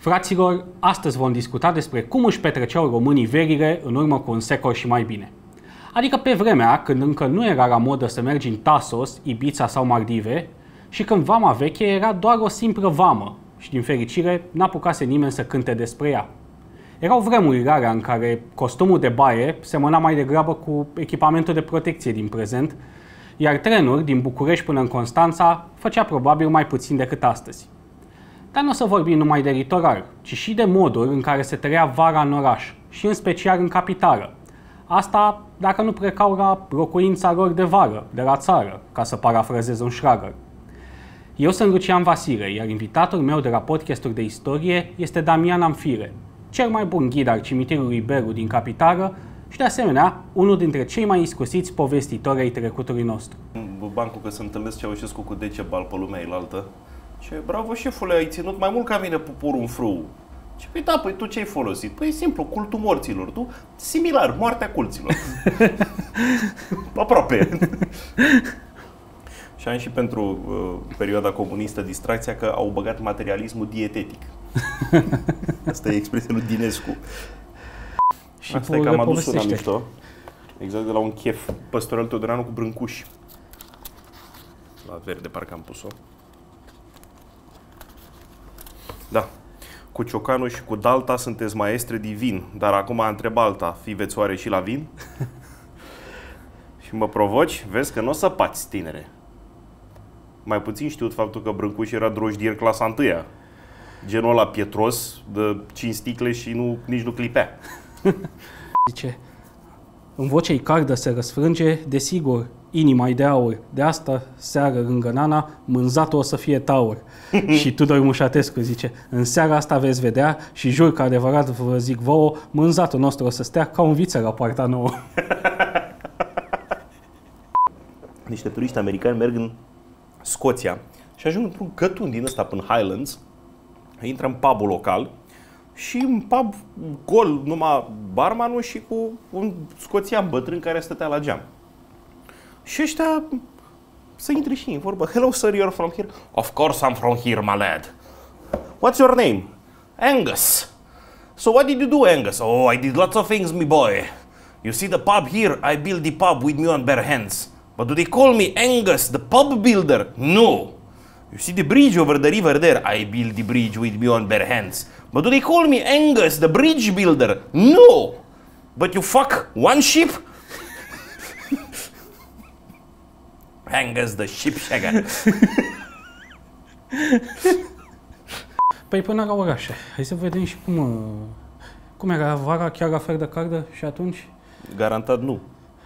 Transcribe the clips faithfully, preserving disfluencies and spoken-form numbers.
Fraților, astăzi vom discuta despre cum își petreceau românii verile în urmă cu un secol și mai bine. Adică pe vremea când încă nu era la modă să mergi în Tasos, Ibiza sau Maldive și când vama veche era doar o simplă vamă și din fericire n-apucase nimeni să cânte despre ea. Erau vremuri rare în care costumul de baie semăna mai degrabă cu echipamentul de protecție din prezent, iar trenuri din București până în Constanța făcea probabil mai puțin decât astăzi. Dar nu o să vorbim numai de litoral, ci și de modul în care se trăia vara în oraș și în special în capitală. Asta dacă nu plecau la locuința lor de vară, de la țară, ca să parafrazez un șlagăr. Eu sunt Lucian Vasile, iar invitatul meu de la podcasturi de istorie este Damian Amfire, cel mai bun ghid al cimitirului Beru din capitală și de asemenea unul dintre cei mai iscusiți povestitori ai trecutului nostru. Bancul că se întâlnesc Ceaușescu cu Decebal pe lumea ilaltă. Ce, bravo șefule, ai ținut mai mult ca mine poporul în frâu. Ce, păi da, păi tu ce ai folosit? Păi e simplu, cultul morților. Tu, similar, moartea culților. Aproape. Și am și pentru uh, perioada comunistă distracția că au băgat materialismul dietetic. Asta e expresia lui Dinescu. Și asta e că am adus una mișto. Exact de la un chef. Păstorel Teodoreanu cu brâncuși. La verde parcă am pus-o. Da. Cu ciocanul și cu dalta sunteți maestre divin. Dar acum a întrebat alta. Fi veți oare și la vin? Și mă provoci? Vezi că nu o să pați, tinere. Mai puțin știut faptul că Brâncuș era drojdier clasa întâia. Genul ăla pietros, de cinci sticle și nu, nici nu clipea. Zice, în vocea-i cardă se răsfrânge, desigur, inima-i de aur. De asta, seară lângă Nana, mânzatul o să fie taur. Și Tudor Mușatescu zice, în seara asta veți vedea și jur că adevărat vă zic vouă, mânzatul nostru o să stea ca un vițe la poarta nouă. Niște turiști americani merg în Scoția și ajung într-un cătun din ăsta până Highlands, intră în pubul local și în pub gol numai barmanul și cu un scoțian bătrân care stătea la geam. Și ăștia să intre și în vorbă. Hello sir, you're from here? Of course I'm from here, my lad. What's your name? Angus. So what did you do, Angus? Oh, I did lots of things, me boy. You see the pub here? I built the pub with me on bare hands. But do they call me Angus, the pub builder? No. You see the bridge over the river there? I built the bridge with me on bare hands. But do they call me Angus, the bridge builder? No. But you fuck one ship? Angus, the ship shagger. Păi până la orașe. Hai să vedem și cum, cum era vara, chiar la fel de cardă și atunci? Garantat nu.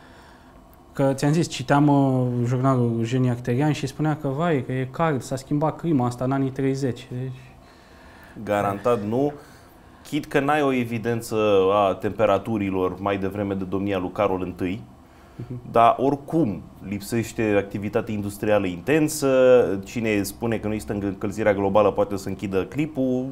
Că ți-am zis, citeam uh, jurnalul Eugen Arterian și spunea că, vai, că e cald, s-a schimbat clima asta în anii treizeci. Deci... Garantat nu. Chit că n-ai o evidență a temperaturilor mai devreme de domnia lui Carol întâi, uh-huh. Dar oricum lipsește activitate industrială intensă, cine spune că nu există încălzirea globală poate să închidă clipul,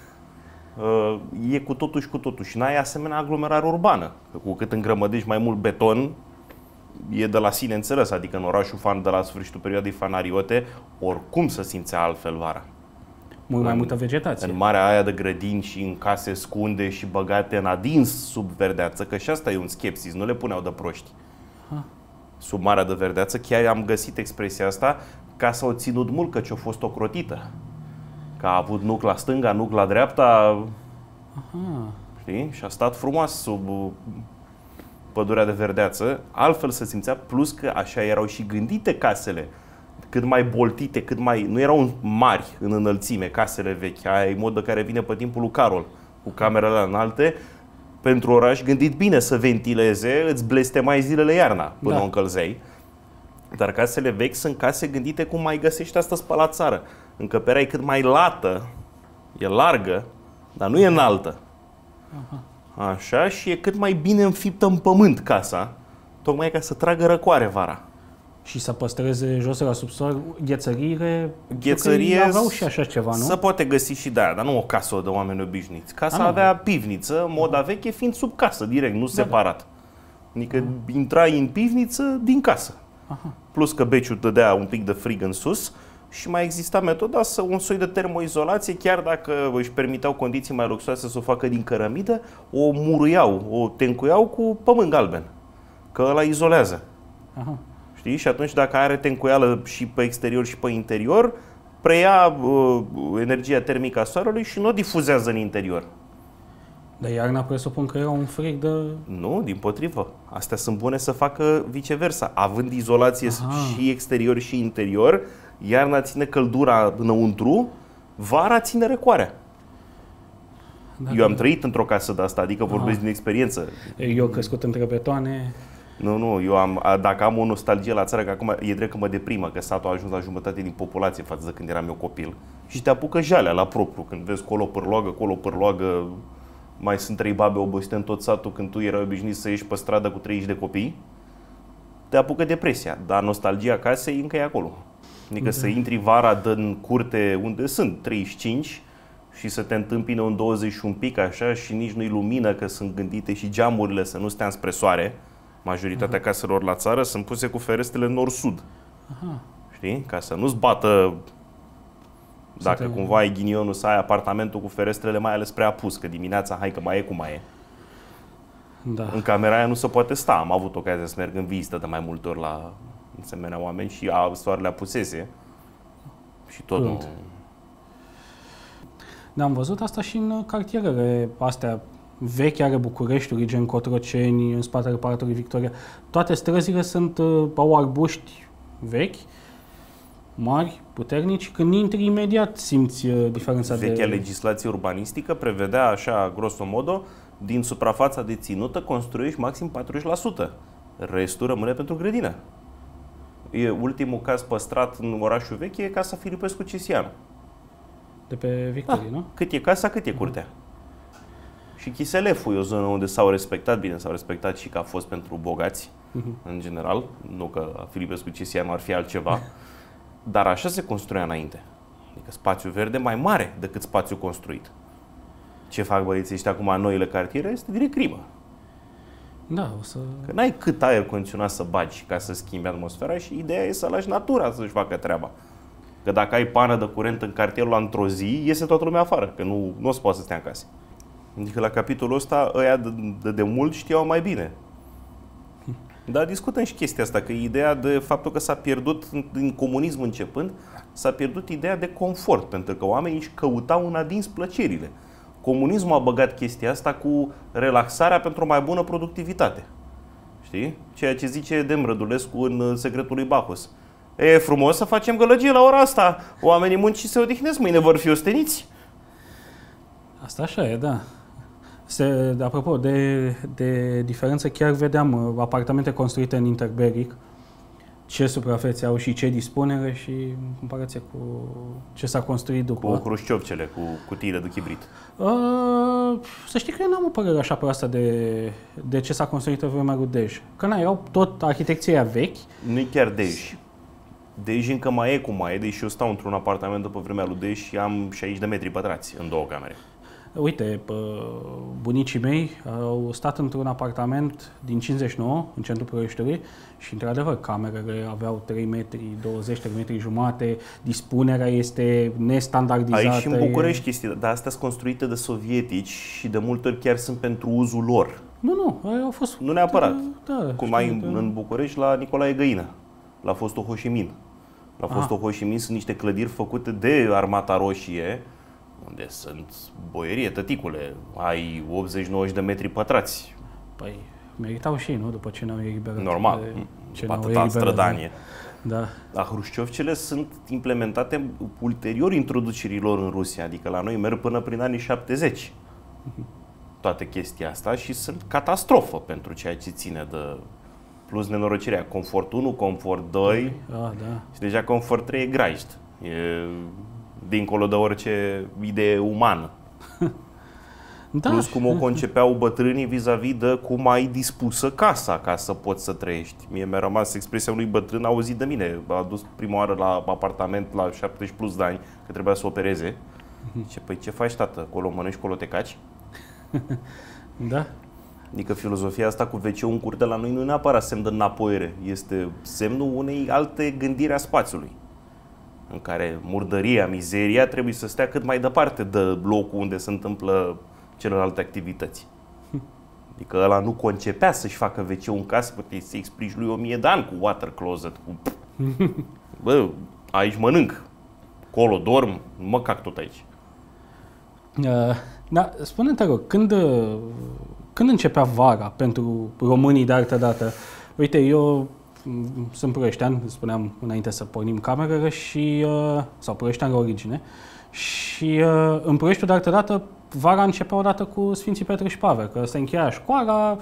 uh, e cu totul și cu totul. Și n-ai asemenea aglomerare urbană, că cu cât îngrămădești mai mult beton, e de la sine înțeles, adică în orașul Fan de la sfârșitul perioadei fanariote, oricum se simțea altfel vara. Mult mai multă vegetație. În marea aia de grădini și în case scunde și băgate în adins sub verdeață, că și asta e un skepsis, nu le puneau de proști. Ha. Sub marea de verdeață, chiar am găsit expresia asta, ca să o ținut mult, că ce-a fost ocrotită. Că a avut nuc la stânga, nuc la dreapta, aha. Știi? Și a stat frumos sub pădurea de verdeață, altfel se simțea, plus că așa erau și gândite casele, cât mai boltite, cât mai... Nu erau mari în înălțime casele vechi, aia e modă care vine pe timpul lui Carol, cu camerele înalte, pentru oraș gândit bine să ventileze, îți blestemai zilele iarna până da. O încălzeai. Dar casele vechi sunt case gândite cum mai găsești astăzi pe la țară. Încăperea e cât mai lată, e largă, dar nu e înaltă. Aha. Așa, și e cât mai bine înfiptă în pământ casa, tocmai ca să tragă răcoare vara. Și să păstreze jos la subsol ghețăriile, Ghețărie aveau și așa ceva, nu? Se poate găsi și de aia, dar nu o casă de oameni obișnuiți. Casa A, avea pivniță, moda veche fiind sub casă, direct, nu da, separat. Adică intrai în pivniță din casă. Aha. Plus că beciul dădea un pic de frig în sus, și mai exista metoda să un soi de termoizolație, chiar dacă își permiteau condiții mai luxoase să o facă din cărămidă, o muruiau, o tencuiau cu pământ galben, că ăla izolează. Aha. Știi? Și atunci dacă are tencuială și pe exterior și pe interior, preia uh, energia termică a soarelui și nu o difuzează în interior. Dar iarna presupun că era un fric de... Nu, dimpotrivă. Astea sunt bune să facă viceversa. Având izolație Aha. și exterior și interior, iarna ține căldura înăuntru, vara ține răcoarea. Dacă... Eu am trăit într-o casă de asta, adică vorbesc Aha. din experiență. Eu crescut între betoane... Nu, nu, eu am, dacă am o nostalgie la țară, că acum e drept că mă deprimă, că satul a ajuns la jumătate din populație față de când eram eu copil. Și te apucă jalea la propriu, când vezi colo pârloagă, colo pârloagă, mai sunt trei babe obosite în tot satul, când tu erai obișnuit să ieși pe stradă cu treizeci de copii, te apucă depresia, dar nostalgia casei încă e acolo. Adică da. Să intri vara în curte unde sunt treizeci și cinci și să te întâmpine un douăzeci și un pic așa și nici nu-i lumină, că sunt gândite și geamurile să nu stea spre soare. Majoritatea Aha. caselor la țară sunt puse cu ferestrele nord-sud. Aha. Știi? Ca să nu-ți bată, dacă te... cumva ai ghinionul să ai apartamentul cu ferestrele mai ales prea apus, că dimineața, hai că mai e cum mai e. Da. În camera aia nu se poate sta. Am avut ocazia să merg în vizită de mai multe ori la asemenea oameni și a, soarele apusese și tot nu... Da, am văzut asta și în cartierele astea vechi ale Bucureștiului, gen Cotroceni, în spatele Palatului Victoria. Toate străzile sunt, au arbuști vechi, mari, puternici. Când intri, imediat simți diferența. Vechea de... legislație urbanistică prevedea așa, grosomodo, din suprafața deținută construiești maxim patruzeci la sută. Restul rămâne pentru grădină. E ultimul caz păstrat în orașul vechi e Casa Filipescu Cisianu. De pe Victorie, da. nu? Cât e casa, cât e curtea. Și Chiseleful e o zonă unde s-au respectat, bine, s-au respectat și că a fost pentru bogați, uh-huh. în general, nu că Filipescu Cisianu ar fi altceva, dar așa se construia înainte. Adică spațiu verde mai mare decât spațiu construit. Ce fac băieții ăștia acum în noile cartiere este direct crimă. Da, o să... Că n-ai cât aer condiționat să bagi ca să schimbi atmosfera și ideea e să lași natura să-și facă treaba. Că dacă ai pană de curent în cartierul ăla într-o zi, iese toată lumea afară, că nu, nu o să poată să stea în casă. Adică la capitolul ăsta, ăia de, de, de mult știau mai bine. Dar discutăm și chestia asta, că ideea de faptul că s-a pierdut, din comunism începând, s-a pierdut ideea de confort, pentru că oamenii își căutau în adins plăcerile. Comunismul a băgat chestia asta cu relaxarea pentru o mai bună productivitate. Știi? Ceea ce zice Dem Rădulescu în Secretul lui Bacchus. E frumos să facem gălăgie la ora asta. Oamenii muncii se odihnesc, mâine vor fi osteniți. Asta așa e, da. Se, apropo de, de diferență, chiar vedeam apartamente construite în interberic, ce suprafețe au și ce dispunere și în comparație cu ce s-a construit după. Cu hrușciovcele, cu cutiile de chibrit. Uh, să știi că eu n-am o părere așa proastă de, de ce s-a construit în vremea lui Dej. Că na, erau tot arhitecția vechi. Nu-i chiar Dej. Dej încă mai e cum mai e, deși eu stau într-un apartament după vremea lui Dej și am șaizeci de metri pătrați în două camere. Uite, bunicii mei au stat într-un apartament din cincizeci și nouă, în centrul Ploieștiului, și într-adevăr camerele aveau trei metri douăzeci, trei metri jumate, dispunerea este nestandardizată. Aici și în București chestii, dar astea sunt construite de sovietici și de multe ori chiar sunt pentru uzul lor. Nu, nu, au fost... Nu neapărat. Da, cum ai în, în București la Nicolae Găină, la fostul Ho Chi Minh. La fostul Ho Chi Minh sunt niște clădiri făcute de Armata Roșie, unde sunt boierie, tăticule, ai optzeci nouăzeci de metri pătrați. Păi, meritau și ei, nu? După ce ne-au eliberat. Normal, după atâta strădanie. Da. Dar hrușciovcele sunt implementate ulterior introducerilor în Rusia, adică la noi merg până prin anii șaptezeci. Toate chestia asta și sunt catastrofă pentru ceea ce ține de... Plus nenorocirea, confort unu, confort doi, ah, da. Și deja confort trei e grajd. E dincolo de orice idee umană. Da, plus cum o concepeau bătrânii vis-a-vis de cum ai dispusă casa ca să poți să trăiești. Mie mi-a rămas expresia unui bătrân auzit de mine. A dus prima oară la apartament la șaptezeci plus de ani, că trebuia să opereze. Zice, păi ce faci, tată? Acolo mănânci, acolo te caci? Da. Adică filozofia asta cu ve ce-ul în curte la noi nu neapărat semn de înapoiere. Este semnul unei alte gândiri a spațiului. în care murdăria, mizeria trebuie să stea cât mai departe de locul unde se întâmplă celelalte activități. Adică ăla nu concepea să-și facă ve ce-ul în casă, puteai să-i explici lui o mie de ani cu water closet, cu... Bă, aici mănânc, acolo dorm, mă cac tot aici. Uh, da, spune-mi, te rog, când, când începea vara pentru românii de altă dată? Uite, eu sunt ploieștean, spuneam înainte să pornim camerele, și, uh, sau ploieștean la origine, și uh, în Ploieștiul de altă dată vara începea odată cu Sfinții Petre și Pavel, că se încheia școala,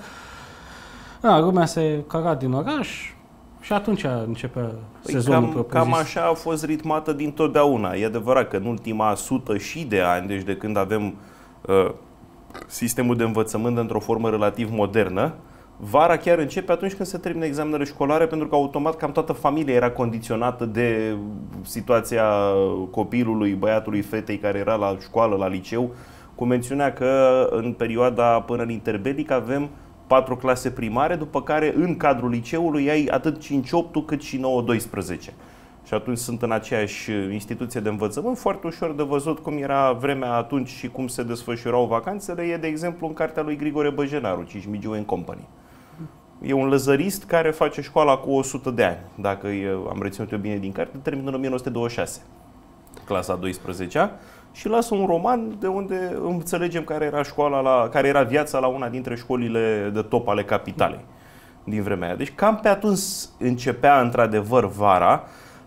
da, lumea se căra din oraș și atunci începea păi sezonul cam, propriu-zis. cam așa a fost ritmată dintotdeauna. E adevărat că în ultima sută și de ani, deci de când avem uh, sistemul de învățământ într-o formă relativ modernă, vara chiar începe atunci când se termină examenele școlare, pentru că automat cam toată familia era condiționată de situația copilului, băiatului, fetei care era la școală, la liceu, cu mențiunea că în perioada până în interbelic avem patru clase primare, după care în cadrul liceului ai atât cinci opt cât și nouă doisprezece. Și atunci sunt în aceeași instituție de învățământ, foarte ușor de văzut cum era vremea atunci și cum se desfășurau vacanțele, e de exemplu în cartea lui Grigore Băjenaru, Cismigiu and Company. E un lăzărist care face școala cu o sută de ani. Dacă am reținut eu bine din carte, termină în o mie nouă sute douăzeci și șase, clasa a douăsprezecea, și lasă un roman de unde înțelegem care era școala la, care era viața la una dintre școlile de top ale capitalei din vremea aia. Deci cam pe atunci începea într-adevăr vara.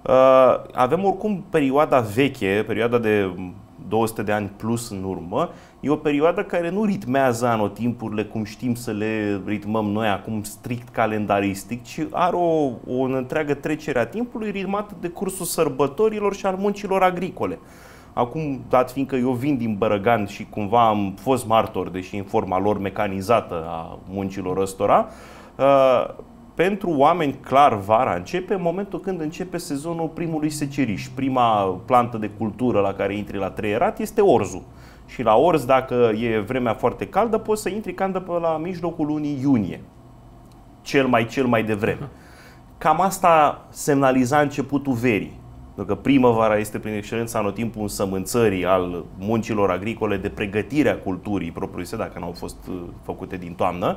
Avem oricum perioada veche, perioada de două sute de ani plus în urmă, e o perioadă care nu ritmează anotimpurile cum știm să le ritmăm noi acum strict calendaristic, ci are o, o întreagă trecere a timpului ritmată de cursul sărbătorilor și al muncilor agricole. Acum, dat fiindcă eu vin din Bărăgan și cumva am fost martor, deși în forma lor mecanizată a muncilor ăstora, uh, pentru oameni, clar, vara începe în momentul când începe sezonul primului seceriș. Prima plantă de cultură la care intri la treierat este orzul. Și la orz, dacă e vremea foarte caldă, poți să intri cam de pe la mijlocul lunii iunie. Cel mai, cel mai devreme. Cam asta semnaliza începutul verii. Pentru că primăvara este prin excelență anotimpul însămânțării al muncilor agricole de pregătire a culturii propriu-zise, dacă n-au fost făcute din toamnă.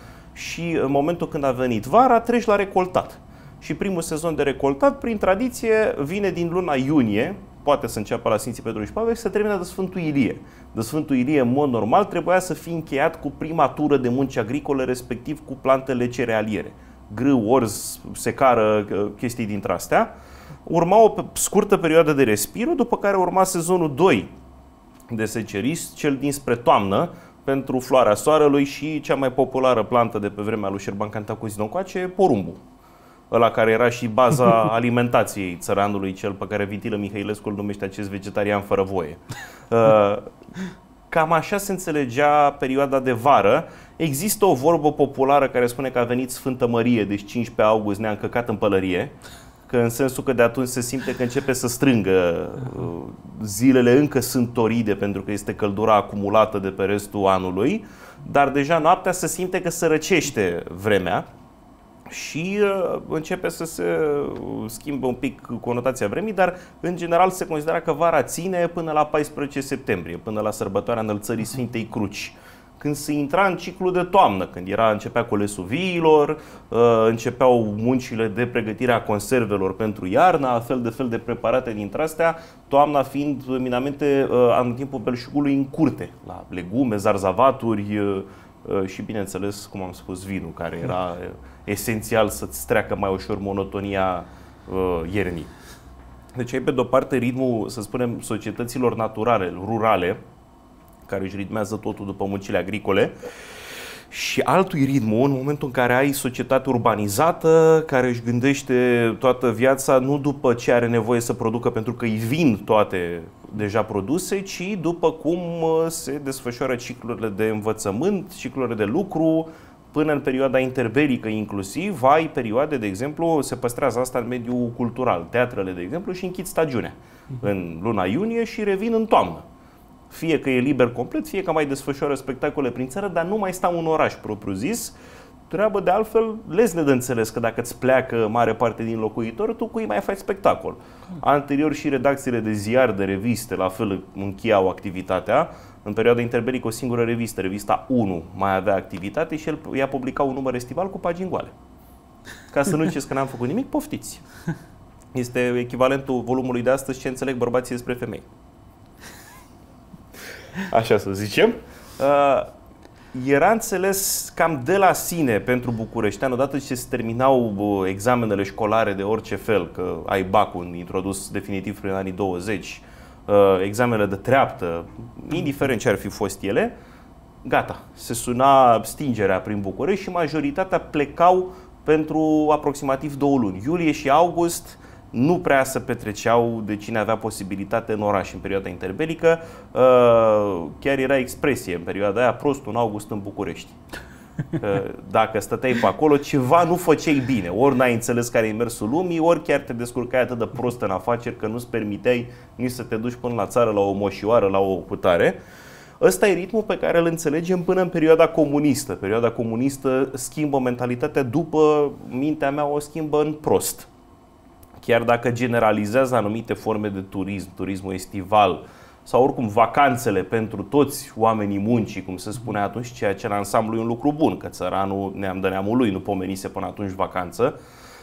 Și în momentul când a venit vara, treci la recoltat. Și primul sezon de recoltat, prin tradiție, vine din luna iunie, poate să înceapă la Sfinții Petru și Pavel și se termină de Sfântul Ilie. De Sfântul Ilie, în mod normal, trebuia să fie încheiat cu prima tură de munci agricole, respectiv cu plantele cerealiere. Grâu, orz, secară, chestii dintre astea. Urma o scurtă perioadă de respiro, după care urma sezonul doi de seceriș, cel dinspre toamnă, pentru floarea soarelui și cea mai populară plantă de pe vremea lui Șerban Cantacuzino încoace, porumbul. Ăla care era și baza alimentației țăranului, cel pe care Vitilă Mihailescu îl numește acest vegetarian fără voie. Cam așa se înțelegea perioada de vară. Există o vorbă populară care spune că a venit Sfântă Mărie, deci cincisprezece august ne-a încăcat în pălărie, că în sensul că de atunci se simte că începe să strângă, zilele încă sunt toride pentru că este căldura acumulată de pe restul anului, dar deja noaptea se simte că se răcește vremea și începe să se schimbe un pic conotația vremii, dar în general se considera că vara ține până la paisprezece septembrie, până la sărbătoarea Înălțării Sfintei Cruci, când se intra în ciclu de toamnă, când era, începea colesul viilor, începeau muncile de pregătire a conservelor pentru iarna, fel de fel de preparate dintre astea, toamna fiind eminamente în timpul belșugului în curte, la legume, zarzavaturi și, bineînțeles, cum am spus, vinul, care era esențial să-ți treacă mai ușor monotonia iernii. Deci ai pe de-o parte ritmul, să spunem, societăților naturale, rurale, care își ritmează totul după muncile agricole, și altul ritmul în momentul în care ai societate urbanizată, care își gândește toată viața nu după ce are nevoie să producă pentru că îi vin toate deja produse, ci după cum se desfășoară ciclurile de învățământ, ciclurile de lucru, până în perioada interbelică inclusiv, ai perioade, de exemplu, se păstrează asta în mediul cultural, teatrele, de exemplu, și închid stagiunea în luna iunie și revin în toamnă. Fie că e liber complet, fie că mai desfășoară spectacole prin țară, dar nu mai stau în oraș propriu-zis, treabă de altfel lezne de înțeles, că dacă îți pleacă mare parte din locuitori, tu cu ei mai faci spectacol. Anterior și redacțiile de ziar, de reviste, la fel încheiau activitatea. În perioada interbelică o singură revistă, revista unu, mai avea activitate și el ea publica un număr estival cu pagini goale. Ca să nu ziceți că n-am făcut nimic, poftiți. Este echivalentul volumului de astăzi ce înțeleg bărbații despre femei. Așa să zicem. Uh, era înțeles cam de la sine pentru bucureștean, odată ce se terminau uh, examenele școlare de orice fel, că ai bacul introdus definitiv prin anii douăzeci, uh, examenele de treaptă, indiferent ce ar fi fost ele, gata, se suna stingerea prin București și majoritatea plecau pentru aproximativ două luni. Iulie și august nu prea se petreceau de cine avea posibilitate în oraș în perioada interbelică. Chiar era expresie în perioada aia, prost un august în București. Dacă stăteai pe acolo, ceva nu făceai bine. Ori n-ai înțeles care e mersul lumii, ori chiar te descurcai atât de prost în afaceri că nu-ți permiteai nici să te duci până la țară, la o moșioară, la o cutare. Ăsta e ritmul pe care îl înțelegem până în perioada comunistă. Perioada comunistă schimbă mentalitatea, după mintea mea o schimbă în prost. Chiar dacă generalizează anumite forme de turism, turismul estival sau oricum vacanțele pentru toți oamenii muncii, cum se spunea atunci, ceea ce în ansamblu e un lucru bun, că țăranul neam de neamul lui nu pomenise până atunci vacanță,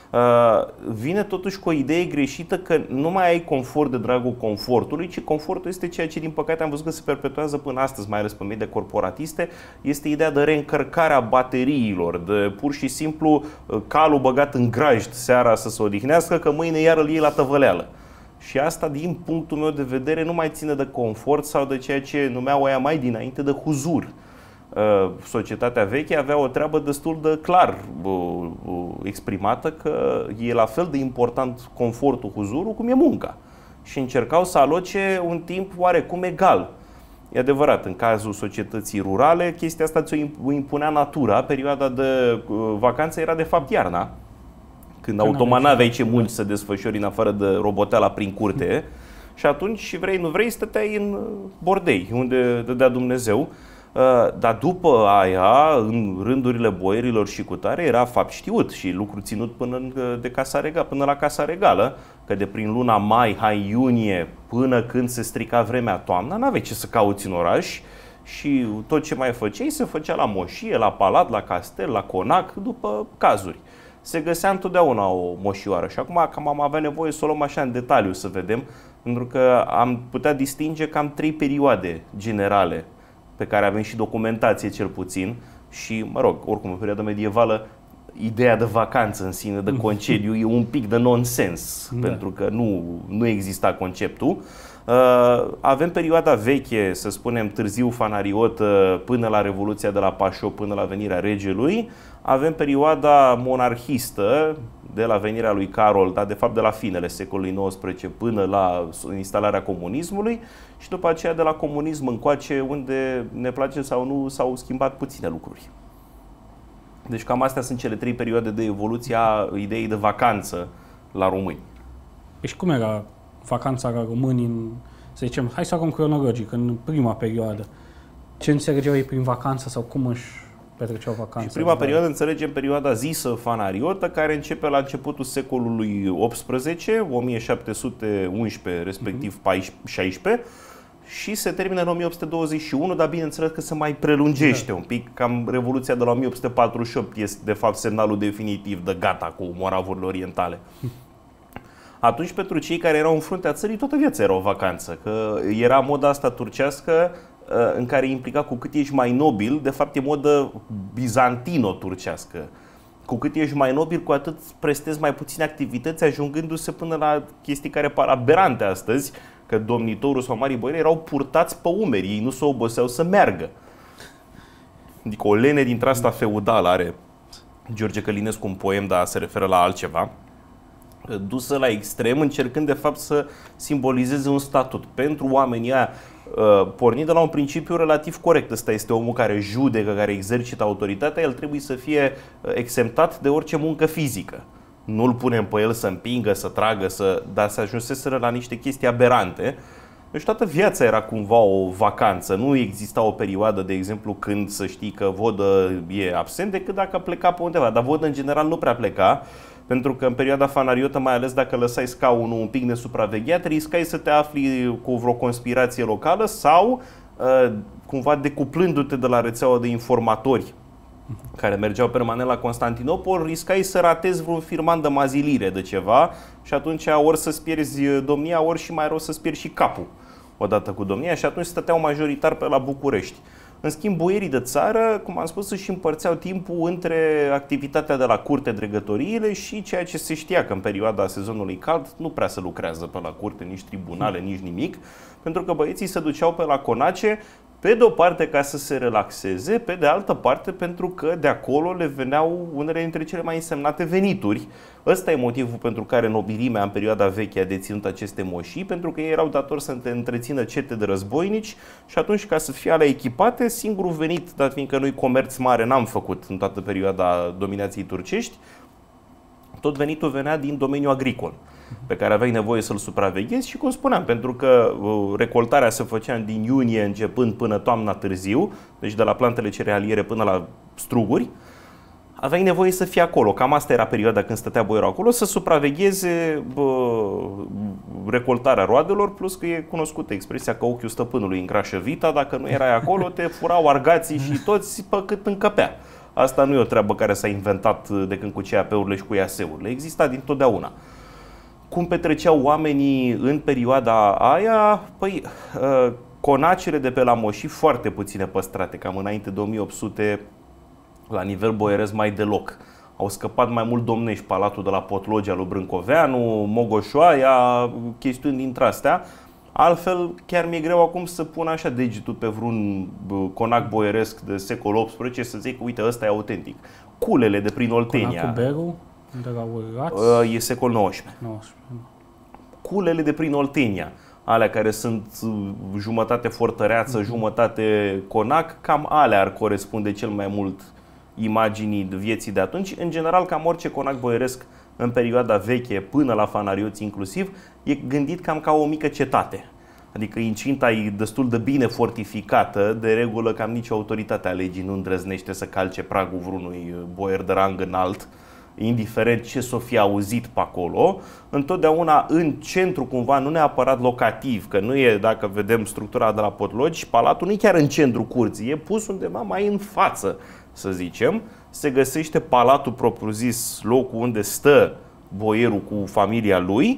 vine totuși cu o idee greșită că nu mai ai confort de dragul confortului, ci confortul este ceea ce din păcate am văzut că se perpetuează până astăzi, mai ales pe medii corporatiste, este ideea de reîncărcarea bateriilor, de pur și simplu calul băgat în grajd seara să se odihnească, că mâine iar îl iei la tăvăleală. Și asta, din punctul meu de vedere, nu mai ține de confort sau de ceea ce numeau aia mai dinainte de huzur. Societatea veche avea o treabă destul de clar exprimată, că e la fel de important confortul, huzurul, cum e munca. Și încercau să aloce un timp oarecum egal. E adevărat, în cazul societății rurale, chestia asta ți-o impunea natura. Perioada de vacanță era de fapt iarna, când automat n-aveai ce munci să desfășori în afară de roboteala prin curte. Și atunci, vrei nu vrei, stăteai în bordei, unde dădea Dumnezeu. Dar după aia, în rândurile boierilor și cutare, era fapt știut și lucru ținut până, de casa regală, până la Casa Regală, că de prin luna mai, hai, iunie, până când se strica vremea toamna, n-aveai ce să cauți în oraș și tot ce mai făceai se făcea la moșie, la palat, la castel, la conac, după cazuri. Se găsea întotdeauna o moșioară și acum cam am avea nevoie să o luăm așa în detaliu să vedem, pentru că am putea distinge cam trei perioade generale pe care avem și documentație cel puțin și, mă rog, oricum în perioada medievală ideea de vacanță în sine, de concediu, e un pic de nonsens, da. Pentru că nu, nu exista conceptul. Uh, avem perioada veche, să spunem târziu fanariotă, până la Revoluția de la Pașop, până la venirea regelui. Avem perioada monarhistă, de la venirea lui Carol, dar de fapt de la finele secolului nouăsprezece până la instalarea comunismului și după aceea de la comunism încoace, unde, ne place sau nu, s-au schimbat puține lucruri. Deci cam astea sunt cele trei perioade de evoluție a ideii de vacanță la români. Deci cum era vacanța la români în, să zicem, hai să luăm cronologic, în prima perioadă? Ce înțelegeau ei prin vacanță sau cum își petreceau vacanța? Și prima perioadă înțelegem perioada zisă fanariotă, care începe la începutul secolului optsprezece, o mie șapte sute unsprezece, respectiv șaisprezece, și se termină în o mie opt sute douăzeci și unu, dar bineînțeles că se mai prelungește da. un pic. Cam Revoluția de la o mie opt sute patruzeci și opt este de fapt semnalul definitiv de gata cu moravurile orientale. Atunci, pentru cei care erau în fruntea țării, toată viața era o vacanță, că era moda asta turcească în care implica cu cât ești mai nobil, de fapt e modă bizantino-turcească. Cu cât ești mai nobil, cu atât prestezi mai puține activități, ajungându-se până la chestii care par aberante astăzi, că domnitorul sau marii boieri erau purtați pe umeri, ei nu se oboseau să meargă. Adică o lene dintre asta feudală are George Călinescu un poem, dar se referă la altceva, dusă la extrem, încercând de fapt să simbolizeze un statut. Pentru oamenii aia, pornind de la un principiu relativ corect, ăsta este omul care judecă, care exercită autoritatea, el trebuie să fie exemptat de orice muncă fizică. Nu-l punem pe el să împingă, să tragă, să... dar se ajunseseră la niște chestii aberante. Deci toată viața era cumva o vacanță. Nu exista o perioadă, de exemplu, când să știi că Vodă e absent, decât dacă pleca pe undeva. Dar Vodă în general nu prea pleca, pentru că în perioada fanariotă, mai ales dacă lăsai scaunul un pic nesupravegheat, riscai să te afli cu vreo conspirație locală sau cumva decuplându-te de la rețeaua de informatori care mergeau permanent la Constantinopol, riscai să ratezi vreun firman de mazilire de ceva și atunci ori să-ți pierzi domnia, ori și mai rău să-ți pierzi și capul odată cu domnia și atunci stăteau majoritar pe la București. În schimb, boierii de țară, cum am spus, își împărțeau timpul între activitatea de la curte, dregătoriile și ceea ce se știa că în perioada sezonului cald nu prea se lucrează pe la curte, nici tribunale, nici nimic, pentru că băieții se duceau pe la conace, pe de o parte ca să se relaxeze, pe de altă parte pentru că de acolo le veneau unele dintre cele mai însemnate venituri. Ăsta e motivul pentru care nobilimea în perioada veche a deținut aceste moșii, pentru că ei erau datori să întrețină cete de războinici și atunci, ca să fie alea echipate, singurul venit, dat fiindcă noi comerț mare n-am făcut în toată perioada dominației turcești, tot venitul venea din domeniul agricol, pe care aveai nevoie să-l supraveghezi și, cum spuneam, pentru că recoltarea se făcea din iunie începând până toamna târziu, deci de la plantele cerealiere până la struguri, aveai nevoie să fii acolo. Cam asta era perioada când stătea boierul acolo, să supravegheze bă, recoltarea roadelor, plus că e cunoscută expresia că ochiul stăpânului îngrașă vita, dacă nu erai acolo te furau argații și toți pe cât încăpea. Asta nu e o treabă care s-a inventat de când cu C A P-urile și cu I A S-urile, exista dintotdeauna. Cum petreceau oamenii în perioada aia? Păi, conacele de pe la moșii foarte puține păstrate, cam înainte de o mie opt sute, la nivel boieresc mai deloc. Au scăpat mai mult domnești, Palatul de la Potlogea lui Brâncoveanu, Mogoșoaia, chestiuni dintre astea. Altfel, chiar mi-e greu acum să pun așa degetul pe vreun conac boieresc de secol optsprezece să zic că uite, ăsta e autentic. Culele de prin Oltenia. Conacul Beru, de la Uraț? E secol nouăsprezece. nouăsprezece. Culele de prin Oltenia, alea care sunt jumătate fortăreață, mm-hmm. jumătate conac, cam alea ar corespunde cel mai mult imaginii de vieții de atunci. În general, cam orice conac boieresc în perioada veche, până la fanarioți inclusiv, e gândit cam ca o mică cetate. Adică incinta e destul de bine fortificată, de regulă cam nicio autoritate a legii nu îndrăznește să calce pragul vreunui boier de rang înalt, indiferent ce s-o fi auzit pe acolo, întotdeauna în centru, cumva, nu neapărat locativ, că nu e, dacă vedem structura de la Potlogi, palatul nu e chiar în centru curții, e pus undeva mai în față, să zicem, se găsește palatul propriu-zis, locul unde stă boierul cu familia lui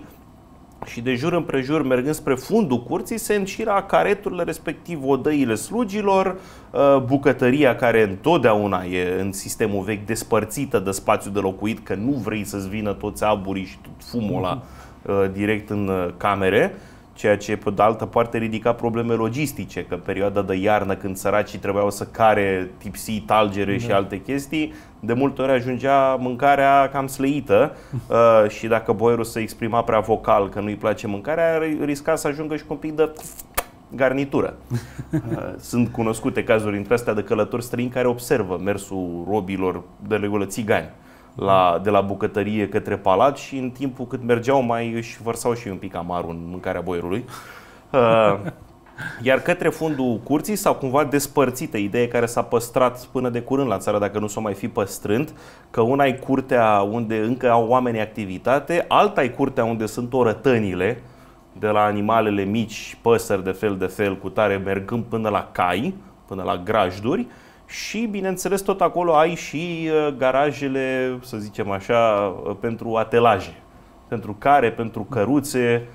și de jur împrejur, mergând spre fundul curții, se înșira careturile, respectiv odăile slugilor, bucătăria care întotdeauna e în sistemul vechi despărțită de spațiu de locuit, că nu vrei să-ți vină toți aburii și tot fumul ăla direct în camere, ceea ce pe de altă parte ridica probleme logistice, că în perioada de iarnă, când săracii trebuiau să care tipsii, talgere da. și alte chestii, de multe ori ajungea mâncarea cam slăită uh, și dacă boierul se exprima prea vocal că nu-i place mâncarea, risca să ajungă și cu un pic de garnitură. Uh, sunt cunoscute cazuri între astea de călători străini care observă mersul robilor, de regulă țigani, La, de la bucătărie către palat și în timpul cât mergeau mai își vărsau și un pic amarul în mâncarea boierului. Uh, iar către fundul curții s-au cumva despărțită, idee care s-a păstrat până de curând la țară, dacă nu s-o mai fi păstrând, că una e curtea unde încă au oamenii activitate, alta e curtea unde sunt orătănile, de la animalele mici, păsări de fel de fel, cu tare, mergând până la cai, până la grajduri. Și, bineînțeles, tot acolo ai și garajele, să zicem așa, pentru atelaje, pentru care, pentru căruțe.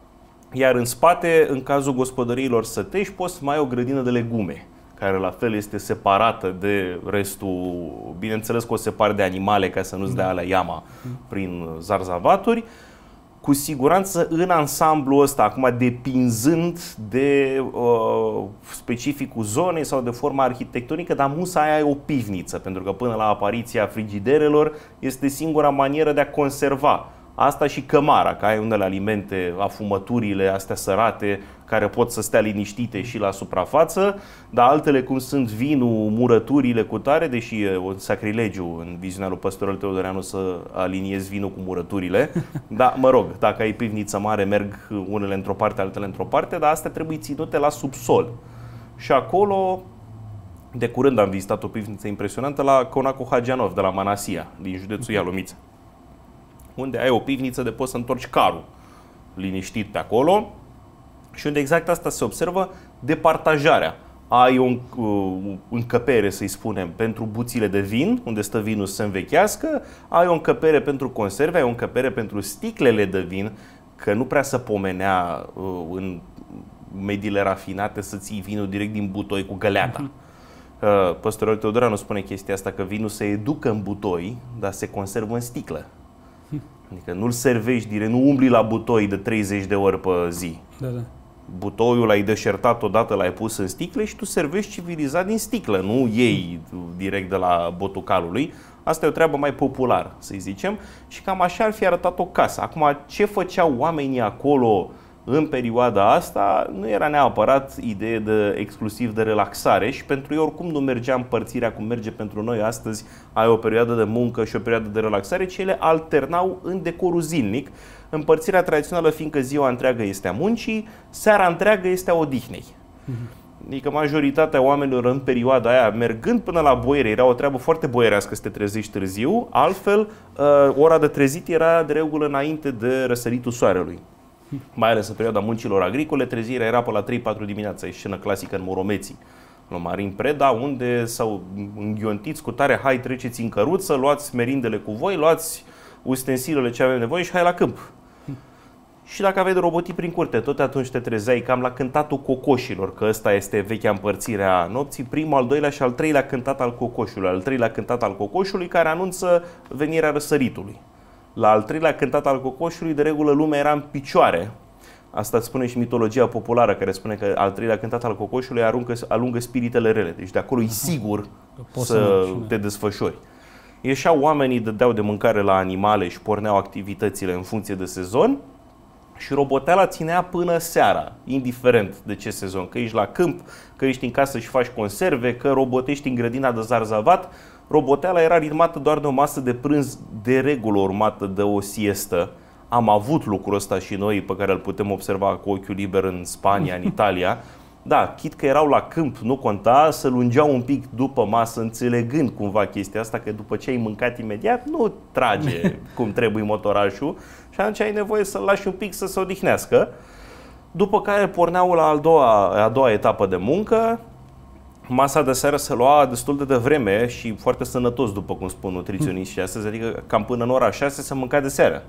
Iar în spate, în cazul gospodăriilor sătești, poți să mai ai o grădină de legume, care la fel este separată de restul, bineînțeles că o separ de animale ca să nu-ți dea alea iama prin zarzavaturi. Cu siguranță în ansamblu ăsta, acum depinzând de uh, specificul zonei sau de forma arhitectonică, dar musa aia e o pivniță, pentru că până la apariția frigiderelor este singura manieră de a conserva Asta și cămara, că ai unele alimente, afumăturile astea sărate, care pot să stea liniștite și la suprafață, dar altele cum sunt vinul, murăturile cu tare, deși e un sacrilegiu în viziunea lui Păstorul Teodoreanu să aliniezi vinul cu murăturile. Da, mă rog, dacă ai pivniță mare, merg unele într-o parte, altele într-o parte, dar astea trebuie ținute la subsol. Și acolo, de curând am vizitat o pivniță impresionantă la Conacul Hagianov, de la Manasia, din județul Ialomița, unde ai o pivniță de poți să întorci carul liniștit pe acolo și unde exact asta se observă, departajarea. Ai o uh, încăpere, să-i spunem, pentru buțile de vin, unde stă vinul să se învechească, ai o încăpere pentru conserve, ai o încăpere pentru sticlele de vin, că nu prea se pomenea uh, în mediile rafinate să ții vinul direct din butoi cu găleata. Uh-huh. Uh, Păstorul Teodoreanu spune chestia asta, că vinul se educă în butoi, dar se conservă în sticlă. Adică nu-l servești direct, nu umbli la butoi de treizeci de ori pe zi. Da, da. Butoiul l-ai deșertat odată, l-ai pus în sticle și tu servești civilizat din sticlă, nu iei direct de la botucalului. Asta e o treabă mai populară, să-i zicem, și cam așa ar fi arătat o casă. Acum, ce făceau oamenii acolo în perioada asta nu era neapărat idee de, exclusiv de relaxare și pentru ei oricum nu mergea împărțirea cum merge pentru noi astăzi, ai o perioadă de muncă și o perioadă de relaxare, ci ele alternau în decorul zilnic, împărțirea tradițională fiindcă ziua întreagă este a muncii, seara întreagă este a odihnei. Adică majoritatea oamenilor în perioada aia, mergând până la boiere, era o treabă foarte boierească să te trezești târziu, altfel ora de trezit era de regulă înainte de răsăritul soarelui. Mai ales în perioada muncilor agricole, trezirea era pe la trei patru dimineața, e scenă clasică în Moromeții, la Marin Preda, unde s-au înghiontiți cu tare, hai treceți în căruță, luați merindele cu voi, luați ustensilele ce avem nevoie și hai la câmp. Și dacă aveai de robotii prin curte, tot atunci te trezeai cam la cântatul cocoșilor, că ăsta este vechea împărțire a nopții, primul, al doilea și al treilea cântat al cocoșului, al treilea cântat al cocoșului care anunță venirea răsăritului. La al treilea cântat al cocoșului, de regulă, lumea era în picioare. Asta spune și mitologia populară, care spune că al treilea cântat al cocoșului aruncă, alungă spiritele rele. Deci de acolo e sigur Poți să te desfășori. Ieșeau oamenii, dădeau de mâncare la animale și porneau activitățile în funcție de sezon și roboteala ținea până seara, indiferent de ce sezon. Că ești la câmp, că ești în casă și faci conserve, că robotești în grădina de zarzavat, roboteala era ritmată doar de o masă de prânz, de regulă urmată de o siestă. Am avut lucrul ăsta și noi, pe care îl putem observa cu ochiul liber în Spania, în Italia. Da, chit că erau la câmp, nu conta, să lungeau un pic după masă, înțelegând cumva chestia asta, că după ce ai mâncat imediat, nu trage cum trebuie motorașul și atunci ai nevoie să-l lași un pic să se odihnească. După care porneau la a doua, a doua etapă de muncă. Masa de seară se lua destul de devreme și foarte sănătos, după cum spun nutriționiștii astăzi, adică cam până în ora șase se mânca de seară.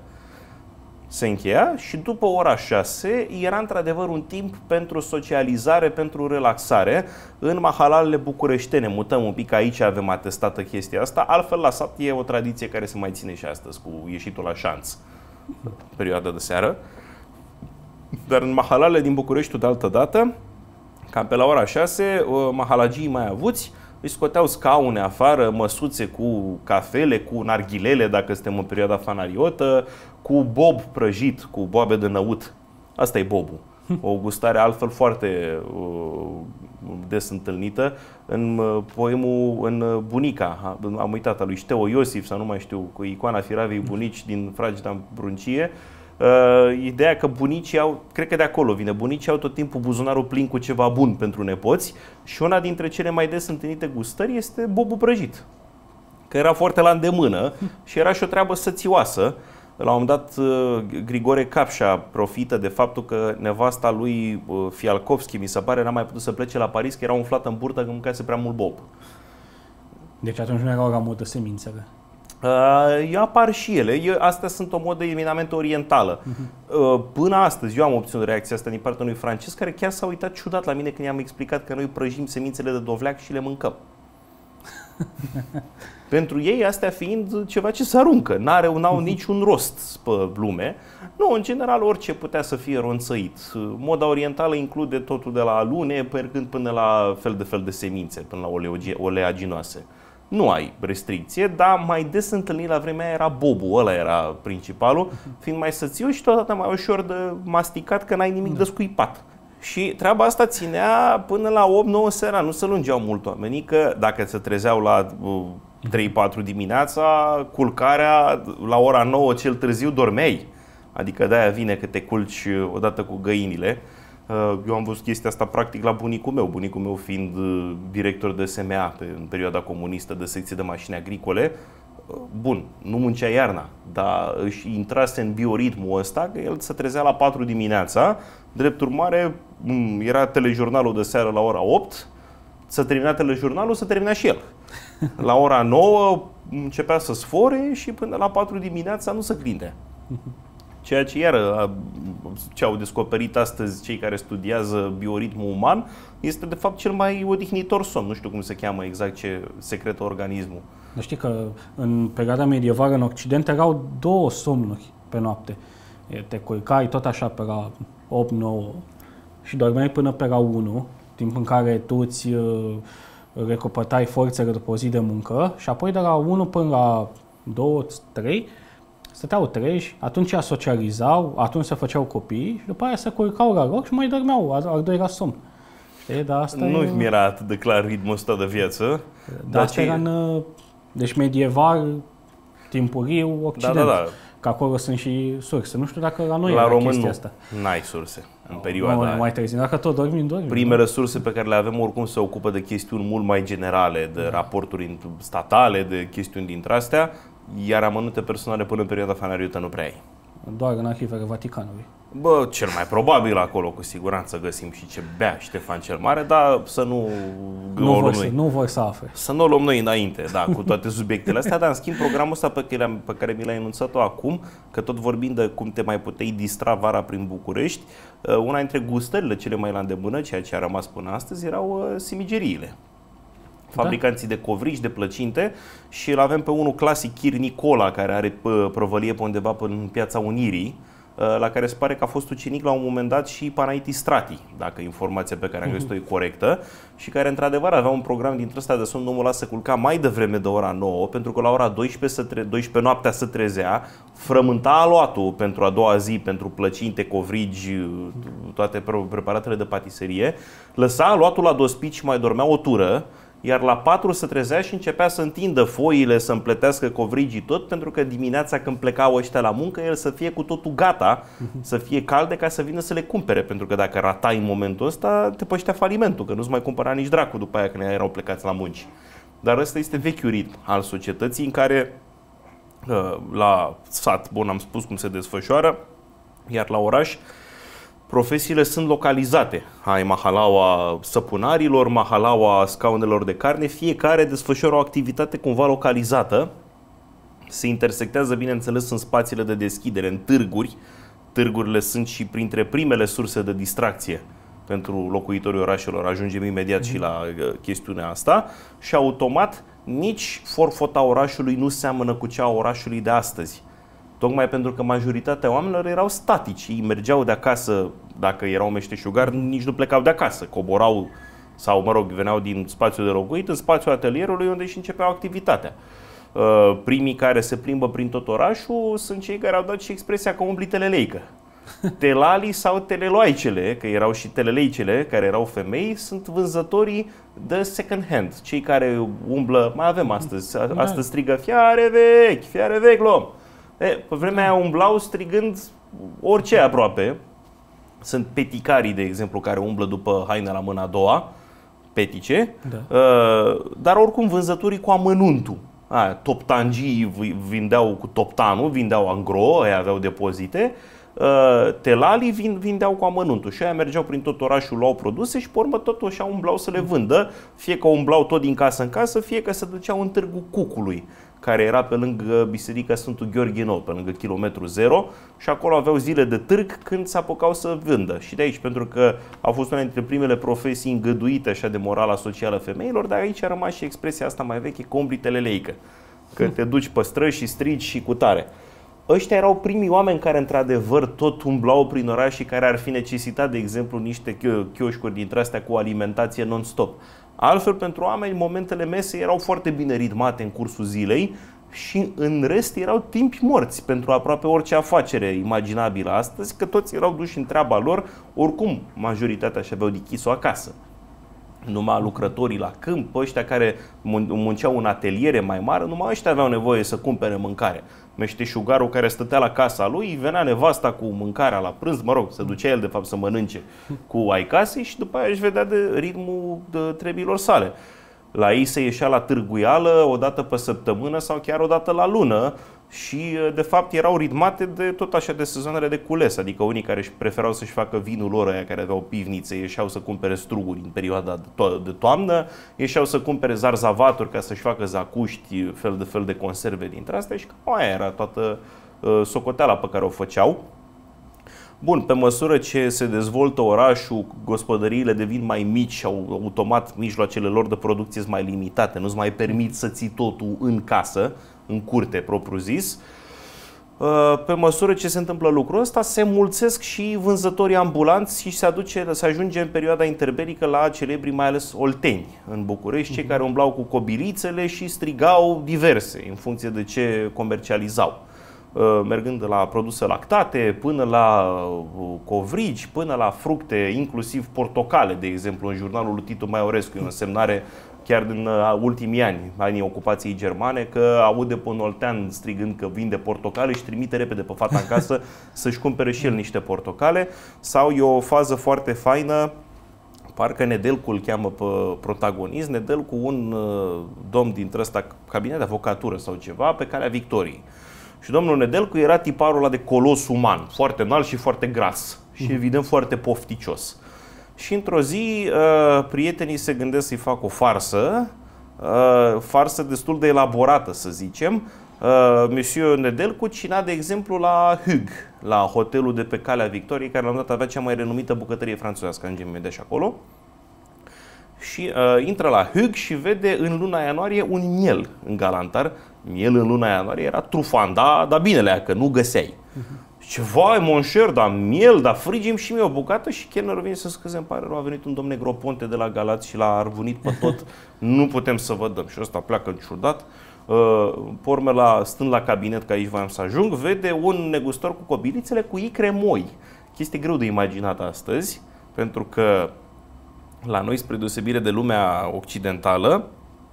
Se încheia și după ora șase era într-adevăr un timp pentru socializare, pentru relaxare. În mahalalele bucureștene, mutăm un pic, aici avem atestată chestia asta, altfel la sat e o tradiție care se mai ține și astăzi, cu ieșitul la șanț, perioada de seară. Dar în mahalalele din București, de altă dată, cam pe la ora șase, mahalagii mai avuți își scoteau scaune afară, măsuțe cu cafele, cu narghilele, dacă suntem în perioada fanariotă, cu bob prăjit, cu boabe de năut. Asta e bobul. O gustare altfel foarte uh, des întâlnită în uh, poemul în Bunica. Am uitat, al lui Șteo Iosif, sau nu mai știu, cu icoana Firavei bunici din Frageda Pruncie. Uh, ideea că bunicii au, cred că de acolo vine, bunicii au tot timpul buzunarul plin cu ceva bun pentru nepoți și una dintre cele mai des întâlnite gustări este bobul prăjit, că era foarte la îndemână și era și o treabă sățioasă. La un moment dat Grigore Capșa profită de faptul că nevasta lui Fialkovski, mi se pare, n-a mai putut să plece la Paris, că era umflată în burtă că mâncase prea mult bob. Deci atunci nu erau la modă semințele. Uh, apar și ele. Eu, astea sunt o modă eminamente orientală. Uh-huh. uh, Până astăzi eu am obținut reacția asta din partea unui francez care chiar s-a uitat ciudat la mine când i-am explicat că noi prăjim semințele de dovleac și le mâncăm. Pentru ei astea fiind ceva ce se aruncă, n-are, n-au niciun rost pe lume. Nu, în general orice putea să fie ronțăit. Moda orientală include totul de la alune, mergând până la fel de fel de semințe, până la oleaginoase. nu ai restricție, dar mai des întâlnit la vremea aia era bobul, ăla era principalul, fiind mai sățiu și totodată mai ușor de masticat că n-ai nimic de scuipat. Și treaba asta ținea până la opt nouă seara, nu se lungeau mult oamenii, că dacă se trezeau la trei patru dimineața, culcarea la ora nouă cel târziu dormeai. Adică de-aia vine că te culci odată cu găinile. Eu am văzut chestia asta practic la bunicul meu, bunicul meu fiind director de S M A pe, în perioada comunistă de secție de mașini agricole. Bun, nu muncea iarna, dar își intrase în bioritmul ăsta că el se trezea la patru dimineața, drept urmare era telejurnalul de seară la ora opt, să termina telejurnalul, să termina și el. La ora nouă începea să sfore și până la patru dimineața nu se prinde. Ceea ce iară, ce au descoperit astăzi cei care studiază bioritmul uman, este de fapt cel mai odihnitor somn. Nu știu cum se cheamă exact, ce secretă organismul. Știi că în perioada medievală în Occident erau două somnuri pe noapte. Te culcai tot așa pe la opt nouă și dormeai până pe la unu, timp în care tu îți recupătai forțele după o zi de muncă și apoi de la unu până la doi trei stăteau treji, atunci socializau, atunci se făceau copii și după aia se culcau la loc și mai dormeau, al doilea somn. Știi? Dar asta nu e... mi era atât de clar ritmul ăsta de viață. Dar, dar asta ce... era în, deci medieval, timpuriu, Occident. Da, da, da. Că acolo sunt și surse. Nu știu dacă la noi la era român chestia nu. asta. N-ai surse în perioada aia. Mai târziu, dacă tot dormim, dormim. Primele surse pe care le avem oricum se ocupă de chestiuni mult mai generale, de raporturi statale, de chestiuni dintre astea, iar amănunte personale până în perioada fanariotă nu prea ai. Doar în arhivele Vaticanului. Bă, cel mai probabil acolo, cu siguranță găsim și ce bea Ștefan cel Mare, dar să nu nu o vor, luăm să, noi. nu vor să afle. Să nu o luăm noi înainte, da, cu toate subiectele astea, dar în schimb programul ăsta pe care, pe care mi l-ai anunțat-o acum, că tot vorbim de cum te mai puteai distra vara prin București, una dintre gustările cele mai la îndemână, ceea ce a rămas până astăzi, erau simigeriile. Fabricanții da? de covrigi, de plăcinte, și îl avem pe unul clasic, Chir Nicola, care are prăvălie pe undeva până în Piața Unirii, la care se pare că a fost ucenic la un moment dat și Panaiti Strati, dacă informația pe care am găsit-o e corectă, și care într-adevăr avea un program dintre ăsta de somn, omul ăla se culca mai devreme de ora nouă, pentru că la ora doisprezece, doisprezece noaptea se trezea, frământa aluatul pentru a doua zi, pentru plăcinte, covrigi, toate preparatele de patiserie, lăsa aluatul la dospici și mai dormea o tură, iar la patru se trezea și începea să întindă foile, să împletească covrigii tot, pentru că dimineața când plecau ăștia la muncă, el să fie cu totul gata, să fie calde ca să vină să le cumpere, pentru că dacă ratai în momentul ăsta, te păștea falimentul, că nu-ți mai cumpăra nici dracu după aia când erau plecați la munci. Dar ăsta este vechiul ritm al societății în care la sat, bun, am spus cum se desfășoară, iar la oraș profesiile sunt localizate. Ai mahalaua săpunarilor, mahalaua scaunelor de carne, fiecare desfășoară o activitate cumva localizată. Se intersectează, bineînțeles, în spațiile de deschidere, în târguri. Târgurile sunt și printre primele surse de distracție pentru locuitorii orașelor. Ajungem imediat și la chestiunea asta. Și automat, nici forfota orașului nu seamănă cu cea a orașului de astăzi. Tocmai pentru că majoritatea oamenilor erau statici, ei mergeau de acasă, dacă erau meșteșugari, nici nu plecau de acasă, coborau sau, mă rog, veneau din spațiul de locuit în spațiul atelierului unde își începeau activitatea. Primii care se plimbă prin tot orașul sunt cei care au dat și expresia că umbli teleleică. Telali sau teleloaicele, că erau și teleleicele, care erau femei, sunt vânzătorii de second hand, cei care umblă, mai avem astăzi, astăzi strigă fiare vechi, fiare vechi luăm. E, pe vremea aia umblau strigând orice aproape. Sunt peticarii, de exemplu, care umblă după haine la mâna a doua, petice, da. uh, dar oricum vânzătorii cu amănuntul. Aia, toptangii vindeau cu toptanul, vindeau angro, aia aveau depozite, uh, telalii vindeau cu amănuntul și aia mergeau prin tot orașul, luau produse și pe urmă tot așa umblau să le vândă, fie că umblau tot din casă în casă, fie că se duceau în târgul Cucului, care era pe lângă Biserica Sfântul Gheorghe Nou, pe lângă kilometru zero, și acolo aveau zile de târg când se apucau să vândă. Și de aici, pentru că a fost una dintre primele profesii îngăduite așa de morala socială femeilor, dar aici a rămas și expresia asta mai veche, combli teleleică, că te duci pe străzi și strigi și cu tare. Ăștia erau primii oameni care într-adevăr tot umblau prin oraș și care ar fi necesitat, de exemplu, niște chioșcuri dintre astea cu alimentație non-stop. Altfel, pentru oameni, momentele mese erau foarte bine ritmate în cursul zilei și în rest erau timpi morți pentru aproape orice afacere imaginabilă astăzi, că toți erau duși în treaba lor, oricum majoritatea și aveau dichis-o acasă. Numai lucrătorii la câmp, ăștia care munceau în ateliere mai mare, numai ăștia aveau nevoie să cumpere mâncare. Meșteșugarul care stătea la casa lui, venea nevasta cu mâncarea la prânz, mă rog, se ducea el de fapt să mănânce cu ai casei și după aia își vedea de ritmul de trebilor sale. La ei se ieșea la târguială o dată pe săptămână sau chiar o dată la lună și de fapt erau ritmate de tot așa de sezoanele de cules, adică unii care își preferau să-și facă vinul lor, aia care aveau pivnițe, ieșeau să cumpere struguri în perioada de, to- de toamnă, ieșeau să cumpere zarzavaturi ca să-și facă zacuști, fel de fel de conserve dintre astea și cam aia era toată uh, socoteala pe care o făceau. Bun, pe măsură ce se dezvoltă orașul, gospodăriile devin mai mici și automat mijloacele lor de producție sunt mai limitate, nu-ți mai permit să ții totul în casă, în curte, propriu zis. Pe măsură ce se întâmplă lucrul ăsta, se mulțesc și vânzătorii ambulanți și se, aduce, se ajunge în perioada interbelică la celebrii, mai ales olteni în București, cei care umblau cu cobilițele și strigau diverse în funcție de ce comercializau. Mergând de la produse lactate, până la covrigi, până la fructe, inclusiv portocale, de exemplu, în jurnalul lui Titu Maiorescu, e o însemnare chiar din ultimii ani, anii ocupației germane, că aude pe un oltean strigând că vinde portocale și trimite repede pe fata în casă să-și cumpere și el niște portocale. Sau e o fază foarte faină, parcă Nedelcu îl cheamă pe protagonist, Nedelcu, un domn dintre ăsta, cabinet de avocatură sau ceva, pe calea Victoriei. Și domnul Nedelcu era tiparul ăla de colos uman, foarte înalt și foarte gras și evident foarte pofticios. Și într-o zi prietenii se gândesc să-i facă o farsă, farsă destul de elaborată, să zicem. Monsieur Nedelcu cina, de exemplu, la Hugues, la hotelul de pe calea Victoriei, care la un dat avea cea mai renumită bucătărie franțuzească în Gemede și acolo. Și uh, intră la Hugues și vede în luna ianuarie un miel în galantar. Miel în luna ianuarie era trufan, da, dar binele, că nu găseai. Uh-huh. Ce vai, mon cher, dar miel, dar frigim și mie o bucată. Și chelnerul vine să scuze, îmi pare rău, a venit un domn Negroponte de la Galați și l-a arvunit pe tot. Nu putem să vă dăm. Și ăsta pleacă ciudat. Uh, porme la, stând la cabinet, că aici voiam să ajung, vede un negustor cu cobilițele cu icre moi. Chestie greu de imaginat astăzi, pentru că la noi, spre deosebire de lumea occidentală,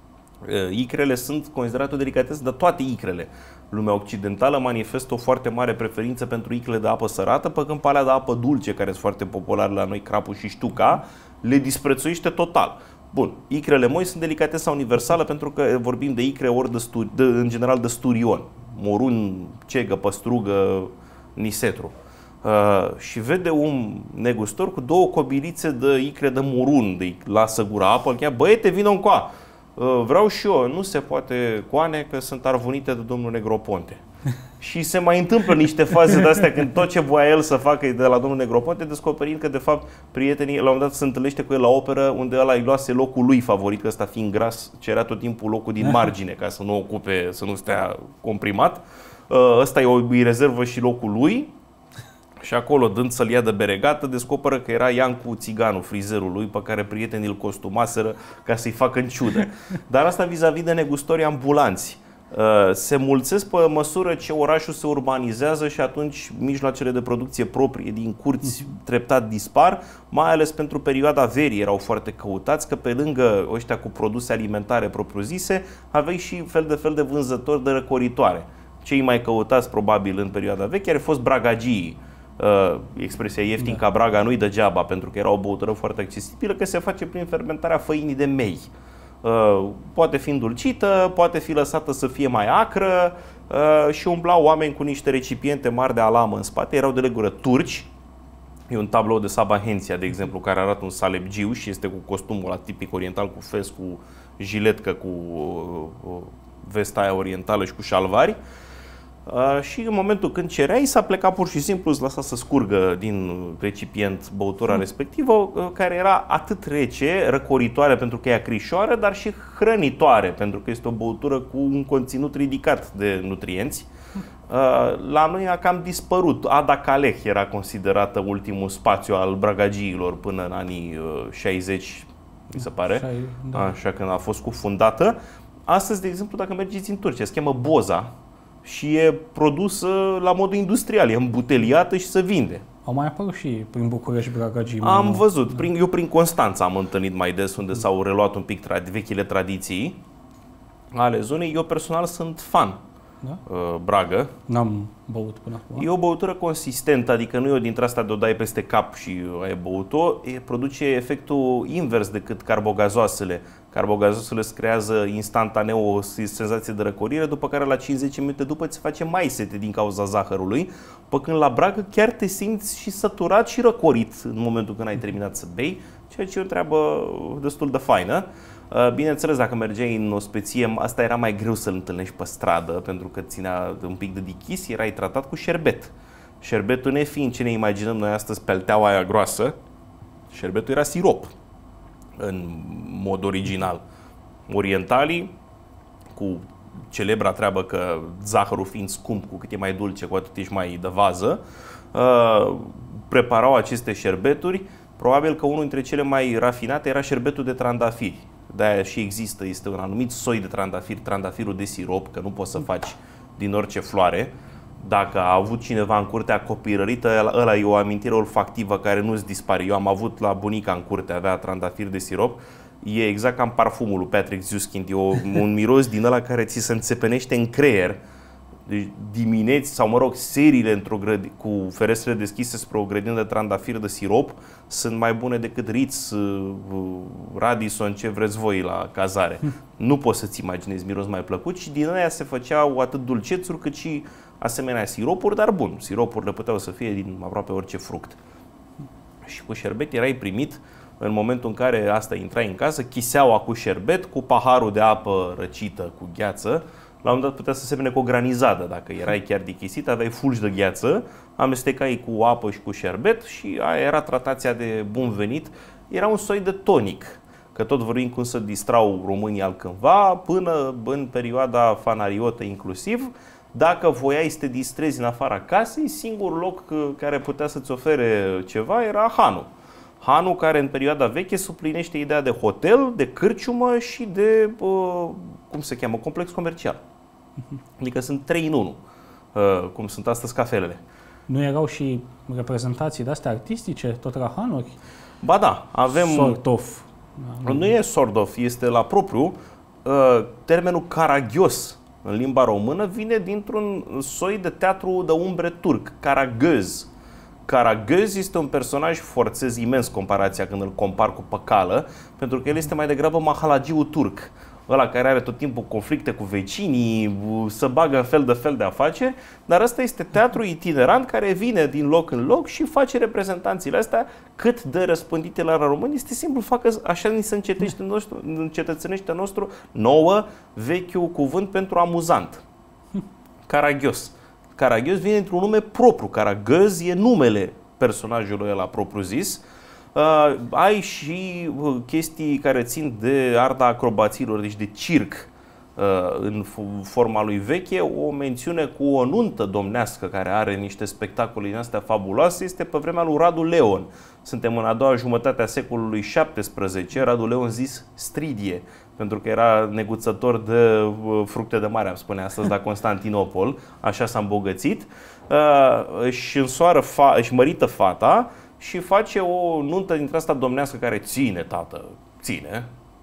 icrele sunt considerate o delicatesă de toate icrele. Lumea occidentală manifestă o foarte mare preferință pentru icrele de apă sărată, pe când pe alea de apă dulce, care sunt foarte populare la noi, crapul și ștuca, le disprețuiește total. Bun, icrele moi sunt delicatesa universală pentru că vorbim de icre ori de, sturi, de în general de sturion, morun, cegă, păstrugă, nisetru. Uh, și vede un negustor cu două cobilițe de icre de morun, de lasă gura apă, îl cheamă, băiete, vină încoa, uh, vreau și eu, nu se poate, coane, că sunt arvunite de domnul Negroponte. Și se mai întâmplă niște faze de-astea când tot ce voia el să facă de la domnul Negroponte, descoperind că de fapt prietenii, la un moment dat se întâlnește cu el la operă, unde ăla îi luase locul lui favorit, că ăsta fiind gras, cerea tot timpul locul din margine ca să nu ocupe, să nu stea comprimat. Uh, ăsta îi rezervă și locul lui. Și acolo, dând să-l ia de beregată, descoperă că era Iancu Țiganul, frizerul lui, pe care prietenii îl costumaseră ca să-i facă în ciudă. Dar asta vis-a-vis de negustorii ambulanți. Se mulțesc pe măsură ce orașul se urbanizează și atunci mijloacele de producție proprie din curți treptat dispar, mai ales pentru perioada verii erau foarte căutați, că pe lângă ăștia cu produse alimentare propriu-zise, aveai și fel de fel de vânzători de răcoritoare. Cei mai căutați probabil în perioada veche ar fi fost bragagii. Uh, expresia ieftin da. Ca Braga nu-i degeaba, pentru că era o băutură foarte accesibilă, că se face prin fermentarea făinii de mei. Uh, poate fi îndulcită, poate fi lăsată să fie mai acră uh, și umblau oameni cu niște recipiente mari de alamă în spate, erau de legură turci. E un tablou de Saba Henția, de exemplu, care arată un salepgiu și este cu costumul ăla tipic oriental, cu fez, cu jiletcă, cu uh, vesta aia orientală și cu șalvari. Uh, și în momentul când cereai, s-a plecat pur și simplu, îți lăsa să scurgă din recipient băutura mm. respectivă, uh, care era atât rece, răcoritoare pentru că e acrișoară, dar și hrănitoare, pentru că este o băutură cu un conținut ridicat de nutrienți. Uh, la noi a cam dispărut. Ada Caleh era considerată ultimul spațiu al bragagiilor până în anii uh, șaizeci mi se pare, Așa, e, da. Așa când a fost cufundată. Astăzi, de exemplu, dacă mergeți în Turcia, se cheamă boza și e produsă la modul industrial, e îmbuteliată și se vinde. Au mai apărut și prin București, Bragăgii. Am văzut, prin, eu prin Constanța am întâlnit mai des, unde s-au reluat un pic tra- vechile tradiții ale zonei. Eu personal sunt fan Da? Bragă. N-am băut până acum. E o băutură consistentă, adică nu e o dintre asta de o dai peste cap și ai băut-o, e, produce efectul invers decât carbogazoasele. Carbogazoasele îți creează instantaneu o senzație de răcorire, după care la cinci zece minute după ți face mai sete din cauza zahărului, pe când la Bragă chiar te simți și săturat și răcorit în momentul când ai terminat să bei, ceea ce e o treabă destul de faină. Bineînțeles, dacă mergeai în ospeție, asta era mai greu să-l întâlnești pe stradă, pentru că ținea un pic de dichis, erai tratat cu șerbet. Șerbetul nefiind ce ne imaginăm noi astăzi, pelteaua aia groasă, șerbetul era sirop, în mod original. Orientalii, cu celebra treabă că zahărul fiind scump, cu cât e mai dulce, cu atât ești mai de vază, preparau aceste șerbeturi. Probabil că unul dintre cele mai rafinate era șerbetul de trandafiri. De-aia și există, este un anumit soi de trandafiri, trandafirul de sirop, că nu poți să faci din orice floare. Dacă a avut cineva în curtea copilărită, ăla e o amintire olfactivă care nu-ți dispare. Eu am avut la bunica în curte, avea trandafir de sirop. E exact ca în parfumul lui Patrick Süskind, e o, un miros din ăla care ți se înțepenește în creier. Deci dimineți, sau mă rog, seriile într-o grădi, cu ferestrele deschise spre o grădină de trandafir de sirop sunt mai bune decât Ritz, Radisson, ce vreți voi la cazare. Nu poți să-ți imaginezi miros mai plăcut și din aia se făceau atât dulcețuri cât și asemenea siropuri, dar bun, siropurile puteau să fie din aproape orice fruct. Și cu șerbet erai primit în momentul în care asta intrai în casă, chiseaua cu șerbet, cu paharul de apă răcită cu gheață. La un moment dat putea să semene cu o granizadă, dacă erai chiar dichisit, aveai fulgi de gheață, amestecai cu apă și cu șerbet și aia era tratația de bun venit. Era un soi de tonic, că tot vorbim cum să distrau românii altcândva, până în perioada fanariotă inclusiv. Dacă voiai să te distrezi în afara casei, singurul loc care putea să-ți ofere ceva era hanul. Hanul care în perioada veche suplinește ideea de hotel, de cârciumă și de, uh, cum se cheamă, complex comercial. Adică sunt trei în unu, uh, cum sunt astăzi cafelele. Nu erau și reprezentații de-astea artistice, tot la hanuri? Ba da, avem... Sort of. Nu e sort of, este la propriu. Uh, termenul caragios în limba română vine dintr-un soi de teatru de umbre turc, Karagöz. Karagöz este un personaj forțez imens comparația când îl compar cu Păcală, pentru că el este mai degrabă mahalagiul turc, ăla care are tot timpul conflicte cu vecinii, să bagă în fel de fel de afaceri, dar ăsta este teatru itinerant care vine din loc în loc și face reprezentanțiile astea cât de răspândite la români. Este simplu, facă așa ni se încetățenește nostru, încetățenește nostru nouă vechiul cuvânt pentru amuzant. Caragios. Caragios vine dintr-un nume propriu. Karagöz e numele personajului ăla propriu zis. Uh, ai și uh, chestii care țin de arta acrobațiilor, deci de circ uh, în forma lui veche. O mențiune cu o nuntă domnească care are niște spectacole din astea fabuloase este pe vremea lui Radu Leon. Suntem în a doua jumătate a secolului șaptesprezece. Radu Leon zis Stridie, pentru că era neguțător de uh, fructe de mare, am spune astăzi, la Constantinopol. Așa s-a îmbogățit. Uh, își însoară, fa- își mărită fata și face o nuntă dintre asta domnească care ține, tată, ține.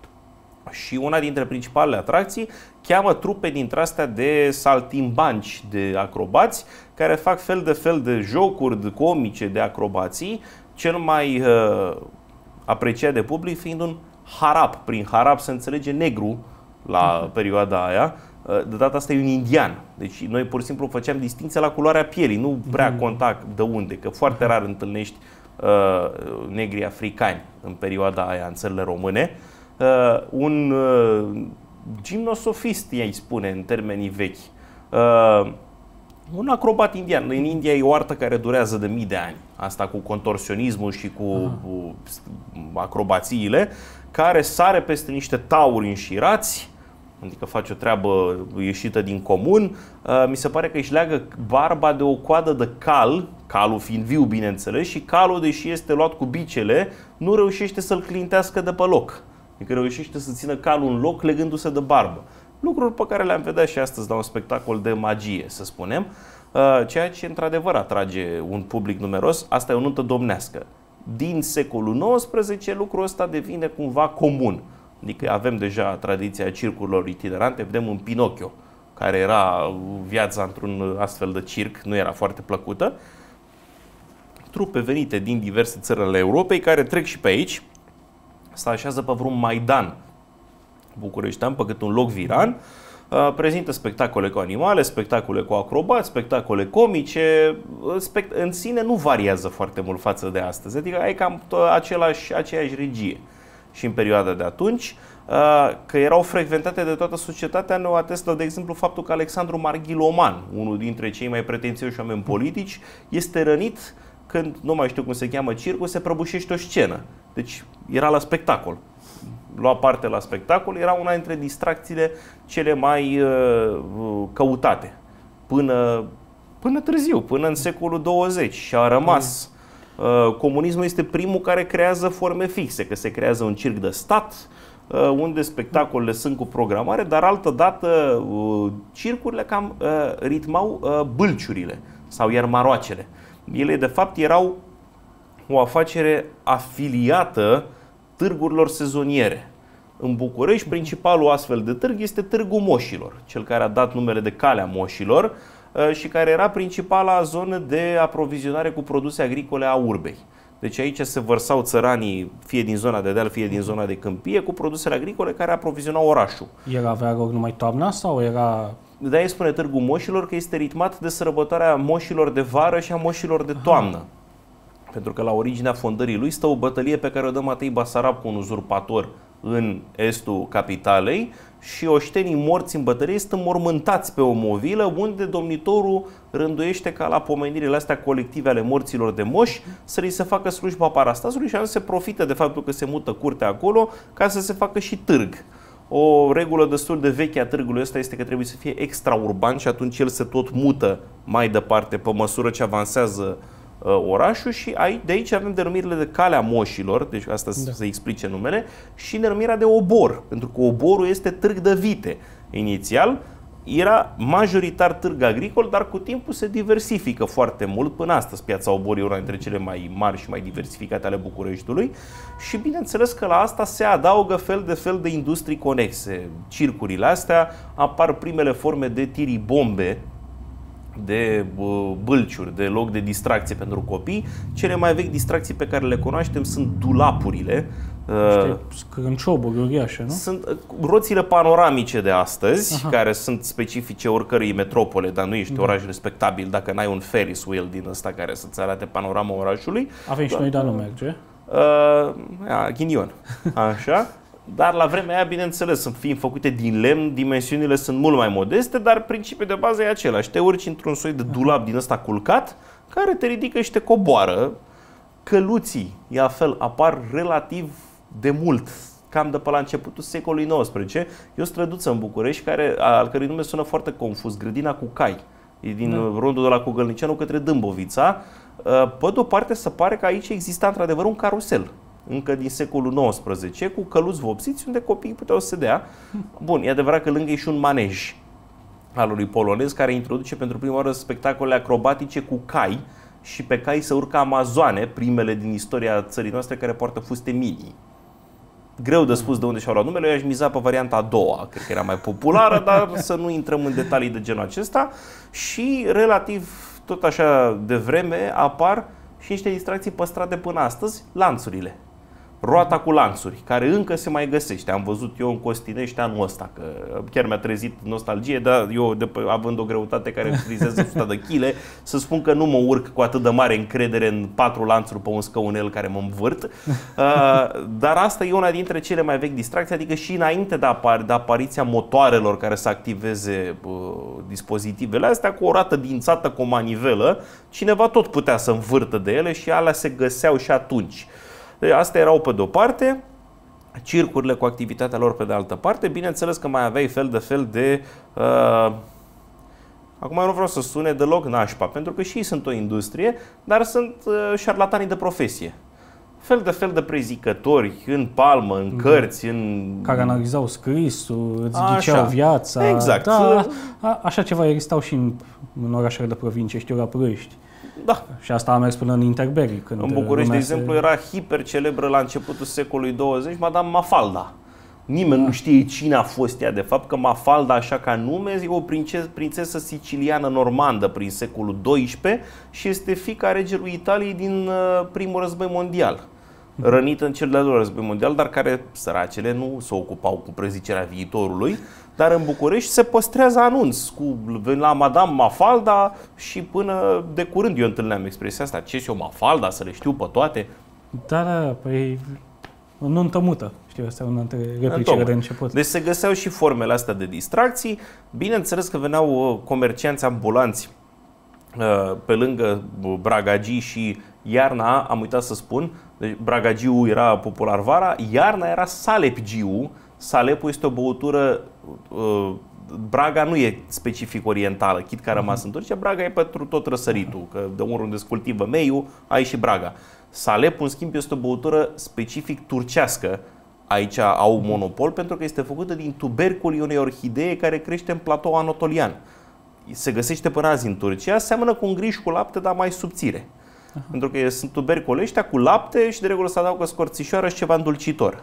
Și una dintre principalele atracții cheamă trupe dintre astea de saltimbanci, de acrobați, care fac fel de fel de jocuri de comice, de acrobații, cel mai uh, apreciat de public fiind un harap. Prin harap se înțelege negru la perioada aia. De data asta e un indian. Deci noi pur și simplu făceam distinția la culoarea pielii, nu prea conta de unde, că foarte rar întâlnești uh, negri africani în perioada aia în țările române. Uh, un uh, gimnosofist, i-ai spune în termenii vechi. Uh, un acrobat indian. În India e o artă care durează de mii de ani. Asta cu contorsionismul și cu, cu acrobațiile, care sare peste niște tauri înșirați, adică face o treabă ieșită din comun. Mi se pare că își leagă barba de o coadă de cal, calul fiind viu, bineînțeles, și calul, deși este luat cu bicele, nu reușește să-l clintească de pe loc. Adică reușește să țină calul în loc legându-se de barbă. Lucruri pe care le-am vedea și astăzi la un spectacol de magie, să spunem, ceea ce într-adevăr atrage un public numeros. Asta e o nuntă domnească. Din secolul nouăsprezece lucrul ăsta devine cumva comun. Adică avem deja tradiția circurilor itinerante, vedem un Pinocchio, care era viața într-un astfel de circ, nu era foarte plăcută. Trupe venite din diverse țări ale Europei, care trec și pe aici, se așează pe vreun Maidan bucureștean, pe cât un loc viran, prezintă spectacole cu animale, spectacole cu acrobați, spectacole comice. În sine nu variază foarte mult față de astăzi, adică ai cam același, aceeași regie. Și în perioada de atunci, că erau frecventate de toată societatea, ne atestă, de exemplu, faptul că Alexandru Marghiloman, unul dintre cei mai pretențioși oameni politici, este rănit când, nu mai știu cum se cheamă circul, se prăbușește o scenă. Deci era la spectacol. Lua parte la spectacol, era una dintre distracțiile cele mai uh, căutate până, până târziu, până în secolul douăzeci, și a rămas. Uh, comunismul este primul care creează forme fixe, că se creează un circ de stat, uh, unde spectacolele sunt cu programare, dar altădată uh, circurile cam uh, ritmau uh, bâlciurile sau iar maroacele. Ele de fapt erau o afacere afiliată târgurilor sezoniere. În București, principalul astfel de târg este Târgul Moșilor, cel care a dat numele de Calea Moșilor și care era principala zonă de aprovizionare cu produse agricole a urbei. Deci aici se vărsau țăranii, fie din zona de deal, fie din zona de câmpie, cu produsele agricole care aprovizionau orașul. El avea loc numai toamna sau era... De-aia spune Târgul Moșilor că este ritmat de sărbătoarea moșilor de vară și a moșilor de toamnă. Aha. Pentru că la originea fondării lui stă o bătălie pe care o dă Matei Basarab cu un uzurpator în estul capitalei și oștenii morți în bătălie sunt înmormântați pe o movilă unde domnitorul rânduiește ca la pomenirile astea colective ale morților de moși să li se facă slujba parastasului și atunci se profită de faptul că se mută curtea acolo ca să se facă și târg. O regulă destul de veche a târgului ăsta este că trebuie să fie extraurban și atunci el se tot mută mai departe pe măsură ce avansează orașul și de aici avem denumirile de Calea Moșilor, deci asta da. Se explice numele, și denumirea de obor, pentru că oborul este târg de vite. Inițial era majoritar târg agricol, dar cu timpul se diversifică foarte mult. Până astăzi piața Obor e una dintre cele mai mari și mai diversificate ale Bucureștiului și bineînțeles că la asta se adaugă fel de fel de industrii conexe. Circurile astea, apar primele forme de tiribombe, de bâlciuri, de loc de distracție pentru copii. Cele mai vechi distracții pe care le cunoaștem sunt dulapurile. Scrâncioburi uriașe, nu? Sunt roțile panoramice de astăzi, aha, care sunt specifice oricărei metropole, dar nu ești da. oraș respectabil dacă n-ai un Ferris wheel din ăsta care să-ți arate panorama orașului. Avem și da. noi, dar nu merge. Uh, a, ghinion. Așa. Dar la vremea aia, bineînțeles, fiind făcute din lemn, dimensiunile sunt mult mai modeste, dar principiul de bază e același. Te urci într-un soi de dulap din ăsta culcat, care te ridică și te coboară. Căluții, e la fel, apar relativ de mult, cam de pe la începutul secolului nouăsprezece. E o străduță în București, care, al cărui nume sună foarte confuz, Grădina cu Cai. E din da. rondul de la Cogălnicianu către Dâmbovița. Pe de o parte, se pare că aici exista într-adevăr un carusel, încă din secolul nouăsprezece, cu căluți vopsiți unde copiii puteau să dea. Bun, e adevărat că lângă e și un manej al lui polonez care introduce pentru prima oară spectacole acrobatice cu cai și pe cai se urcă amazoane, primele din istoria țării noastre care poartă fuste mini. Greu de spus de unde și-au luat numele, eu aș miza pe varianta a doua, cred că era mai populară, dar să nu intrăm în detalii de genul acesta. Și relativ tot așa de vreme apar și niște distracții păstrate până astăzi, lanțurile. Roata cu lanțuri, care încă se mai găsește. Am văzut eu în Costinești anul ăsta, că chiar mi-a trezit nostalgie, dar eu, de, având o greutate care utilizează o sută de kilograme, să spun că nu mă urc cu atât de mare încredere în patru lanțuri pe un scăunel care mă învârt. Uh, dar asta e una dintre cele mai vechi distracții, adică și înainte de, apar, de apariția motoarelor care să activeze uh, dispozitivele astea, cu o roată dințată cu o manivelă, cineva tot putea să învârtă de ele și alea se găseau și atunci. Astea erau pe de-o parte, circurile cu activitatea lor pe de altă parte. Bineînțeles că mai aveai fel de fel de... Uh, acum nu vreau să sune deloc nașpa, pentru că și ei sunt o industrie, dar sunt uh, șarlatanii de profesie. fel de fel de prezicători în palmă, în cărți, în... Care analizau scrisul, îți Așa. ghiceau viața. Exact. Da, a, așa ceva existau și în, în orașele de provincie, știu, la Ploiești. Da. Și asta a mers până în Interbelic. Când În București, de lumea exemplu, se... era hiper celebră la începutul secolului douăzeci, Madame Mafalda. Nimeni nu știe cine a fost ea, de fapt, că Mafalda, așa ca nume, e o prințesă, prințesă siciliană normandă prin secolul doisprezece și este fiica regelui Italiei din uh, primul război mondial. Rănită în cel de-al doilea război mondial, dar care, săracele, nu se ocupau cu prezicerea viitorului, dar în București se păstrează anunț cu la Madame Mafalda și până de curând eu întâlneam expresia asta, ce și o Mafalda, să le știu pe toate. Da, da, păi o nuntă mută, știu, asta e una dintre replicile de început. Deci se găseau și formele astea de distracții. Bineînțeles că veneau comercianți ambulanți pe lângă bragagii și iarna, am uitat să spun, deci bragagiu era popular vara, iarna era salepgiu. Salepul este o băutură, Braga nu e specific orientală, chit că a rămas în Turcia, Braga e pentru tot răsăritul, că de unde se cultivă meiul, ai și Braga. Salepul, în schimb, este o băutură specific turcească. Aici au monopol pentru că este făcută din tuberculii unei orhidee care crește în platou anatolian. Se găsește până azi în Turcia, seamănă cu un griș cu lapte, dar mai subțire. Aha. Pentru că sunt tuberculi ăștia cu lapte și de regulă se adaugă scorțișoară și ceva îndulcitor.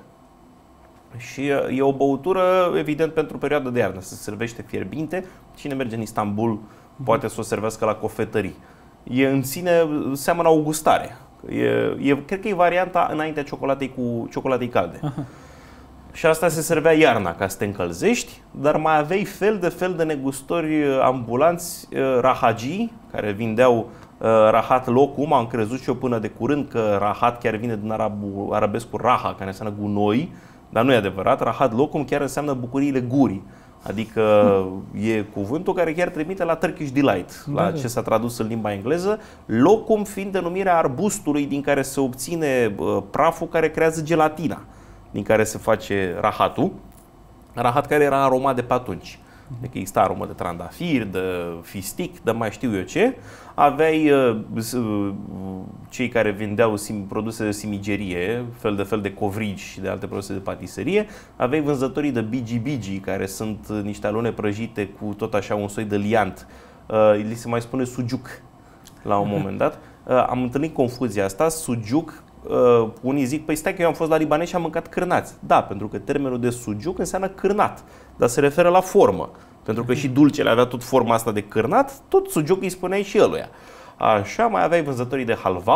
Și e o băutură, evident, pentru perioada de iarnă. Se servește fierbinte. Cine merge în Istanbul poate să o servească la cofetării. E în sine, seamănă o gustare. E, e, cred că e varianta înaintea ciocolatei cu ciocolatei calde. Aha. Și asta se servea iarna ca să te încălzești, dar mai aveai fel de fel de negustori ambulanți, rahagii, care vindeau rahat locum. Am crezut și eu până de curând că rahat chiar vine din arabul, arabescul raha, care înseamnă gunoi, dar nu e adevărat. Rahat locum chiar înseamnă bucuriile gurii. Adică e cuvântul care chiar trimite la Turkish Delight, la ce s-a tradus în limba engleză, locum fiind denumirea arbustului din care se obține praful care creează gelatina, din care se face rahatul. Rahat care era aromat de pe atunci. Deci exista aromă de trandafir, de fistic, de mai știu eu ce. Aveai uh, cei care vindeau sim, produse de simigerie, fel de fel de covrigi și de alte produse de patiserie. Aveai vânzătorii de bigi-bigi, care sunt niște alune prăjite cu tot așa un soi de liant. Uh, li se mai spune sugiuc la un moment dat. Uh, am întâlnit confuzia asta, sugiuc. Uh, unii zic, păi stai că eu am fost la libanezi și am mâncat cârnați. Da, pentru că termenul de sugiuc înseamnă cârnat, dar se referă la formă. Pentru că și dulcele avea tot forma asta de cârnat, tot sugiuc îi spuneai și eluia. Așa, mai aveai vânzătorii de halva,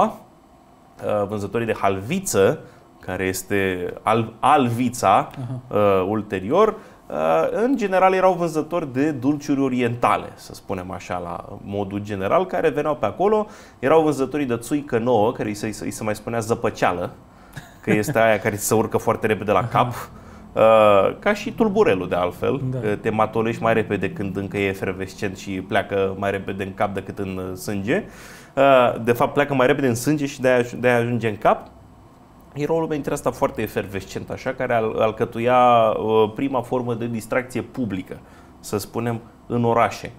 uh, vânzătorii de halviță, care este al, alvița uh, ulterior. Uh, în general erau vânzători de dulciuri orientale, să spunem așa, la modul general, care veneau pe acolo. Erau vânzătorii de țuică nouă, care îi se, îi se mai spunea zăpăceală, că este aia care se urcă foarte repede la cap. Uh, ca și tulburelul, de altfel, da. Că te matolești mai repede când încă e efervescent și pleacă mai repede în cap decât în sânge. Uh, de fapt, pleacă mai repede în sânge și de-aia, de-aia ajunge în cap. Era o lume dintre asta foarte efervescent, așa, care al, alcătuia uh, prima formă de distracție publică, să spunem, în orașe.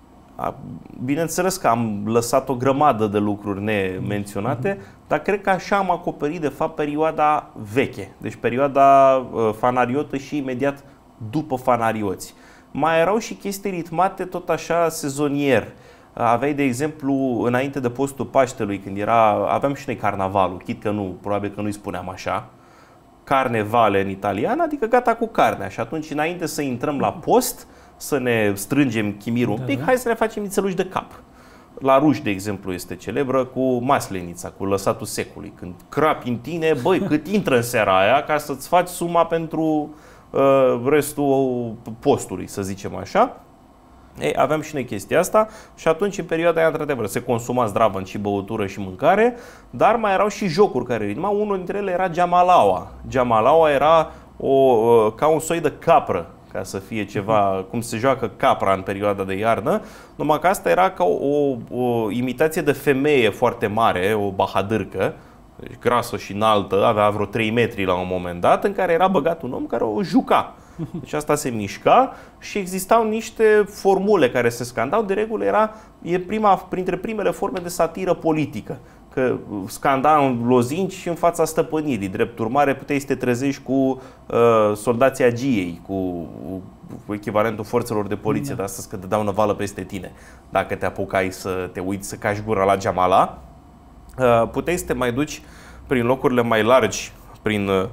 Bineînțeles că am lăsat o grămadă de lucruri nemenționate, dar cred că așa am acoperit de fapt perioada veche, deci perioada fanariotă și imediat după fanarioți. Mai erau și chestii ritmate tot așa sezonier. Aveai, de exemplu, înainte de postul Paștelui, când era, aveam și noi carnavalul, chit că nu, probabil că nu-i spuneam așa, carnevale în italian, adică gata cu carnea. Și atunci, înainte să intrăm la post, să ne strângem chimirul un pic, hai să ne facem nițeluși de cap. La Ruși, de exemplu, este celebră cu maslenița, cu lăsatul secului. Când crapi în tine, băi, cât intră în seara aia ca să-ți faci suma pentru uh, restul postului, să zicem așa. Ei, aveam și noi chestia asta și atunci, în perioada aia, într-adevăr, se consuma zdravăn și băutură și mâncare, dar mai erau și jocuri care ritmau. Unul dintre ele era geamalaua. Geamalaua era o, ca un soi de capră, ca să fie ceva, cum se joacă capra în perioada de iarnă, numai că asta era ca o, o imitație de femeie foarte mare, o bahadârcă, deci grasă și înaltă, avea vreo trei metri la un moment dat, în care era băgat un om care o juca. Deci asta se mișca și existau niște formule care se scandau. De regulă era, e prima, printre primele forme de satiră politică. că scanda în lozinci în fața stăpânirii. Drept urmare, puteai să te trezești cu uh, soldații agiei, cu, cu echivalentul forțelor de poliție, da. De astăzi, că te dau năvală peste tine. Dacă te apucai să te uiți, să cași gura la geamala, uh, puteai să te mai duci prin locurile mai largi, prin... Uh,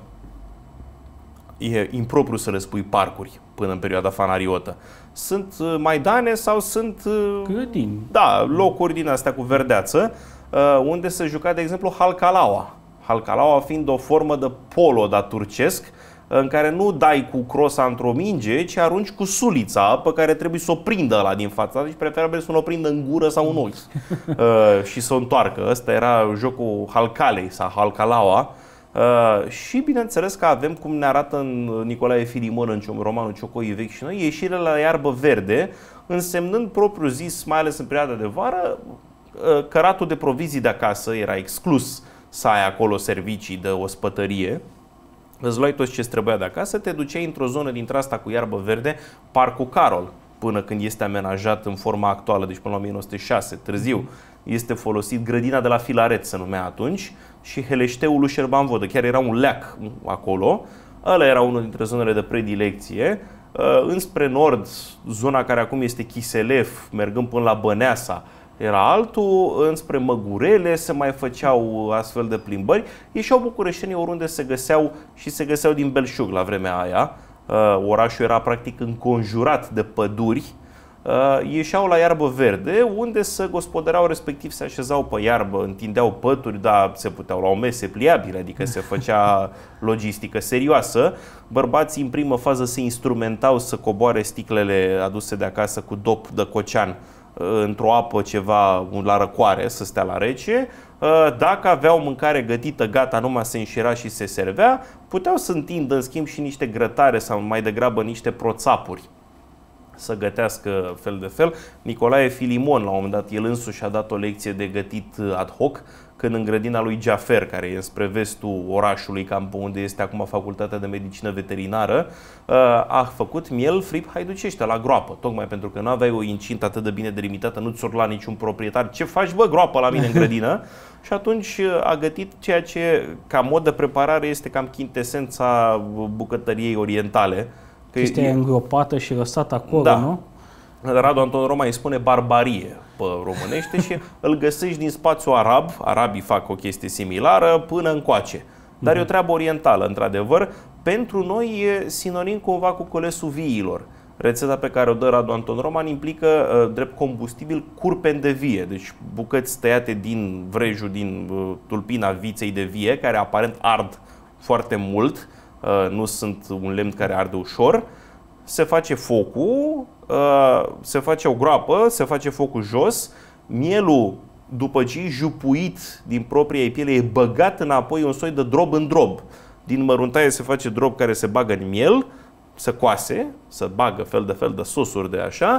e impropriu să le spui parcuri până în perioada fanariotă. Sunt uh, maidane sau sunt uh, grădini. Da, locuri din astea cu verdeață, uh, unde se juca, de exemplu, halcalaua. Halcalaua fiind o formă de polo, da, turcesc, în care nu dai cu crosa într-o minge, ci arunci cu sulița pe care trebuie să o prindă ăla din fața. Deci preferabil să nu o prindă în gură sau în ochi uh, și să o întoarcă. Ăsta era jocul halcalei sau halcalaua. Uh, și bineînțeles că avem, cum ne arată în Nicolae Filimon în romanul Ciocoii vechi și noi, ieșirea la iarbă verde, însemnând propriu zis, mai ales în perioada de vară, uh, căratul de provizii de acasă era exclus să ai acolo servicii de ospătărie. Îți luai tot ce-ți trebuia de acasă, te duceai într-o zonă dintre asta cu iarbă verde, Parcul Carol, până când este amenajat în forma actuală, deci până la o mie nouă sute șase, târziu, este folosit grădina de la Filaret, se numea atunci, și Heleșteul lui Șerban-Vodă. Chiar era un leac acolo, ăla era unul dintre zonele de predilecție. Înspre nord, zona care acum este Chiselef, mergând până la Băneasa, era altul, înspre Măgurele se mai făceau astfel de plimbări. Ieșeau bucureștenii oriunde se găseau și se găseau din belșug la vremea aia. Orașul era practic înconjurat de păduri. Ieșeau la iarbă verde, unde se gospodăreau, respectiv se așezau pe iarbă, întindeau pături, dar se puteau la o mese pliabile, adică se făcea logistică serioasă. Bărbații în primă fază se instrumentau să coboare sticlele aduse de acasă cu dop de cocean într-o apă ceva la răcoare, să stea la rece. Dacă aveau mâncare gătită, gata, numai se înșira și se servea, puteau să întindă în schimb și niște grătare sau mai degrabă niște proțapuri să gătească fel de fel. Nicolae Filimon, la un moment dat, el însuși a dat o lecție de gătit ad hoc, când în grădina lui Geafer, care e spre vestul orașului, cam pe unde este acum facultatea de medicină veterinară, a făcut miel frip haiducește la groapă, tocmai pentru că nu aveai o incintă atât de bine delimitată, nu-ți urla niciun proprietar: ce faci, bă, groapă la mine în grădină? Și atunci a gătit ceea ce, ca mod de preparare, este cam chintesența bucătăriei orientale. Este e îngropată și lăsată acolo, da. Nu? Radu Anton Roma îi spune barbarie pe românește și îl găsești din spațiu arab. Arabii fac o chestie similară până încoace. Dar e o treabă orientală, într-adevăr. Pentru noi e sinonim cumva cu culesul viilor. Rețeta pe care o dă Radu Anton Roman implică uh, drept combustibil curpeni de vie, deci bucăți tăiate din vrejul, din uh, tulpina viței de vie, care aparent ard foarte mult, uh, nu sunt un lemn care arde ușor. Se face focul, uh, se face o groapă, se face focul jos, mielul, după ce e jupuit din propria ei piele, e băgat înapoi un soi de drob în drob. Din măruntaie se face drob care se bagă în miel, se coase, se bagă fel de fel de sosuri de așa,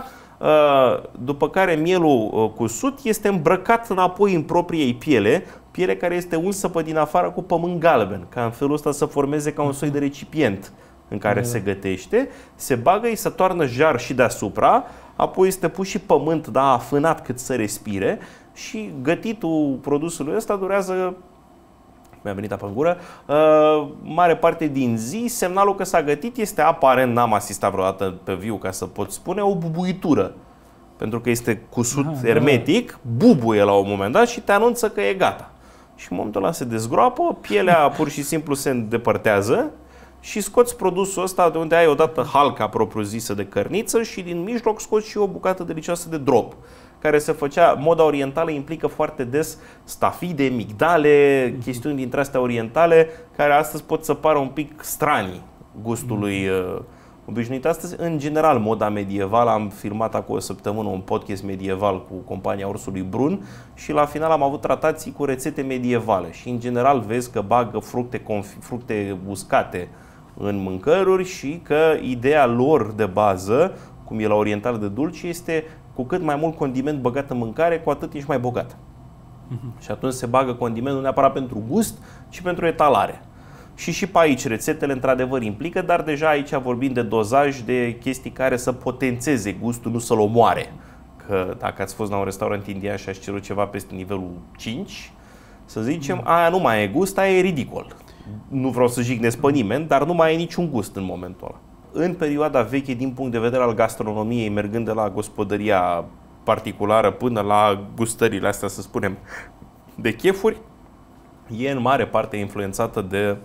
după care mielul cusut este îmbrăcat înapoi în propria ei piele, piele care este unsă pe din afară cu pământ galben, ca în felul ăsta să formeze ca un soi de recipient în care se gătește, se bagă, îi se toarnă jar și deasupra, apoi este pus și pământ, da, afânat cât să respire, și gătitul produsului ăsta durează, mi-a venit apa în gură, uh, mare parte din zi. Semnalul că s-a gătit este, aparent, n-am asistat vreodată pe viu ca să pot spune, o bubuitură. Pentru că este cusut Aha, ermetic, bubuie la un moment dat și te anunță că e gata. Și în momentul ăla se dezgroapă, pielea pur și simplu se îndepărtează și scoți produsul ăsta de unde ai odată halca propriu-zisă de cărniță și din mijloc scoți și o bucată delicioasă de drop, care se făcea, moda orientală implică foarte des stafide, migdale, mm-hmm. chestiuni dintre astea orientale, care astăzi pot să pară un pic stranii gustului mm-hmm. uh, obișnuit astăzi. În general, moda medievală, am filmat acum o săptămână un podcast medieval cu compania Ursului Brun și la final am avut tratații cu rețete medievale și în general vezi că bagă fructe, fructe uscate în mâncăruri și că ideea lor de bază, cum e la oriental de dulci, este cu cât mai mult condiment băgat în mâncare, cu atât ești mai bogat. Uh-huh. Și atunci se bagă condimentul neapărat pentru gust, ci pentru etalare. Și și pe aici rețetele într-adevăr implică, dar deja aici vorbim de dozaj, de chestii care să potențeze gustul, nu să-l omoare. Că dacă ați fost la un restaurant indian și ați cerut ceva peste nivelul cinci, Să zicem, aia nu mai e gust, aia e ridicol. Nu vreau să jignesc pe nimeni, dar nu mai e niciun gust în momentul ăla. În perioada veche, din punct de vedere al gastronomiei, mergând de la gospodăria particulară până la gustările astea, să spunem, de chefuri, e în mare parte influențată de...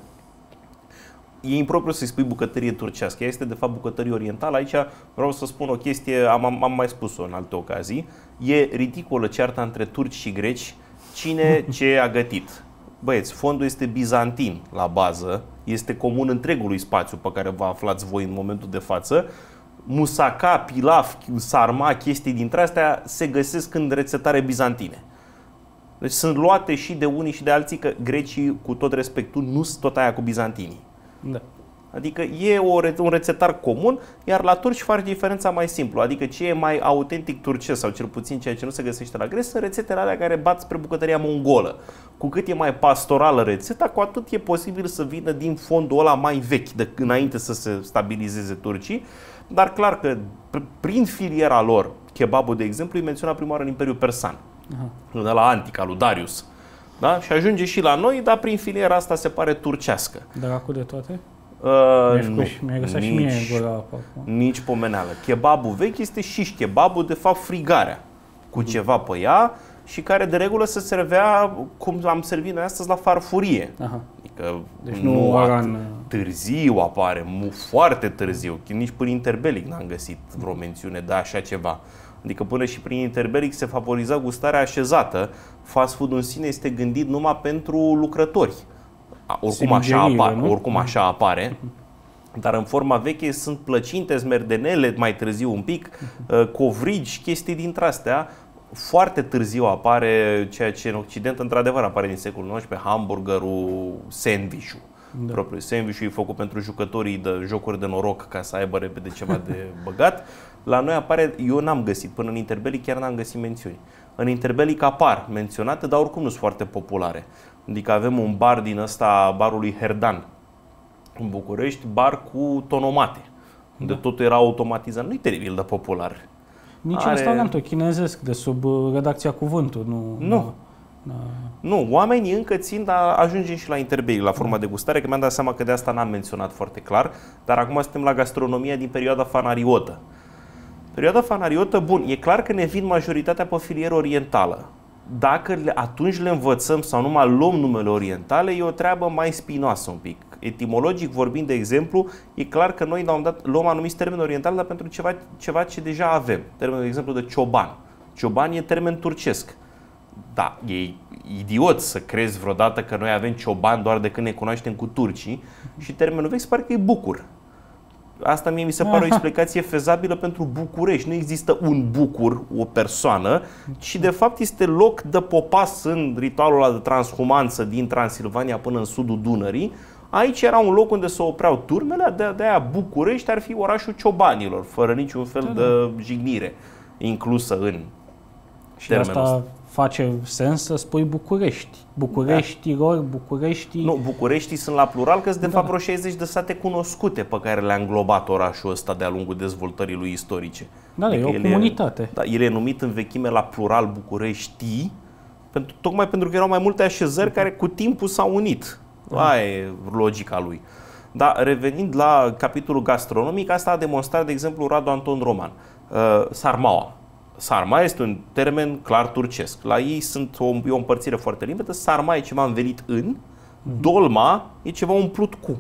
E impropriu să-i spui bucătărie turcească, ea este de fapt bucătărie orientală. Aici vreau să spun o chestie, am, am mai spus-o în alte ocazii, e ridicolă cearta între turci și greci, cine ce a gătit. Băieți, fondul este bizantin la bază, este comun întregului spațiu pe care vă aflați voi în momentul de față. Musaca, pilaf, sarma, chestii dintre astea se găsesc în rețetare bizantine. Deci sunt luate și de unii și de alții, că grecii, cu tot respectul, nu sunt tot aia cu bizantinii. Da. Adică e o, un rețetar comun, iar la turci faci diferența mai simplu. Adică ce e mai autentic turcesc, sau cel puțin ceea ce nu se găsește la greci, sunt rețetele alea care bat spre bucătăria mongolă. Cu cât e mai pastorală rețeta, cu atât e posibil să vină din fondul ăla mai vechi, de înainte să se stabilizeze turcii. Dar clar că prin filiera lor, kebabul, de exemplu, e menționat prima oară în Imperiul Persan, uh-huh. de la Antica, lui Darius. Da? Și ajunge și la noi, dar prin filiera asta se pare turcească. Dracu de toate? Uh, nu, mi-a găsat și mie în gura apa. Nici pomeneală. Kebabul vechi este shish kebabul, de fapt frigarea, cu ceva pe ea și care de regulă se servea cum am servit noi astăzi la farfurie. Aha. Adică deci nu, nu aran... târziu apare, foarte târziu, nici până interbelic n-am găsit vreo mențiune de așa ceva. Adică până și prin interbelic se favoriza gustarea așezată. Fast food în sine este gândit numai pentru lucrători. Oricum așa apare, oricum așa apare. Dar în forma veche sunt plăcinte, smerdenele, mai târziu un pic, covrigi, chestii dintre astea. Foarte târziu apare ceea ce în Occident într-adevăr apare din secolul nouăsprezece, hamburgerul, sandwich-ul. Da. Propriu sandwich-ul e făcut pentru jucătorii de jocuri de noroc ca să aibă repede ceva de băgat. La noi apare, eu n-am găsit, până în interbelic chiar n-am găsit mențiuni. În interbelic apar menționate, dar oricum nu sunt foarte populare. Adică avem un bar din ăsta, barul lui Herdan, în București, bar cu tonomate, unde da. totul era automatizat. Nu-i teribil de popular. Nici Are... restaurantul chinezesc de sub redacția Cuvântul. Nu. Nu. Na, na. Nu, oamenii încă țin, dar ajungem și la interbelic, la forma de gustare, că mi-am dat seama că de asta n-am menționat foarte clar, dar acum suntem la gastronomia din perioada fanariotă. Perioada fanariotă, bun, e clar că ne vin majoritatea pe filieră orientală. Dacă le, atunci le învățăm sau numai luăm numele orientale, e o treabă mai spinoasă un pic. Etimologic vorbind, de exemplu, e clar că noi la un dat luăm anumiți termeni orientali, dar pentru ceva, ceva ce deja avem. Termenul, de exemplu, de cioban. Cioban e termen turcesc. Da, e idiot să crezi vreodată că noi avem cioban doar de când ne cunoaștem cu turcii și termenul vechi se pare că e bucur. Asta mie mi se pare o explicație fezabilă pentru București. Nu există un bucur, o persoană, ci de fapt este loc de popas în ritualul ăla de transhumanță din Transilvania până în sudul Dunării. Aici era un loc unde se opreau turmele, de, de aia București ar fi orașul ciobanilor, fără niciun fel da, de jignire inclusă în și termenul ăsta. Face sens să spui București. Bucureștilor, da. București... Nu, Bucureștii sunt la plural, că sunt de da. fapt vreo șaizeci de sate cunoscute pe care le-a înglobat orașul ăsta de-a lungul dezvoltării lui istorice. Da, adică e o comunitate. E, da, el e numit în vechime la plural București, pentru, tocmai pentru că erau mai multe așezări care cu timpul s-au unit. Aia e logica lui. Dar revenind la capitolul gastronomic, asta a demonstrat, de exemplu, Radu Anton Roman. Uh, sarmaua. Sarma este un termen clar turcesc. La ei sunt o, e o împărțire foarte limpede. Sarma e ceva învelit în, dolma e ceva umplut cu.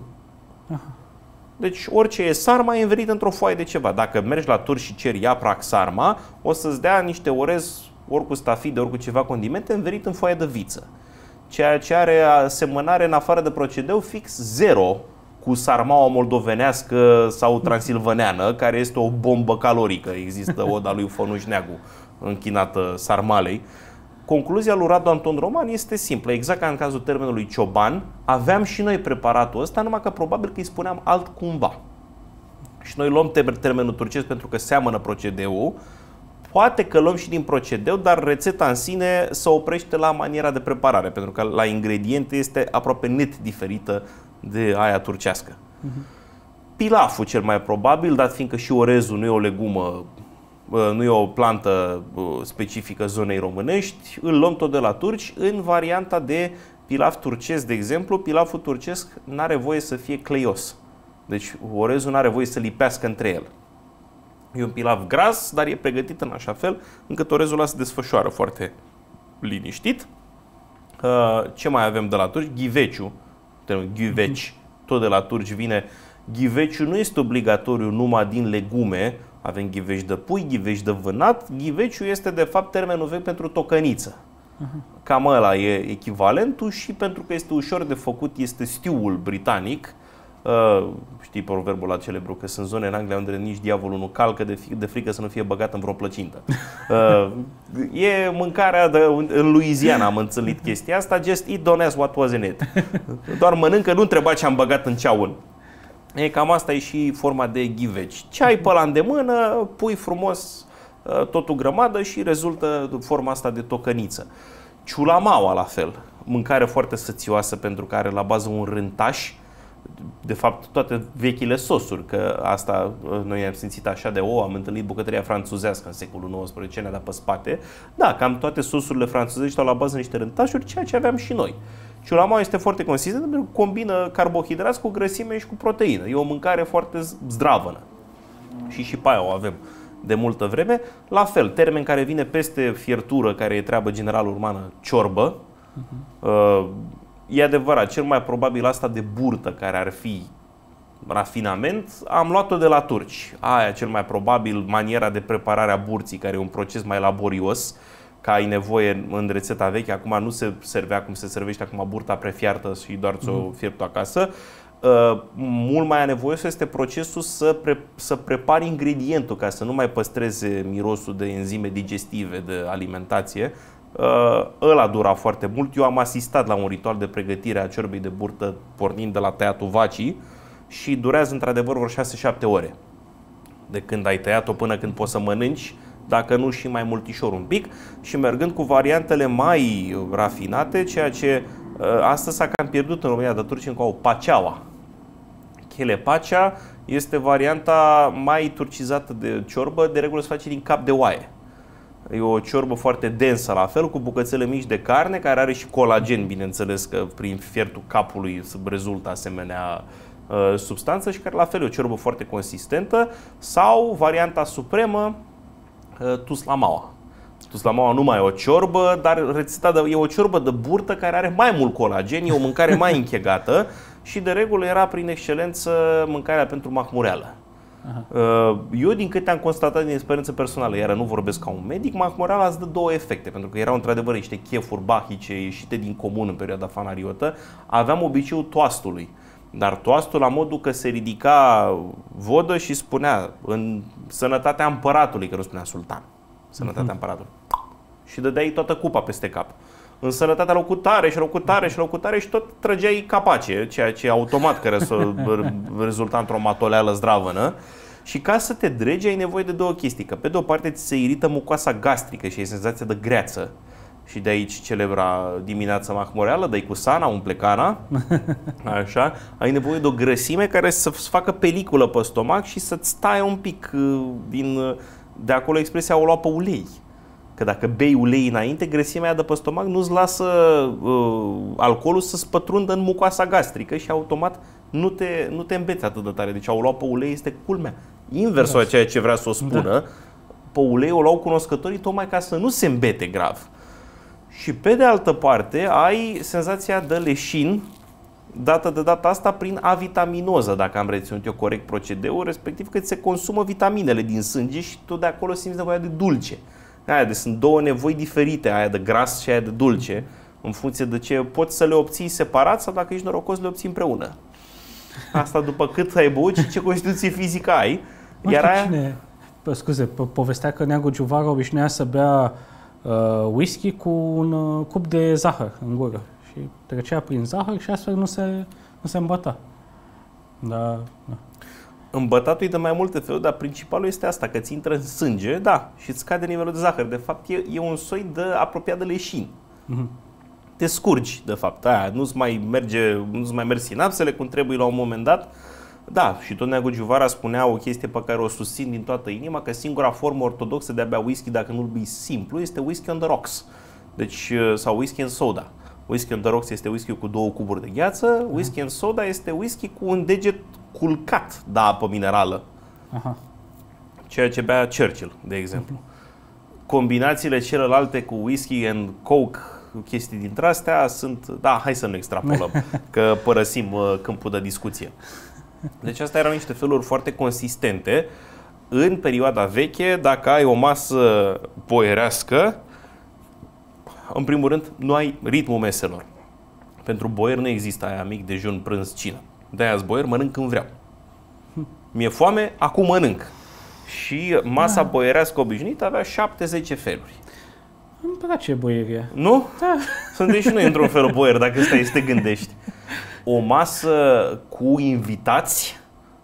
Deci orice e sarma e învelit într-o foaie de ceva. Dacă mergi la turci și ceri iaprac sarma, o să-ți dea niște orez, ori cu stafide, ori cu ceva condimente, învelit în foaie de viță. Ceea ce are asemănare, în afară de procedeu, fix zero cu sarmaua moldovenească sau transilvaneană, care este o bombă calorică. Există oda lui Fănuș Neagu închinată sarmalei. Concluzia lui Radu Anton Roman este simplă. Exact ca în cazul termenului cioban, aveam și noi preparatul ăsta, numai că probabil că îi spuneam altcumva. Și noi luăm termenul turcesc pentru că seamănă procedeul. Poate că luăm și din procedeu, dar rețeta în sine se oprește la maniera de preparare, pentru că la ingrediente este aproape net diferită de aia turcească. Uh-huh. Pilaful cel mai probabil, dat fiindcă și orezul nu e o legumă nu e o plantă specifică zonei românești, îl luăm tot de la turci în varianta de pilaf turcesc, de exemplu. Pilaful turcesc nu are voie să fie cleios. Deci orezul nu are voie să lipească între el. E un pilaf gras, dar e pregătit în așa fel încât orezul ăla se desfășoară foarte liniștit. Ce mai avem de la turci? Ghiveciu. Ghiveci. Tot de la turci vine. Ghiveciu nu este obligatoriu numai din legume. Avem ghiveci de pui, ghiveci de vânat. Ghiveciu este de fapt termenul vechi pentru tocăniță. Cam ăla e echivalentul și pentru că este ușor de făcut, este stew-ul britanic. Uh, știi proverbul la celebru că sunt zone în Anglia unde nici diavolul nu calcă de, de frică să nu fie băgat în vreo plăcintă. Uh, e mâncarea de, în Louisiana am întâlnit chestia asta. Just eat, don't ask what was in it. Doar mănâncă, nu întreba ce am băgat în ceaul. E, cam asta e și forma de ghiveci. Ce ai pe la îndemână, pui frumos uh, totul grămadă și rezultă forma asta de tocăniță. Ciulamaua la fel, mâncare foarte sățioasă pentru că are la bază un rântaș. De fapt, toate vechile sosuri, că asta noi am simțit așa de ou, am întâlnit bucătăria franțuzească în secolul nouăsprezece, ne-a dat pe spate. Da, cam toate sosurile franțuzești au la bază niște rântașuri, ceea ce aveam și noi. Ciulamaua este foarte consistentă pentru că combină carbohidrați cu grăsime și cu proteină. E o mâncare foarte zdravănă. Și și pe aia o avem de multă vreme. La fel, termen care vine peste fiertură, care e treabă general urmană, ciorbă. Uh-huh. Uh, E adevărat, cel mai probabil asta de burtă, care ar fi rafinament, am luat-o de la turci. Aia cel mai probabil, maniera de preparare a burții, care e un proces mai laborios, că ai nevoie în rețeta veche. Acum nu se servea cum se servește acum burta prefiartă și doar ți-o fierbt acasă. Uh, mult mai anevoios este procesul să, pre, să prepari ingredientul ca să nu mai păstreze mirosul de enzime digestive, de alimentație. Uh, ăla dura foarte mult. Eu am asistat la un ritual de pregătire a ciorbei de burtă pornind de la tăiatul vacii și durează într-adevăr vreo șase șapte ore de când ai tăiat-o până când poți să mănânci, dacă nu și mai multișor un pic, și mergând cu variantele mai rafinate, ceea ce uh, astăzi s-a cam pierdut în România, de turci încă au paceaua. Chelepacea este varianta mai turcizată de ciorbă, de regulă se face din cap de oaie. E o ciorbă foarte densă la fel, cu bucățele mici de carne, care are și colagen, bineînțeles că prin fiertul capului rezultă asemenea uh, substanță, și care la fel e o ciorbă foarte consistentă. Sau varianta supremă, uh, tuslamaua. Tuslamaua nu mai e o ciorbă, dar rețeta de, e o ciorbă de burtă care are mai mult colagen, e o mâncare mai închegată și de regulă era prin excelență mâncarea pentru mahmureală. Aha. Eu, din câte am constatat din experiență personală, iar nu vorbesc ca un medic, mahmureala îți dă două efecte, pentru că erau într-adevăr niște chefuri bahice ieșite din comun în perioada fanariotă. Aveam obiceiul toastului, dar toastul la modul că se ridica vodă și spunea în sănătatea împăratului, că nu spunea sultan, sănătatea uh-huh. împăratului, și dădeai toată cupa peste cap. În sănătatea locutare și locutare și locutare și tot trăgeai capace, ceea ce automat care să rezulta într-o matoleală zdravănă. Și ca să te dregi ai nevoie de două chestii, că pe de o parte ți se irită mucoasa gastrică și ai senzația de greață. Și de aici celebra dimineața mahmureală, dai cu sana, umple cana, așa, ai nevoie de o grăsime care să-ți facă peliculă pe stomac și să-ți taie un pic din, de acolo expresia o lua pe ulei. Că dacă bei ulei înainte, grăsimea aia de pe stomac nu-ți lasă uh, alcoolul să-ți pătrundă în mucoasa gastrică și automat nu te, nu te îmbeți atât de tare. Deci a lua pe ulei este culmea. Inversul a ceea ce vrea să o spună, da. Pe ulei o luau cunoscătorii tocmai ca să nu se îmbete grav. Și pe de altă parte ai senzația de leșin dată de data asta prin avitaminoză, dacă am reținut eu corect procedeul, respectiv că ți se consumă vitaminele din sânge și tu de acolo simți nevoia de dulce. Aia, deci sunt două nevoi diferite, aia de gras și aia de dulce, în funcție de ce poți să le obții separat sau dacă ești norocos le obții împreună. Asta după cât ai băut și ce constituție fizică ai. Iar aia... Cine, scuze, povestea că Neagu Giuvară obișnuia să bea uh, whisky cu un uh, cup de zahăr în gură și trecea prin zahăr și astfel nu se, nu se îmbăta. Da, da. Îmbătatul e de mai multe feluri, dar principalul este asta, că ți intră în sânge, da, și îți scade nivelul de zahăr. De fapt, e, e un soi de apropiat de leșin. Mm-hmm. Te scurgi, de fapt, aia, nu-ți mai merge, nu-ți mai merg sinapsele cum trebuie la un moment dat. Da, și tot Neagu Giuvara spunea o chestie pe care o susțin din toată inima, că singura formă ortodoxă de a bea whisky, dacă nu-l bei simplu, este whisky on the rocks. Deci, sau whisky and soda. Whisky on the rocks este whisky cu două cuburi de gheață, whisky and soda este whisky cu un deget culcat de apă minerală. Aha. Ceea ce bea Churchill, de exemplu. Combinațiile celelalte cu whisky and coke, chestii dintre astea sunt... Da, hai să nu extrapolăm, că părăsim uh, câmpul de discuție. Deci astea erau niște feluri foarte consistente. În perioada veche, dacă ai o masă boierească, în primul rând, nu ai ritmul meselor. Pentru boier nu există aia mic, dejun, prânz, cină. De-aia-s boier, mănânc când vreau. Mi-e foame, acum mănânc. Și masa da. boierească obișnuită avea șapte zece feluri. Îmi place boieria. Nu? Da. Suntem și noi într-un fel boier, dacă stai să te gândești. O masă cu invitați,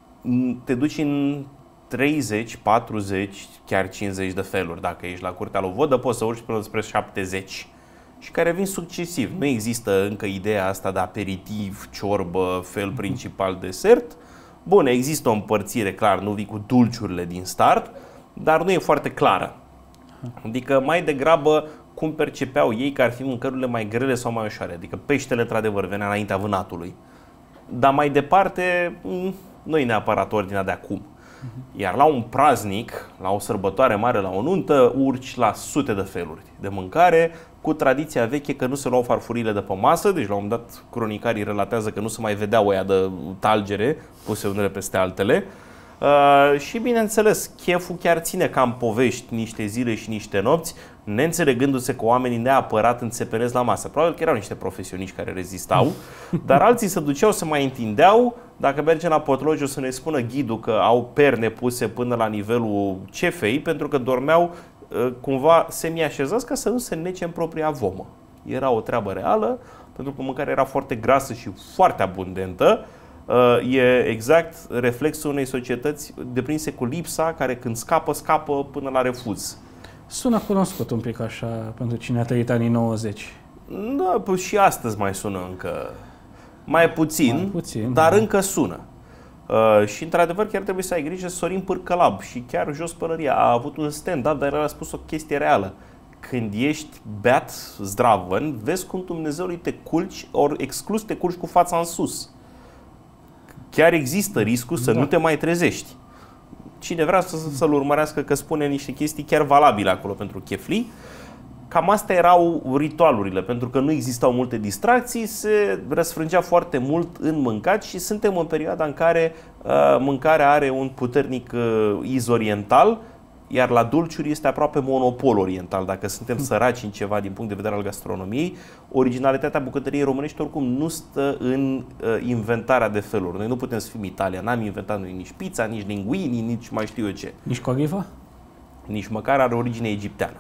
te duci în treizeci, patruzeci, chiar cincizeci de feluri. Dacă ești la curtea lui Vodă, poți să urci până spre șaptezeci. Și care vin succesiv. Nu există încă ideea asta de aperitiv, ciorbă, fel principal, desert. Bun, există o împărțire, clar, nu vii cu dulciurile din start, dar nu e foarte clară. Adică mai degrabă cum percepeau ei că ar fi mâncărurile mai grele sau mai ușoare. Adică peștele, într-adevăr, venea înaintea vânatului. Dar mai departe, nu e neapărat ordinea de acum. Iar la un praznic, la o sărbătoare mare, la o nuntă, urci la sute de feluri de mâncare, cu tradiția veche că nu se luau farfurile de pe masă, deci la un moment dat cronicarii relatează că nu se mai vedeau oia de talgere puse unele peste altele. Uh, și bineînțeles, cheful chiar ține ca în povești niște zile și niște nopți, neînțelegându-se că oamenii neapărat înțepenesc la masă. Probabil că erau niște profesioniști care rezistau, dar alții se duceau, se mai întindeau. Dacă mergem la Potlogi, o să ne spună ghidul că au perne puse până la nivelul cefei, pentru că dormeau uh, cumva semi-așezați ca să nu se nece în propria vomă. Era o treabă reală, pentru că mâncarea era foarte grasă și foarte abundentă. E exact reflexul unei societăți deprinse cu lipsa, care când scapă, scapă până la refuz. Sună cunoscut un pic așa pentru cine a trăit anii nouăzeci. Da, și astăzi mai sună încă. Mai puțin, mai puțin dar da. încă sună. Uh, și într-adevăr chiar trebuie să ai grijă. Sorin Pârcălab și chiar Jos Pălăria a avut un stand-up, dar el a spus o chestie reală. Când ești beat zdravăn, vezi cum Dumnezeului te culci, ori exclus te culci cu fața în sus. Chiar există riscul să da. nu te mai trezești. Cine vrea să, să-l urmărească, că spune niște chestii chiar valabile acolo pentru chefli. Cam astea erau ritualurile, pentru că nu existau multe distracții, se răsfrângea foarte mult în mâncat și suntem în perioada în care uh, mâncarea are un puternic uh, iz oriental, iar la dulciuri este aproape monopol oriental. Dacă suntem săraci în ceva din punct de vedere al gastronomiei, originalitatea bucătăriei românești oricum nu stă în uh, inventarea de feluri. Noi nu putem să fim Italia, n-am inventat noi nici pizza, nici linguini, nici mai știu eu ce. Nici coliva? Nici măcar are origine egipteană.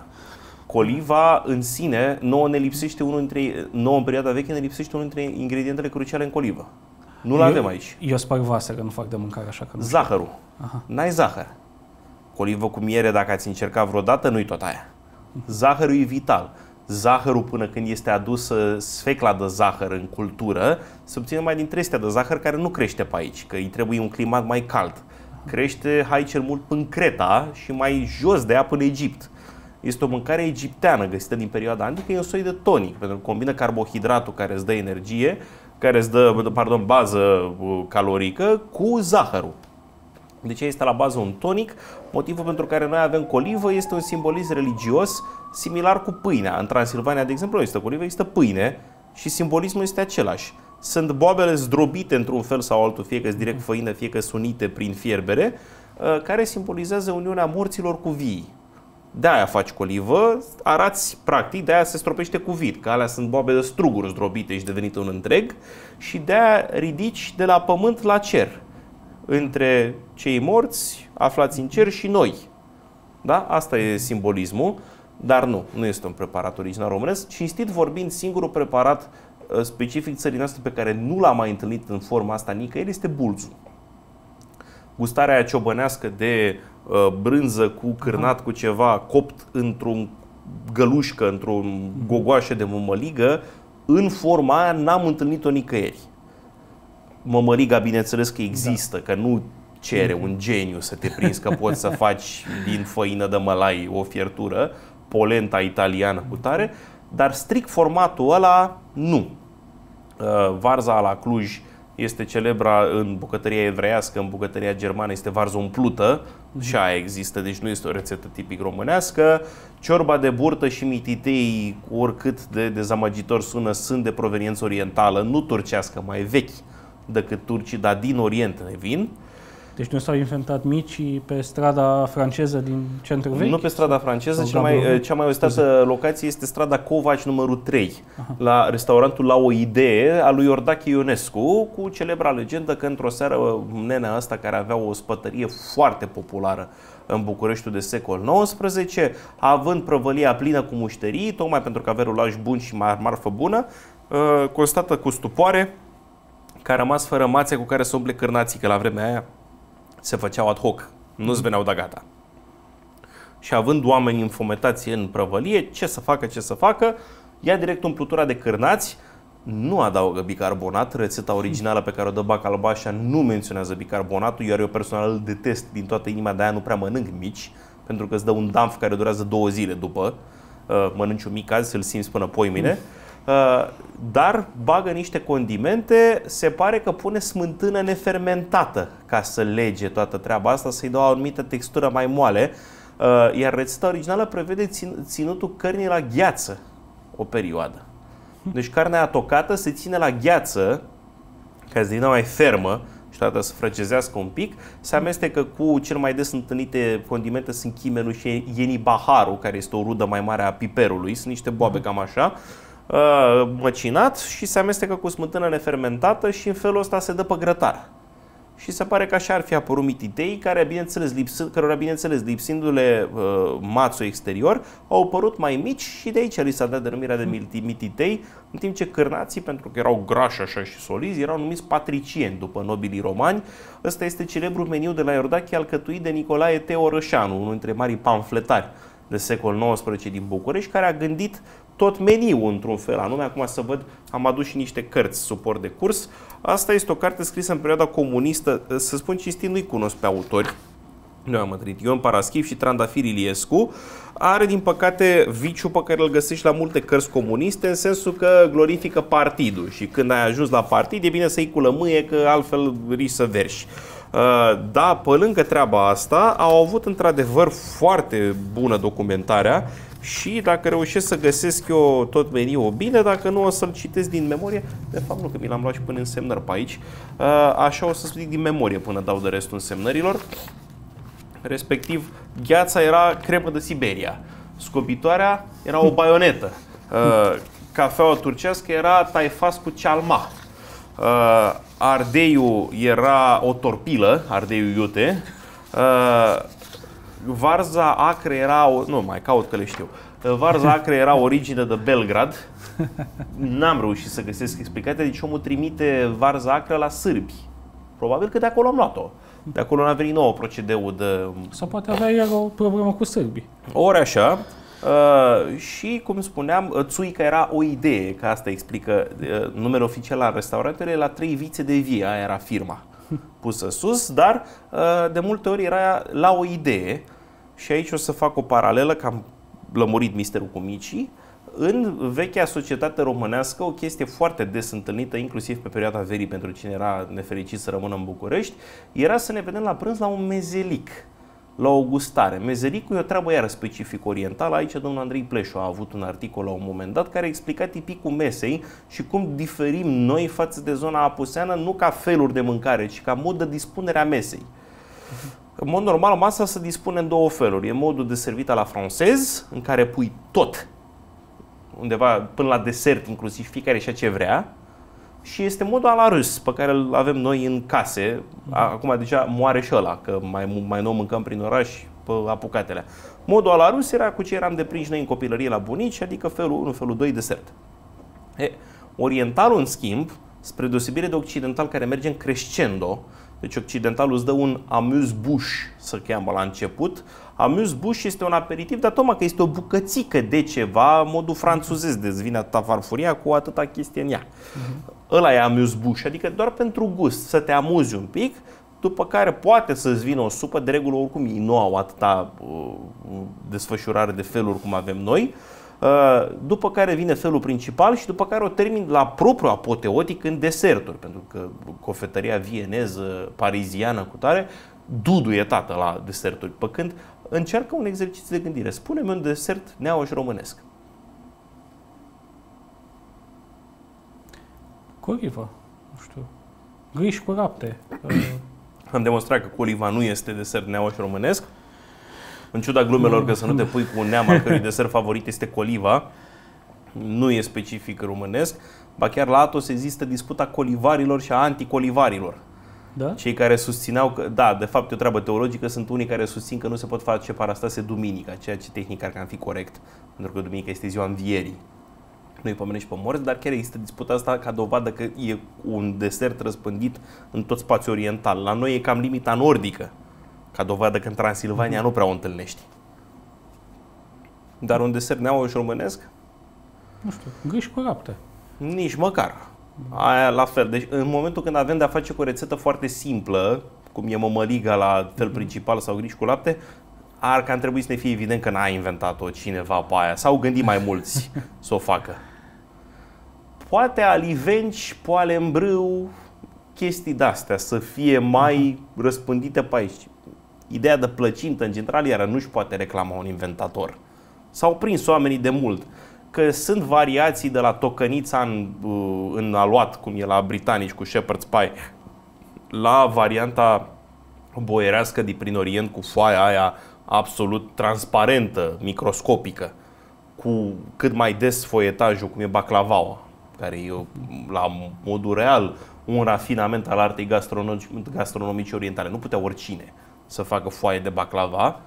Coliva în sine, nouă ne lipsește unul dintre, nouă în perioada veche ne lipsește unul dintre ingredientele cruciale în colivă. Nu-l avem aici. Eu spar vase, că nu fac de mâncare așa că nu. Zahărul. N-ai zahăr. Colivă cu miere, dacă ați încercat vreodată, nu-i tot aia. Zahărul e vital. Zahărul, până când este adusă sfecla de zahăr în cultură, se obține mai din trestea de zahăr care nu crește pe aici, că îi trebuie un climat mai cald. Crește, hai cel mult, până Creta și mai jos de ea până Egipt. Este o mâncare egipteană găsită din perioada antică, e un soi de tonic, pentru că combină carbohidratul care îți dă energie, care îți dă, pardon, bază calorică cu zahărul. Deci este la bază un tonic. Motivul pentru care noi avem colivă este un simbolism religios similar cu pâinea. În Transilvania, de exemplu, nu există colivă, există pâine și simbolismul este același. Sunt boabele zdrobite într-un fel sau altul, fie că-s direct făină, fie că sunt unite prin fierbere, care simbolizează uniunea morților cu vii. De-aia faci colivă, arați practic, de-aia se stropește cu vid, că alea sunt boabe de struguri zdrobite și devenite un întreg, și de-aia ridici de la pământ la cer, între cei morți aflați în cer și noi. Da? Asta e simbolismul, dar nu, nu este un preparat original românesc. Cinstit vorbind, singurul preparat specific țării noastre pe care nu l-am mai întâlnit în forma asta nicăieri este bulțul. Gustarea aia ciobănească de uh, brânză cu cârnat cu ceva copt într-un gălușcă, într-o gogoașă de mămăligă, în forma aia n-am întâlnit-o nicăieri. mămăliga, bineînțeles că există, da. Că nu cere un geniu să te prinzi că poți să faci din făină de mălai o fiertură, polenta italiană cu tare, dar strict formatul ăla nu. Varza la Cluj este celebra în bucătăria evreiască, în bucătăria germană este varză umplută și aia există, deci nu este o rețetă tipic românească. Ciorba de burtă și mititei, oricât de dezamăgitor sună, sunt de proveniență orientală, nu turcească, mai vechi decât turcii, dar din Orient ne vin. Deci nu s-au inventat micii pe strada franceză din centru vechi? Nu pe strada franceză, cea mai, cea mai vizitată locație este strada Covaci numărul trei, aha, la restaurantul La O Idee al lui Iordache Ionescu, cu celebra legendă că într-o seară nenea asta, care avea o ospătărie foarte populară în Bucureștiul de secol nouăsprezece, având prăvălia plină cu mușterii, tocmai pentru că avea rulaj bun și marfă bună, constată cu stupoare că a rămas fără mațe cu care să umple cârnații, că la vremea aia se făceau ad hoc, nu-ți veneau de gata. Și având oameni înfometați în prăvălie, ce să facă, ce să facă, ia direct umplutura de cârnați, nu adaugă bicarbonat, rețeta originală pe care o dă Bacalbașa nu menționează bicarbonatul, iar eu personal îl detest din toată inima, de aia nu prea mănânc mici, pentru că îți dă un damf care durează două zile după, mănânci un mic azi, să-l simți până poimine. Dar bagă niște condimente, se pare că pune smântână nefermentată ca să lege toată treaba asta, să-i dea o anumită textură mai moale, iar rețeta originală prevede ținutul cărnii la gheață o perioadă. Deci carnea tocată se ține la gheață ca să devină mai fermă și toată să frăgezească un pic, se amestecă cu cel mai des întâlnite condimente, sunt chimenul și ienibaharul, care este o rudă mai mare a piperului, sunt niște boabe cam așa, măcinat și se amestecă cu smântână nefermentată și în felul ăsta se dă pe grătar. Și se pare că așa ar fi apărut mititei, care, bineînțeles, lipsi, cărora, bineînțeles, lipsindu-le uh, mațul exterior, au apărut mai mici și de aici li s-a dat denumirea de mititei, în timp ce cârnații, pentru că erau grași așa și solizi, erau numiți patricieni după nobilii romani. Ăsta este celebrul meniu de la Iordache, alcătuit de Nicolae Teorășanu, unul dintre marii pamfletari de secol nouăsprezece din București, care a gândit tot meniul într-un fel, anume, acum să văd, am adus și niște cărți suport de curs. Asta este o carte scrisă în perioada comunistă, să spun cinstit, nu-i cunosc pe autori, nu am întâlnit, Ion Paraschiv și Trandafir Iliescu. Are, din păcate, viciu pe care îl găsești la multe cărți comuniste, în sensul că glorifică partidul și când ai ajuns la partid e bine să iei cu lămâie, că altfel riști să verși. Da, pe lângă treaba asta, au avut într-adevăr foarte bună documentarea și dacă reușesc să găsesc eu tot meniul bine, dacă nu o să-l citesc din memorie, de fapt nu, că mi l-am luat și până însemnări pe aici, așa o să zic din memorie până dau de restul însemnărilor. Respectiv, gheața era cremă de Siberia, scobitoarea era o baionetă, cafeaua turcească era taifas cu cealma, ardeiul era o torpilă, ardeiul iute, varza acre era, o, nu mai caut că le știu, varza acre era origine de Belgrad, n-am reușit să găsesc explicația, deci omul trimite varza acre la sârbi, probabil că de acolo am luat-o. De acolo n-a venit nouă procedeul de... Sau poate avea iar o problemă cu sârbii. Ori așa. Uh, și, cum spuneam, țuica era o idee, că asta explică uh, numele oficial al restaurantului, la trei vițe de vie, aia era firma pusă sus, dar uh, de multe ori era la o idee. Și aici o să fac o paralelă, că am lămurit misterul cu micii. În vechea societate românească, o chestie foarte des întâlnită, inclusiv pe perioada verii, pentru cine era nefericit să rămână în București, era să ne vedem la prânz la un mezelic, la o gustare. Mezelicul e o treabă iară specific orientală. Aici domnul Andrei Pleșu a avut un articol la un moment dat care explica tipicul mesei și cum diferim noi față de zona apuseană, nu ca feluri de mâncare, ci ca mod de dispunere a mesei. În mod normal, masa se dispune în două feluri. E modul de servit la francez, în care pui tot, undeva până la desert, inclusiv fiecare și ce vrea, și este modul la rus, pe care îl avem noi în case. Acum deja moare și ăla, că mai, mai nou mâncăm prin oraș pe apucatele. Modul la rus era cu ce eram deprinși noi în copilărie la bunici, adică felul unu, felul doi, desert. E, orientalul, în schimb, spre deosebire de occidental care merge în crescendo Deci occidentalul îți dă un amuse-bouche, să cheamă la început. Amuse-bouche este un aperitiv, dar tocmai că este o bucățică de ceva, modul franțuzesc, de vine atâta farfuria cu atâta chestie în ea. Uh-huh. Ăla e amuse-bouche, adică doar pentru gust, să te amuzi un pic, după care poate să-ți vină o supă, de regulă oricum ei nu au atâta uh, desfășurare de feluri cum avem noi, uh, după care vine felul principal și după care o termin la propriu apoteotic în deserturi, pentru că cofetăria vieneză, pariziană cu tare, duduie tată la deserturi, pe când încearcă un exercițiu de gândire. Spune-mi un desert neauș românesc. Colivă, nu știu, griș cu lapte. Am demonstrat că coliva nu este desert neauș românesc. În ciuda glumelor că să nu te pui cu un neam al cărui desert favorit este coliva, nu e specific românesc, ba chiar la Atos există disputa colivarilor și a anticolivarilor. Da? Cei care susțineau că, da, de fapt e o treabă teologică, sunt unii care susțin că nu se pot face parastase duminica, ceea ce tehnic ar fi corect, pentru că duminica este ziua învierii. Nu-i pomenești pe morți, dar chiar există disputa asta ca dovadă că e un desert răspândit în tot spațiul oriental. La noi e cam limita nordică, ca dovadă că în Transilvania nu prea o întâlnești. Dar un desert neauș românesc? Nu știu, griș cu lapte. Nici măcar. Aia la fel. Deci în momentul când avem de-a face cu o rețetă foarte simplă, cum e mămăliga la fel principal sau griș cu lapte, ar cam trebui să ne fie evident că n-a inventat-o cineva pe aia sau gândit mai mulți să o facă. Poate alivenci, poale în brâu, chestii de-astea să fie mai răspândite pe aici. Ideea de plăcintă în general iară nu-și poate reclama un inventator. S-au prins oamenii de mult că sunt variații de la tocănița în, în aluat, cum e la britanici cu shepherd's pie, la varianta boierească de prin Orient cu foaia aia absolut transparentă, microscopică, cu cât mai des foietajul, cum e baclavaua, care e la modul real un rafinament al artei gastronomice orientale. Nu putea oricine să facă foaie de baclava,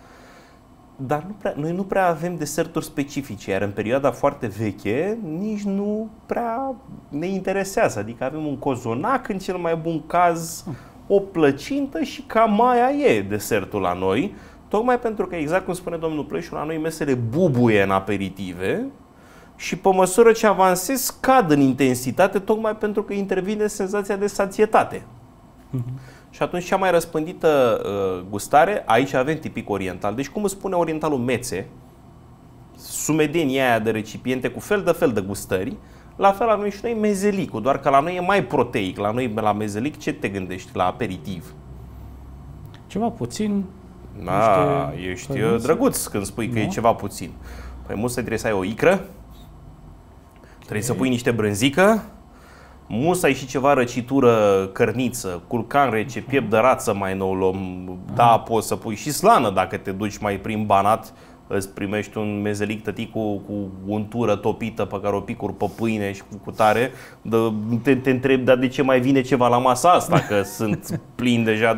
dar nu prea, noi nu prea avem deserturi specifice, iar în perioada foarte veche nici nu prea ne interesează. Adică avem un cozonac în cel mai bun caz, o plăcintă și cam aia e desertul la noi. Tocmai pentru că, exact cum spune domnul Pleșu, la noi mesele bubuie în aperitive și pe măsură ce avansezi scad în intensitate, tocmai pentru că intervine senzația de sațietate. Uh-huh. Și atunci cea mai răspândită uh, gustare, aici avem tipic oriental. Deci cum îți spune orientalul mețe, sumedenia aia de recipiente cu fel de fel de gustări, la fel avem și noi mezelicul, doar că la noi e mai proteic. La noi, la mezelic, ce te gândești la aperitiv? Ceva puțin. Da, ești cărniță. Drăguț când spui că no. e ceva puțin. Păi musai trebuie să ai o icră, okay. trebuie să pui niște brânzică, musai și ceva răcitură, cărniță, curcan rece, piept de rață mai nou luăm, da, poți să pui și slană dacă te duci mai prin Banat, îți primești un mezelic tătic cu, cu untură topită pe care o picuri pe pâine și cu cutare, de, te, te întrebi, dar de ce mai vine ceva la masa asta, că sunt plin deja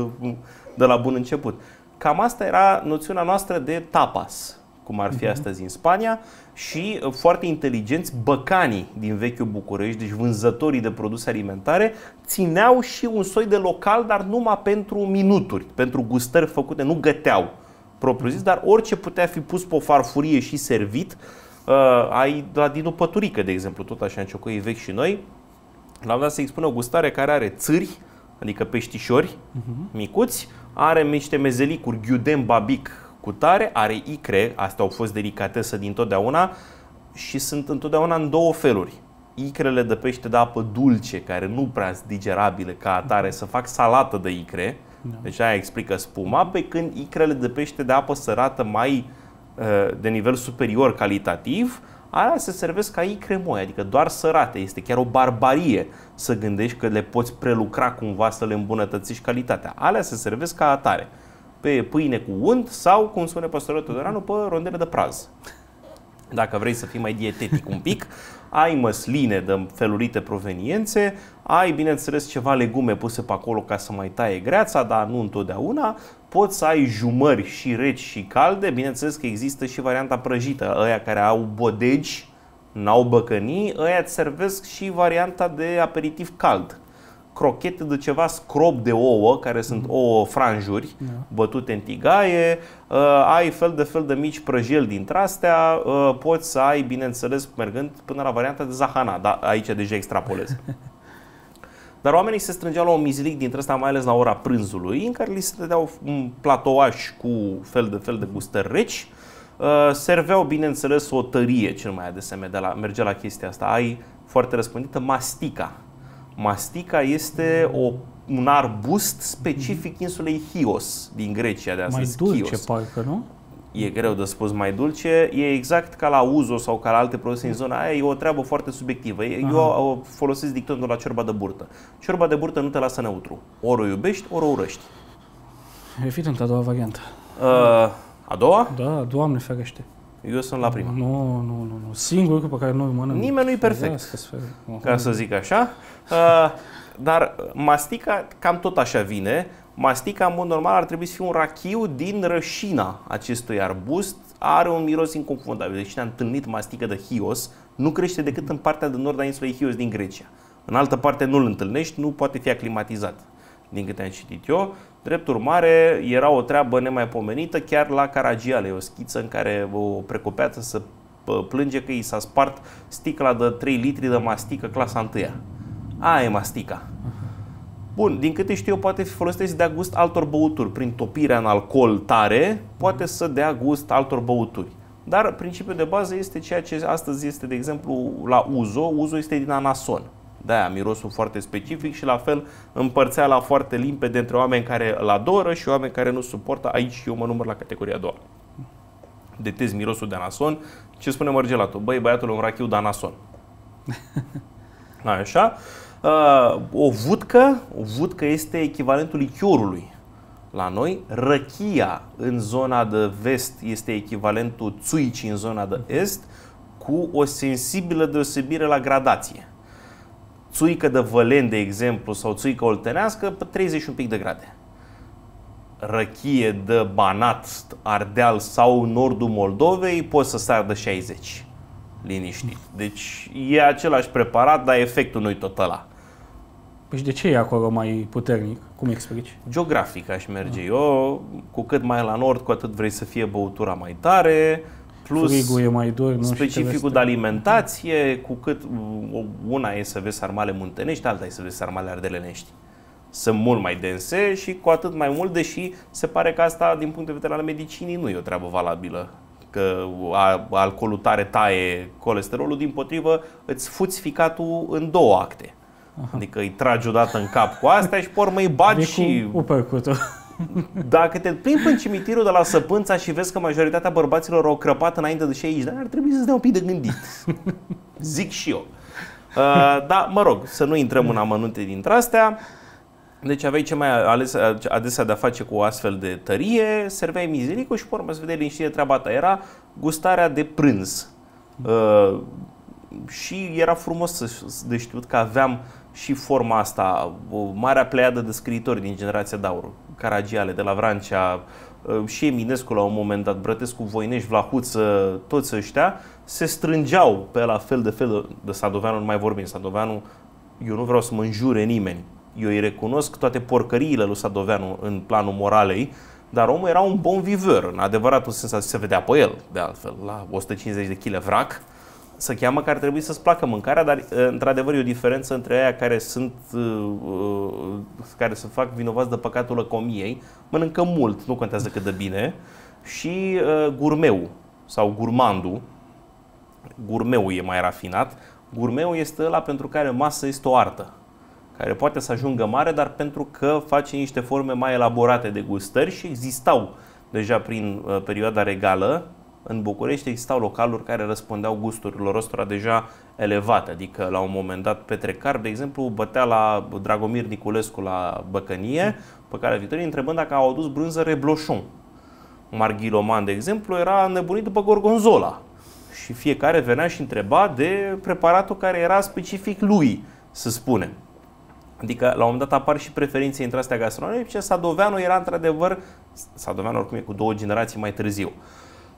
de la bun început. Cam asta era noțiunea noastră de tapas, cum ar fi astăzi în Spania, și foarte inteligenți băcanii din vechiul București, deci vânzătorii de produse alimentare, țineau și un soi de local, dar numai pentru minuturi, pentru gustări făcute, nu găteau propriu zis, dar orice putea fi pus pe o farfurie și servit. Uh, ai la Dinu Păturică, de exemplu, tot așa în ciocăii vechi și noi, l-am dat să expune o gustare care are țâri, adică peștișori uh-huh. micuți, are niște mezelicuri, ghiudem, babic cu tare, are icre, astea au fost delicatesă dintotdeauna și sunt întotdeauna în două feluri. Icrele de pește de apă dulce, care nu prea sunt digerabile ca atare, să fac salată de icre, da. Deci aia explică spuma, pe când icrele de pește de apă sărată mai de nivel superior calitativ, alea se servesc ca icre moi, adică doar sărate. Este chiar o barbarie să gândești că le poți prelucra cumva să le îmbunătățești calitatea. Alea se servesc ca atare, pe pâine cu unt sau, cum spune păstorul Teodoranu, pe rondele de praz. Dacă vrei să fii mai dietetic un pic, ai măsline de felurite proveniențe, ai, bineînțeles, ceva legume puse pe acolo ca să mai taie greața, dar nu întotdeauna. Poți să ai jumări și reci și calde, bineînțeles că există și varianta prăjită. Ăia care au bodegi, n-au băcănii, ăia îți servesc și varianta de aperitiv cald. crochete de ceva scrob de ouă, care sunt ouă franjuri Da. bătute în tigaie, uh, ai fel de fel de mici prăjeli dintre astea, uh, poți să ai, bineînțeles, mergând până la varianta de zahana, dar aici deja extrapolez. Dar oamenii se strângeau la un mizilic dintre ăsta, mai ales la ora prânzului, în care li se dădeau un platouaș cu fel de fel de gustări reci. Uh, serveau, bineînțeles, o tărie cel mai adesea de la, mergea la chestia asta. Ai foarte răspândită mastica. Mastica este o, un arbust specific insulei Chios din Grecia de astăzi. Mai dulce, Chios. parcă, nu? E greu de spus mai dulce, e exact ca la uzo sau ca la alte produse în zona aia, e o treabă foarte subiectivă. Eu o folosesc dictând la ciorba de burtă. Ciorba de burtă nu te lasă neutru. Ori o iubești, ori o urăști. Evident, a doua variantă. Uh, a doua? Da, Doamne ferește. Eu sunt la prima. Nu, nu, nu, nu. Singurul lucru pe care nu-l mănânc. Nimeni nu-i perfect, Ferească, ca să zic așa. Uh, dar mastica cam tot așa vine. Mastica, în mod normal, ar trebui să fie un rachiu din rășina acestui arbust. Are un miros inconfundabil. Deci cine a întâlnit mastică de Chios nu crește decât în partea de nord a insulei Chios din Grecia. În altă parte nu-l întâlnești, nu poate fi aclimatizat, din câte am citit eu. Drept urmare, era o treabă nemaipomenită chiar la Caragiale, o schiță în care o precopeață să plânge că i s-a spart sticla de trei litri de mastică clasa întâia. Aia e mastica. Bun, din câte știu eu, poate fi folosită să dea gust altor băuturi. Prin topirea în alcool tare, poate să dea gust altor băuturi. Dar principiul de bază este ceea ce astăzi este, de exemplu, la uzo. Uzo este din anason. De-aia mirosul foarte specific și la fel împărțeala foarte limpede între oameni care îl adoră și oameni care nu suportă. Aici eu mă număr la categoria a doua. Detest mirosul de anason. Ce spune mărgelatul? Băi, băiatul, un rachiu de anason. Așa. Uh, o vodcă, o vodcă este echivalentul lichiorului la noi. Răchia în zona de vest este echivalentul țuicii în zona de est, cu o sensibilă deosebire la gradație. Țuică de Vălen, de exemplu, sau țuică oltenească, pe treizeci și un pic de grade. Răchie de Banat, Ardeal sau nordul Moldovei poți să sar de șaizeci. Liniștit. Deci e același preparat, dar efectul nu-i tot ăla. Păi și de ce e acolo mai puternic? Cum explici? Geografic aș merge eu. Cu cât mai la nord, cu atât vrei să fie băutura mai tare. Plus frigul e mai dur, nu? specificul de alimentație, cu cât una e să vezi sarmale muntenești, alta e să vezi sarmale ardelenești. Sunt mult mai dense și cu atât mai mult, deși se pare că asta, din punct de vedere al medicinii, nu e o treabă valabilă. Că alcoolul tare taie colesterolul, dimpotrivă îți fuți ficatul în două acte. Aha. Adică îi tragi odată în cap cu astea și pe urmă îi bagi și... Dacă te plimbi în cimitirul de la Săpânța și vezi că majoritatea bărbaților au crăpat înainte de șaizeci de ani, ar trebui să-ți dea un pic de gândit. Zic și eu. Uh, da, mă rog, să nu intrăm în amănunte dintre astea. Deci aveai ce mai ales adesea de-a face cu o astfel de tărie, serveai mizelicul și pe urmă să vedeai liniștit de treaba ta. Era gustarea de prânz. Uh, și era frumos de știut că aveam și forma asta, o marea pleiadă de scriitori din generația de aur. Caragiale, de la Vrancea, și Eminescu la un moment dat, Brătescu, Voinești, Vlahuță, toți ăștia se strângeau pe la fel de fel de Sadoveanu, nu mai vorbim. Sadoveanu, eu nu vreau să mă înjure nimeni. Eu îi recunosc toate porcăriile lui Sadoveanu în planul moralei, dar omul era un bon viveur, în adevăratul sens, se vedea pe el, de altfel, la o sută cincizeci de kilograme vrac. Se cheamă că ar trebui să-ți placă mâncarea, dar într-adevăr e o diferență între aia care sunt care se fac vinovați de păcatul lăcomiei, mănâncă mult, nu contează cât de bine, și gurmeu sau gurmandu. Gurmeul e mai rafinat. Gurmeul este ăla pentru care masa este o artă, care poate să ajungă mare, dar pentru că face niște forme mai elaborate de gustări și existau deja prin perioada regală. În București existau localuri care răspundeau gusturilor ăstora deja elevate, adică la un moment dat Petre Carp, de exemplu, bătea la Dragomir Niculescu la băcănie, pe care Victorie întrebând dacă au adus brânză reblochon. Marghiloman, de exemplu, era nebunit după gorgonzola și fiecare venea și întreba de preparatul care era specific lui, să spunem. Adică la un moment dat apar și preferințe între astea gastronomice. Sadoveanu era într-adevăr, Sadoveanu oricum e cu două generații mai târziu,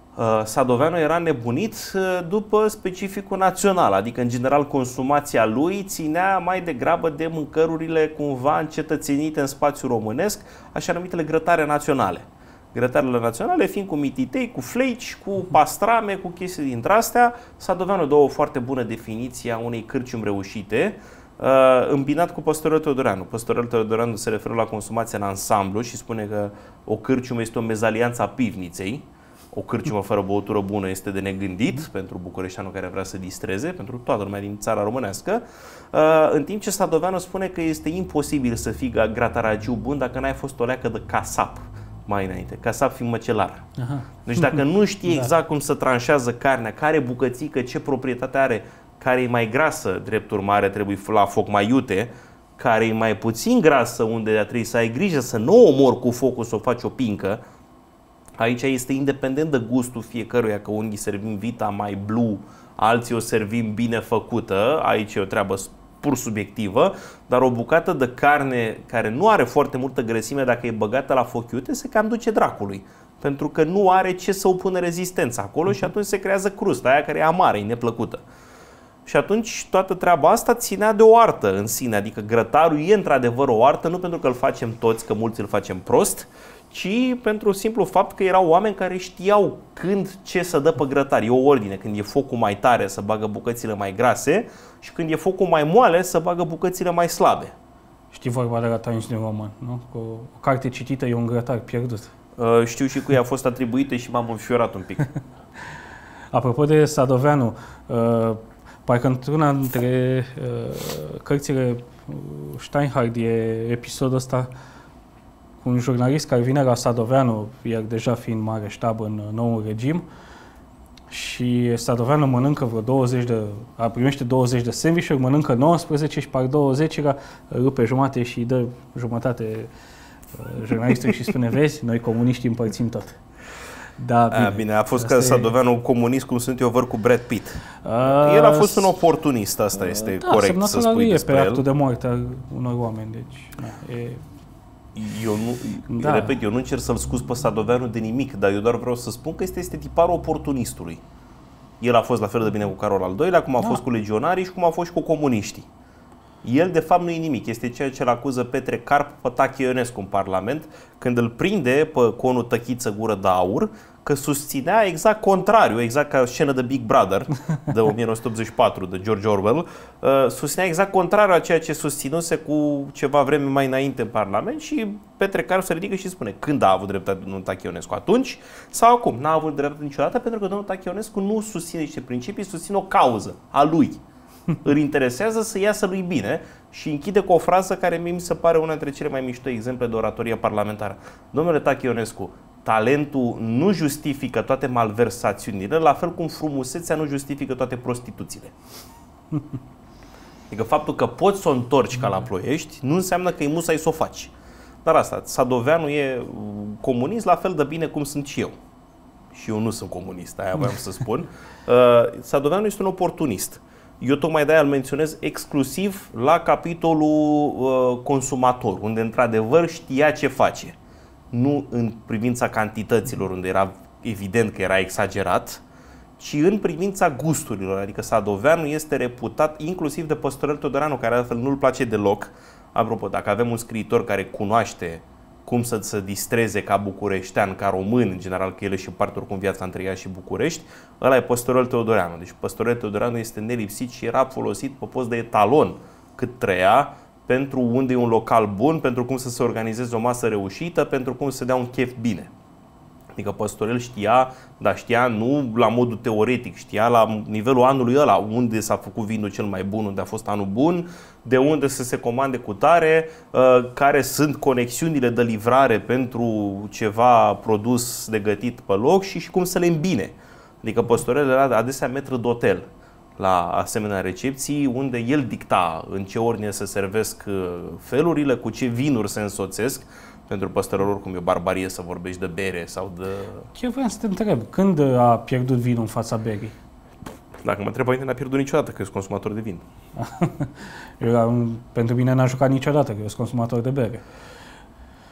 Sadoveanu era nebunit după specificul național, adică în general consumația lui ținea mai degrabă de mâncărurile cumva încetățenite în spațiul românesc, așa numitele grătare naționale. Grătarele naționale fiind cu mititei, cu fleci, cu pastrame, cu chestii dintre astea. Sadoveanu dă o foarte bună definiție a unei cârciumi reușite, îmbinat cu Păstorel Teodoreanu. Păstorel Teodoreanu se referă la consumația în ansamblu și spune că o cârciumă este o mezalianță a pivniței. O cârciumă fără băutură bună este de negândit pentru bucureșteanul care vrea să distreze, pentru toată lumea din țara românească, în timp ce Sadoveanu spune că este imposibil să fii grataragiu bun dacă n-ai fost o leacă de casap mai înainte, casap fiind măcelar. Aha. Deci dacă nu știi exact da. cum să tranșează carnea, care bucățică, ce proprietate are, care e mai grasă, drept urmare trebuie la foc mai iute, care e mai puțin grasă, unde trebuie să ai grijă să nu o omori cu focul, să o faci o pincă. Aici este independent de gustul fiecăruia, că unii servim vita mai blue, alții o servim bine făcută, aici e o treabă pur subiectivă, dar o bucată de carne care nu are foarte multă grăsime, dacă e băgată la foc iute, se cam duce dracului. Pentru că nu are ce să opună rezistența acolo și atunci se creează crusta aia care e amară, e neplăcută. Și atunci toată treaba asta ținea de o artă în sine, adică grătarul e într-adevăr o artă, nu pentru că îl facem toți, că mulți îl facem prost, ci pentru simplu fapt că erau oameni care știau când ce să dă pe grătar. E o ordine, când e focul mai tare să bagă bucățile mai grase și când e focul mai moale să bagă bucățile mai slabe. Știi vorba de la Times New Roman, nu? Cu o carte citită e un grătar pierdut. Uh, știu și cui a fost atribuită și m-am înfiorat un pic. Apropo de Sadoveanu, uh, parcă într-una dintre uh, cărțile Steinhardt e episodul ăsta cu un jurnalist care vine la Sadoveanu, el deja fiind mare ștab în noul regim, și Sadoveanu mănâncă vreo douăzeci de, primește douăzeci de sandvișuri, mănâncă nouăsprezece și par douăzeci, rupe jumate și dă jumătate jurnalistului și spune, vezi, noi comuniștii împărțim tot. Da, bine. A, bine, a fost asta că Sadoveanu comunist, cum sunt eu, văr cu Brad Pitt. A, el a fost un oportunist, asta este da, corect să spui despre el. pe actul de moarte al unor oameni, deci na, e... Eu nu, da. repet, eu nu încerc să-l scuz pe Sadoveanu de nimic, dar eu doar vreau să spun că este, este tiparul oportunistului. El a fost la fel de bine cu Carol al doilea, cum a da. fost cu legionarii și cum a fost și cu comuniștii. El, de fapt, nu e nimic. Este ceea ce îl acuză Petre Carp pe Tache Ionescu în Parlament, când îl prinde pe conul Tăchiță Gură de Aur, că susținea exact contrariu, exact ca scenă de Big Brother de o mie nouă sute optzeci și patru de George Orwell, uh, susținea exact contrariu a ceea ce susținuse cu ceva vreme mai înainte în Parlament și Petre Carp se ridică și spune când a avut dreptate domnul Tache Ionescu, atunci sau acum. N-a avut dreptate niciodată pentru că domnul Tache Ionescu nu susține niște principii, susține o cauză a lui. Îl interesează să iasă lui bine și închide cu o frază care mie mi se pare una dintre cele mai mișto exemple de oratorie parlamentară. Domnule Tache Ionescu, talentul nu justifică toate malversațiunile, la fel cum frumusețea nu justifică toate prostituțiile. Adică faptul că poți să o întorci ca la Ploiești nu înseamnă că e musai să o faci. Dar asta, Sadoveanu e comunist la fel de bine cum sunt și eu. Și eu nu sunt comunist, aia voiam să spun. Uh, Sadoveanu este un oportunist. Eu tocmai de-aia îl menționez exclusiv la capitolul uh, consumator, unde într-adevăr știa ce face. Nu în privința cantităților, unde era evident că era exagerat, ci în privința gusturilor. Adică Sadoveanu este reputat inclusiv de Păstorel Teodoreanu, care altfel nu-l place deloc. Apropo, dacă avem un scriitor care cunoaște cum să se distreze ca bucureștean, ca român, în general, că el și împarte oricum viața între ea și București, ăla e Păstorel Teodoreanu. Deci Păstorel Teodoreanu este nelipsit și era folosit pe post de etalon cât trăia, pentru unde e un local bun, pentru cum să se organizeze o masă reușită, pentru cum să se dea un chef bine. Adică Păstorel știa, dar știa nu la modul teoretic, știa la nivelul anului ăla, unde s-a făcut vinul cel mai bun, unde a fost anul bun, de unde să se comande cu tare, care sunt conexiunile de livrare pentru ceva produs de gătit pe loc și, și cum să le îmbine. Adică Păstorel era adesea metru d'hotel la asemenea recepții, unde el dicta în ce ordine se servesc felurile, cu ce vinuri se însoțesc. Pentru Păstorel oricum e o barbarie să vorbești de bere sau de... Chiar vreau să te întreb, când a pierdut vinul în fața berii? Dacă mă întreb, părinte, n-a pierdut niciodată, că eu sunt consumator de vin. Eu, pentru mine n-a jucat niciodată, că eu sunt consumator de bere.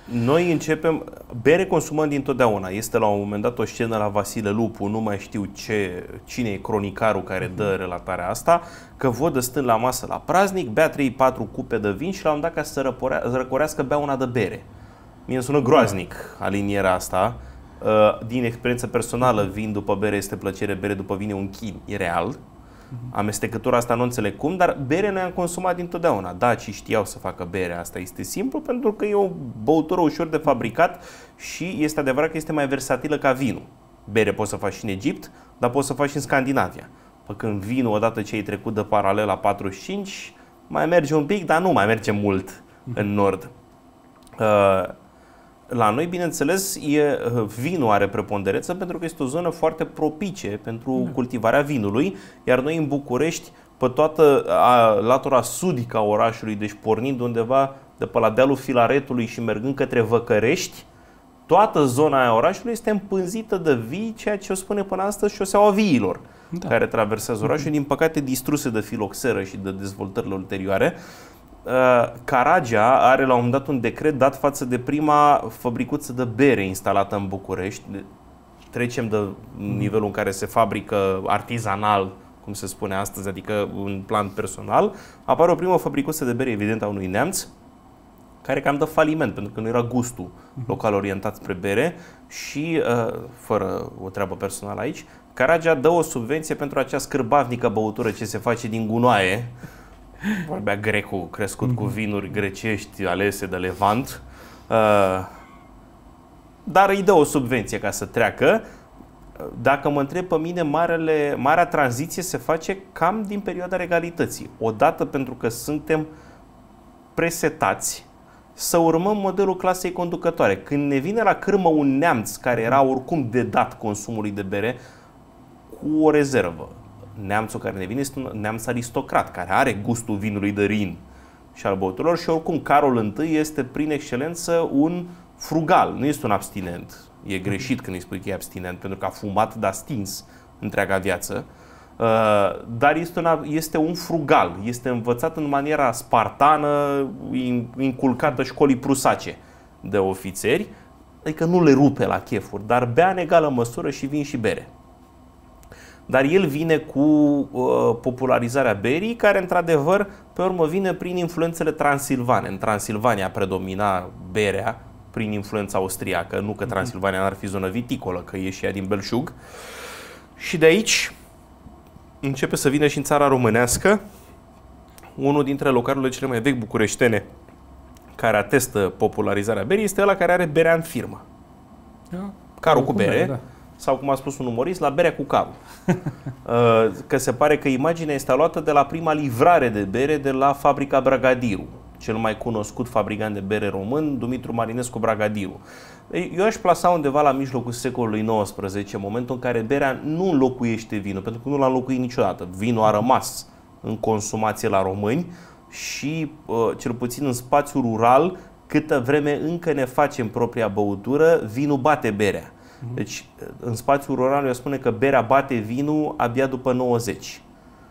Noi începem, bere consumăm dintotdeauna. Este la un moment dat o scenă la Vasile Lupu, nu mai știu ce, cine e cronicarul care dă relatarea asta, că vodă stând la masă la praznic, bea trei patru cupe de vin și la un dat ca să răporea, răcorească bea una de bere. Mie îmi sună groaznic alinierea asta. Din experiență personală, vin după bere este plăcere, bere după vin e un chin, e real. Amestecătura asta nu înțeleg cum, dar bere noi am consumat dintotdeauna. Dacii știau să facă bere, asta este simplu, pentru că e o băutură ușor de fabricat și este adevărat că este mai versatilă ca vinul. Bere poți să faci și în Egipt, dar poți să faci și în Scandinavia. Păi când vinul, odată ce ai trecut de paralela patruzeci și cinci, mai merge un pic, dar nu mai merge mult în nord. Uh, La noi, bineînțeles, e, vinul are preponderență pentru că este o zonă foarte propice pentru da. cultivarea vinului, iar noi în București, pe toată a, latura sudică a orașului, deci pornind undeva de pe la dealul Filaretului și mergând către Văcărești, toată zona aia orașului este împânzită de vii, ceea ce o spune până astăzi șoseaua viilor, da. care traversează orașul, din păcate distruse de filoxeră și de dezvoltările ulterioare. Caragea are la un moment dat un decret dat față de prima fabricuță de bere instalată în București. Trecem de nivelul în care se fabrică artizanal, cum se spune astăzi, adică în plan personal. Apare o primă fabricuță de bere, evident, a unui neamț, care cam dă faliment, pentru că nu era gustul local orientat spre bere și, fără o treabă personală aici, Caragea dă o subvenție pentru acea scârbavnică băutură ce se face din gunoaie. Vorbea grecul crescut cu vinuri grecești alese de Levant, dar îi dă o subvenție ca să treacă. Dacă mă întreb pe mine, marele, marea tranziție se face cam din perioada regalității. Odată pentru că suntem presetați să urmăm modelul clasei conducătoare. Când ne vine la cârmă un neamț care era oricum dedat consumului de bere, cu o rezervă. Neamțul care ne vine este un neamț aristocrat, care are gustul vinului de Rin și al băuturilor și oricum Carol I este prin excelență un frugal, nu este un abstinent. E greșit când îi spui că e abstinent, pentru că a fumat, dar stins întreaga viață. Dar este un, este un frugal, este învățat în maniera spartană, inculcată școlii prusace de ofițeri, adică nu le rupe la chefuri, dar bea în egală măsură și vin și bere. Dar el vine cu uh, popularizarea berii, care într-adevăr pe urmă vine prin influențele transilvane. În Transilvania predomina berea prin influența austriacă, nu că Transilvania n-ar fi zonă viticolă, că e și ea din Belșug. Și de aici începe să vină și în țara românească unul dintre localurile cele mai vechi bucureștene care atestă popularizarea berii este ăla care are berea în firmă. Da. Carul cu bere. Da. Sau, cum a spus un umorist, la berea cu carul. Că se pare că imaginea este luată de la prima livrare de bere de la fabrica Bragadiru, cel mai cunoscut fabricant de bere român, Dumitru Marinescu Bragadiru. Eu aș plasa undeva la mijlocul secolului nouăsprezece, în momentul în care berea nu înlocuiește vinul, pentru că nu l-a înlocuit niciodată. Vinul a rămas în consumație la români și, cel puțin în spațiul rural, câtă vreme încă ne facem propria băutură, vinul bate berea. Deci, în spațiul rural, eu spune că berea bate vinul abia după nouăzeci.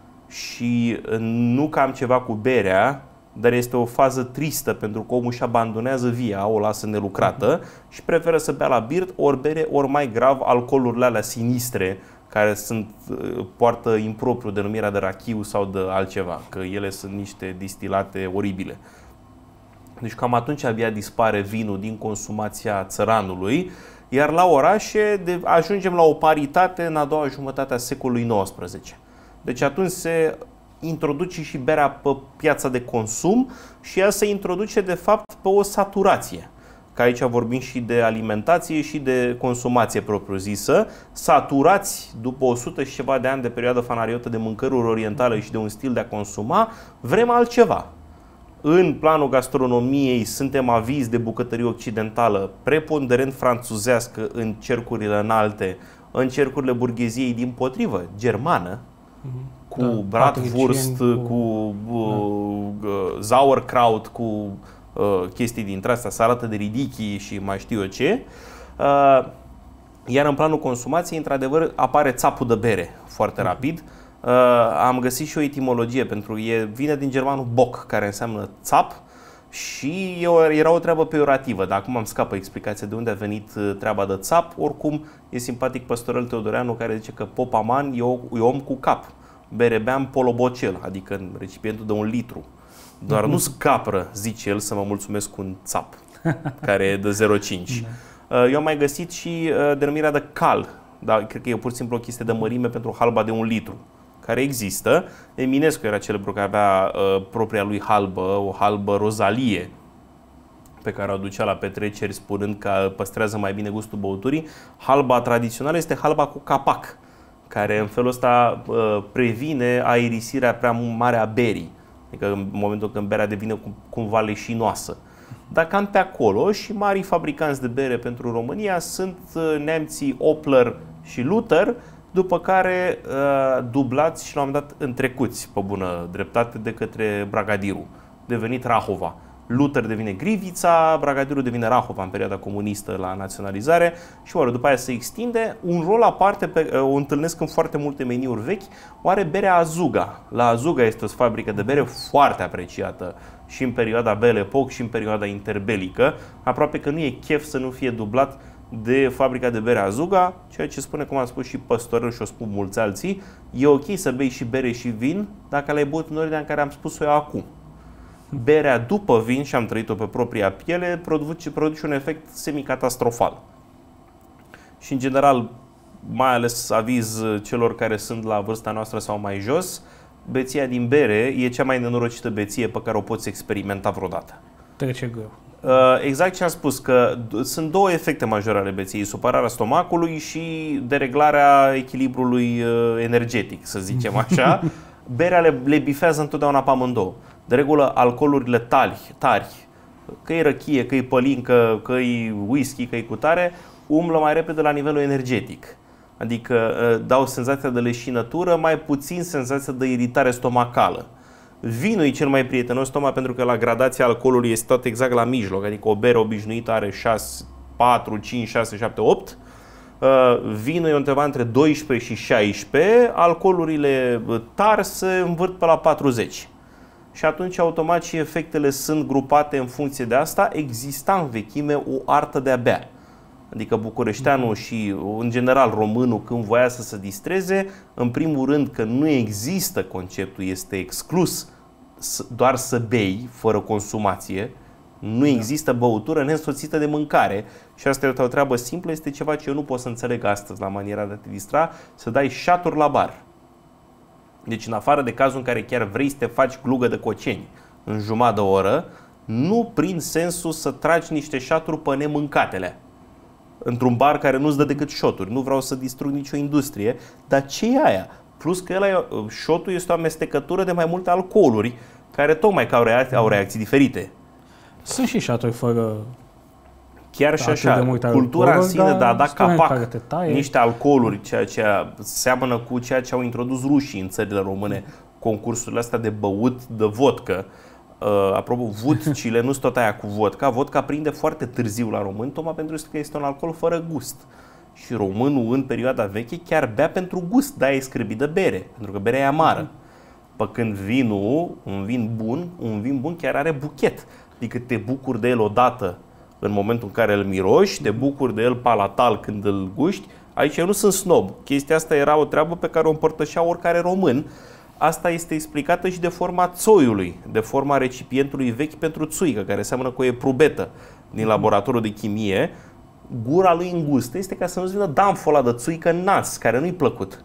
Și nu că am ceva cu berea, dar este o fază tristă, pentru că omul își abandonează via, o lasă nelucrată și preferă să bea la birt, ori bere, ori mai grav, alcoolurile alea sinistre, care sunt, poartă impropriu denumirea de rachiu sau de altceva, că ele sunt niște distilate oribile. Deci cam atunci abia dispare vinul din consumația țăranului, iar la orașe de, ajungem la o paritate în a doua jumătate a secolului nouăsprezece. Deci atunci se introduce și berea pe piața de consum și ea se introduce de fapt pe o saturație. Că aici vorbim și de alimentație și de consumație propriu-zisă. Saturați după o sută și ceva de ani de perioadă fanariotă de mâncăruri orientale și de un stil de a consuma, vrem altceva. În planul gastronomiei suntem avizi de bucătărie occidentală, preponderent franțuzească în cercurile înalte, în cercurile burgheziei dimpotrivă, germană, mm-hmm. cu da, bratwurst, cu, cu da. uh, sauerkraut, cu uh, chestii dintre astea, salată de ridichi și mai știu eu ce. Uh, iar în planul consumației, într-adevăr, apare țapul de bere foarte mm-hmm. rapid. Uh, am găsit și o etimologie pentru e vine din germanul bock, care înseamnă țap Și era o treabă peorativă, dar acum am scapă explicația de unde a venit treaba de țap. Oricum e simpatic Păstorel Teodoreanu, care zice că Popaman e, o, e om cu cap. Bere beam polobocel, adică în recipientul de un litru. Doar nu scapră, zice el, să mă mulțumesc cu un țap, care e de zero virgulă cinci. Eu am mai găsit și denumirea de cal, dar cred că e pur și simplu o chestie de mărime pentru halba de un litru, care există. Eminescu era celebru că avea uh, propria lui halbă, o halbă rozalie, pe care o aducea la petreceri spunând că păstrează mai bine gustul băuturii. Halba tradițională este halba cu capac, care în felul ăsta uh, previne aerisirea prea mare a berii. Adică în momentul când berea devine cumva leșinoasă. Dar cam pe acolo și marii fabricanți de bere pentru România sunt uh, neamții Opler și Luther, după care uh, dublați și la un moment dat întrecuți pe bună dreptate de către Bragadiru, devenit Rahova. Luther devine Grivița, Bragadiru devine Rahova în perioada comunistă la naționalizare și oare după aia se extinde. Un rol aparte pe, uh, o întâlnesc în foarte multe meniuri vechi, oare berea Azuga. La Azuga este o fabrică de bere foarte apreciată și în perioada Belle Époque și în perioada interbelică, aproape că nu e chef să nu fie dublat de fabrica de bere Azuga, ceea ce spune, cum am spus și Păstorel și o spun mulți alții, e ok să bei și bere și vin dacă l-ai băut în ordinea în care am spus-o eu acum. Berea după vin, și am trăit-o pe propria piele, produce, produce un efect semicatastrofal. Și în general, mai ales aviz celor care sunt la vârsta noastră sau mai jos, beția din bere e cea mai nenorocită beție pe care o poți experimenta vreodată. Trece greu. Exact ce am spus, că sunt două efecte majore ale beției, supărarea stomacului și dereglarea echilibrului energetic, să zicem așa. Berea le, le bifează întotdeauna pe amândouă. De regulă, alcoolurile tari, tari, că-i răchie, că-i pălincă, că-i whisky, că-i cutare, umblă mai repede la nivelul energetic. Adică dau senzația de leșinătură, mai puțin senzația de iritare stomacală. Vinul e cel mai prietenos stomac pentru că la gradația alcoolului este tot exact la mijloc, adică o bere obișnuită are șase, patru, cinci, șase, șapte, opt. Vinul e undeva între doisprezece și șaisprezece, alcoolurile tari se învârt pe la patruzeci. Și atunci automat și efectele sunt grupate în funcție de asta. Exista în vechime o artă de a bea. Adică bucureșteanul și în general românul, când voia să se distreze, în primul rând că nu există conceptul, este exclus doar să bei fără consumație. Nu există băutură neînsoțită de mâncare. Și asta e o treabă simplă, este ceva ce eu nu pot să înțeleg astăzi la maniera de a te distra, să dai șaturi la bar. Deci în afară de cazul în care chiar vrei să te faci glugă de coceni în jumătate de oră, nu prin sensul să tragi niște șaturi pe nemâncatele într-un bar care nu-ți dă decât șoturi. Nu vreau să distrug nicio industrie, dar ce e aia? Plus că ăla, șotul este o amestecătură de mai multe alcooluri care tocmai că au reacții, au reacții diferite. Sunt și șaturi fără... Chiar și așa, cultura în sine de a da capac niște alcooluri, ceea ce seamănă cu ceea ce au introdus rușii în țările române, concursurile astea de băut de vodcă. Uh, apropo, vodcile nu sunt tot aia cu vodka. Vodka prinde foarte târziu la români, tocmai pentru că este un alcool fără gust. Și românul în perioada veche chiar bea pentru gust, de-aia e scrăbit de bere, pentru că berea e amară. Pe când vinul, un vin bun, un vin bun chiar are buchet. Adică te bucuri de el odată în momentul în care îl miroși, te bucuri de el palatal când îl guști. Aici eu nu sunt snob. Chestia asta era o treabă pe care o împărtășea oricare român. Asta este explicată și de forma țoiului, de forma recipientului vechi pentru țuică, care seamănă cu o eprubetă din laboratorul de chimie. Gura lui îngustă este ca să nu-ți vină damful ăla de țuică în nas, care nu-i plăcut.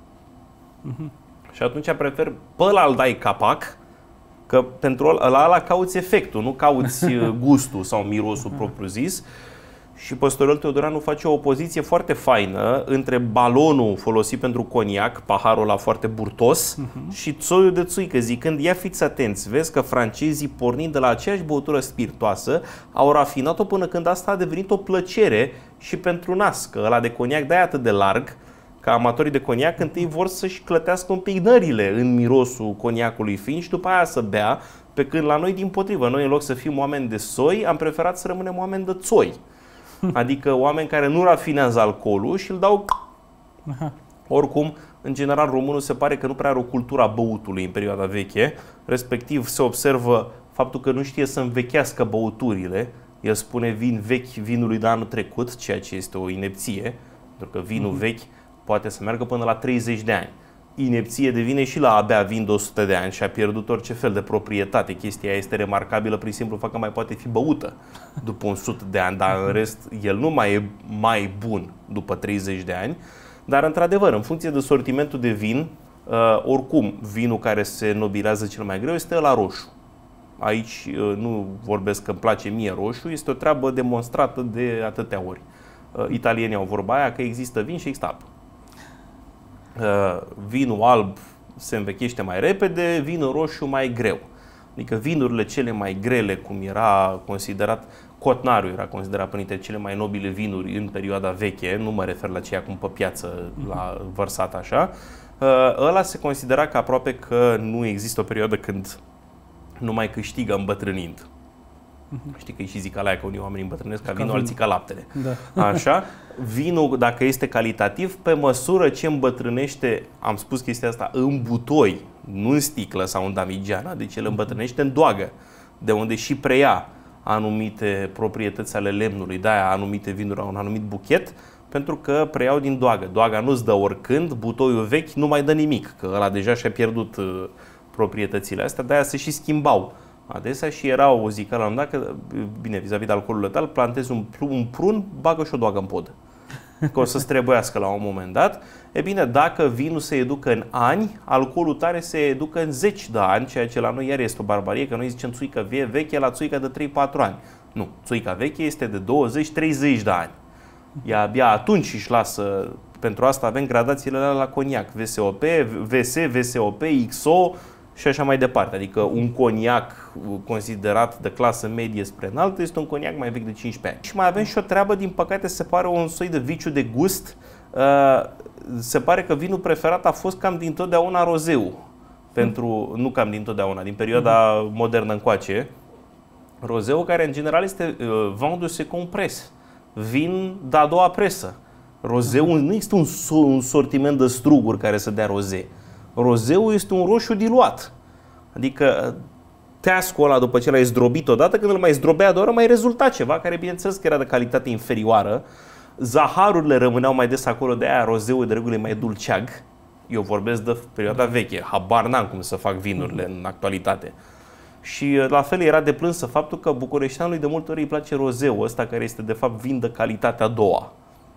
Uh-huh. Și atunci prefer pe ăla îl dai capac, că pentru ăla, ăla cauți efectul, nu cauți gustul sau mirosul propriu-zis. Și Păstorel Teodoreanu face o opoziție foarte faină între balonul folosit pentru coniac, paharul ăla foarte burtos, uh-huh. și țoiul de țuică, zicând, ia fiți atenți, vezi că francezii, pornind de la aceeași băutură spiritoasă, au rafinat-o până când asta a devenit o plăcere și pentru nas, că ăla de coniac de-aia atât de larg, că amatorii de coniac întâi vor să-și clătească un pic nările în mirosul coniacului fin și după aia să bea, pe când la noi dimpotrivă, noi în loc să fim oameni de soi, am preferat să rămânem oameni de țoi. Adică oameni care nu rafinează alcoolul și îl dau... Aha. Oricum, în general, românul se pare că nu prea are o cultură a băutului în perioada veche, respectiv se observă faptul că nu știe să învechească băuturile. El spune vin vechi vinului de anul trecut, ceea ce este o inepție, pentru că vinul mm-hmm. vechi poate să meargă până la treizeci de ani. Inepție devine și la abia vin de o sută de ani și a pierdut orice fel de proprietate. Chestia este remarcabilă prin simplu fapt că mai poate fi băută după o sută de ani, dar în rest el nu mai e mai bun după treizeci de ani. Dar într-adevăr, în funcție de sortimentul de vin, oricum vinul care se nobilează cel mai greu este ăla roșu. Aici nu vorbesc că îmi place mie roșu, este o treabă demonstrată de atâtea ori. Italienii au vorba aia că există vin și există apă. Vinul alb se învechește mai repede, vinul roșu mai greu. Adică vinurile cele mai grele, cum era considerat, Cotnariu era considerat printre cele mai nobile vinuri în perioada veche, nu mă refer la cei acum pe piață, la vărsat așa, ăla se considera că aproape că nu există o perioadă când nu mai câștigă îmbătrânind. Uh-huh. Știi că și zic alea că unii oameni îmbătrânesc ca, ca vinul, alții ca laptele. Da. Așa, vinul, dacă este calitativ, pe măsură ce îmbătrânește, am spus chestia asta, în butoi, nu în sticlă sau în damigiana, deci el îmbătrânește în doagă, de unde și preia anumite proprietăți ale lemnului, de-aia anumite vinuri au un anumit buchet, pentru că preiau din doagă. Doaga nu-ți dă oricând, butoiul vechi nu mai dă nimic, că ăla deja și-a pierdut uh, proprietățile astea, de-aia se și schimbau adesea și era o zică la un dat că, bine, vis-a-vis de alcoolul letal, plantezi un, un prun, bagă și o doagă în pod. Că o să-ți trebuiască la un moment dat. E bine, dacă vinul se educă în ani, alcoolul tare se educă în zeci de ani, ceea ce la noi iar este o barbarie, că noi zicem țuică veche la țuică de trei patru ani. Nu, țuica veche este de douăzeci treizeci de ani. Ea abia atunci își lasă, pentru asta avem gradațiile alea la coniac, V S O P, V S, V S O P, X O și așa mai departe. Adică un coniac considerat de clasă medie spre înaltă este un coniac mai vechi de cincisprezece ani. Și mai avem și o treabă, din păcate se pare un soi de viciu de gust. Se pare că vinul preferat a fost cam dintotdeauna rozeu. Pentru, nu cam dintotdeauna, din perioada modernă încoace. Rozeu, care în general este vin de second pres, vin de a doua presă. Rozeu nu este un, un sortiment de struguri care să dea roze. Rozeul este un roșu diluat. Adică teascul ăla, după ce l-ai zdrobit odată, când îl mai zdrobea de oră, mai rezulta ceva care, bineînțeles, că era de calitate inferioară. Zaharurile rămâneau mai des acolo, de aia rozeul de regulă e mai dulceag. Eu vorbesc de perioada veche, habar n-am cum să fac vinurile în actualitate. Și la fel era de plâns faptul că bucureșteanului de multe ori îi place rozeul ăsta, care este de fapt vin de calitate a doua.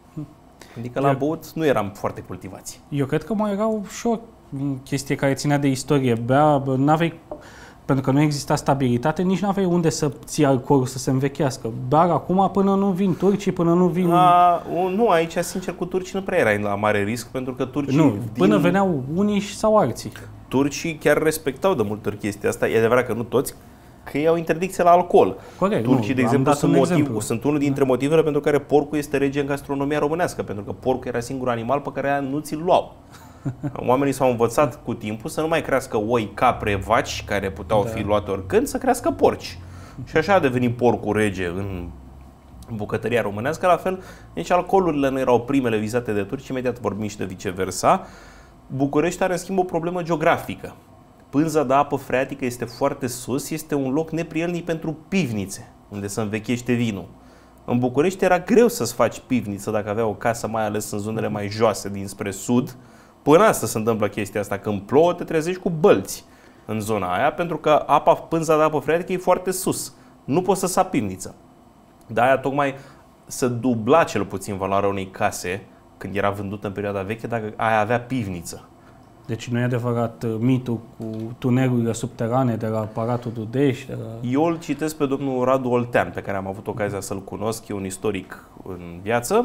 Adică la băut nu eram foarte cultivați. Eu cred că mai erau și o chestie care ținea de istorie. Bea, n-aveai, pentru că nu exista stabilitate, nici n-aveai unde să ții alcoolul să se învechească. Dar acum până nu vin turcii, până nu vin... A, nu, aici sincer cu turcii nu prea erai la mare risc, pentru că turcii... Nu, până din... veneau unii sau alții. Turcii chiar respectau de multe ori chestia asta. E adevărat că nu toți, că ei au interdicție la alcool. Corect, turcii, nu, de exemplu, sunt, un motiv, exemplu. sunt unul dintre motivele pentru care porcul este rege în gastronomia românească, pentru că porcul era singurul animal pe care nu ți-l luau. Oamenii s-au învățat cu timpul să nu mai crească oi, capre, vaci, care puteau da. fi luate oricând, să crească porci. Și așa a devenit porcul rege în bucătăria românească. La fel, nici alcoolurile nu erau primele vizate de turci, imediat vorbim și de viceversa. București are în schimb o problemă geografică. Pânza de apă freatică este foarte sus, este un loc neprielnic pentru pivnițe, unde se învechește vinul. În București era greu să-ți faci pivniță dacă avea o casă, mai ales în zonele mai joase dinspre sud. Până astăzi se întâmplă chestia asta, când plouă te trezești cu bălți în zona aia, pentru că apa, pânza de apă freatică e foarte sus. Nu poți să sapi pivniță. De aia tocmai se dubla cel puțin valoarea unei case când era vândută în perioada veche, dacă aia avea pivniță. Deci nu e adevărat mitul cu tunelurile subterane de la aparatul Dudești? De la... Eu îl citesc pe domnul Radu Oltean, pe care am avut ocazia să-l cunosc, e un istoric în viață,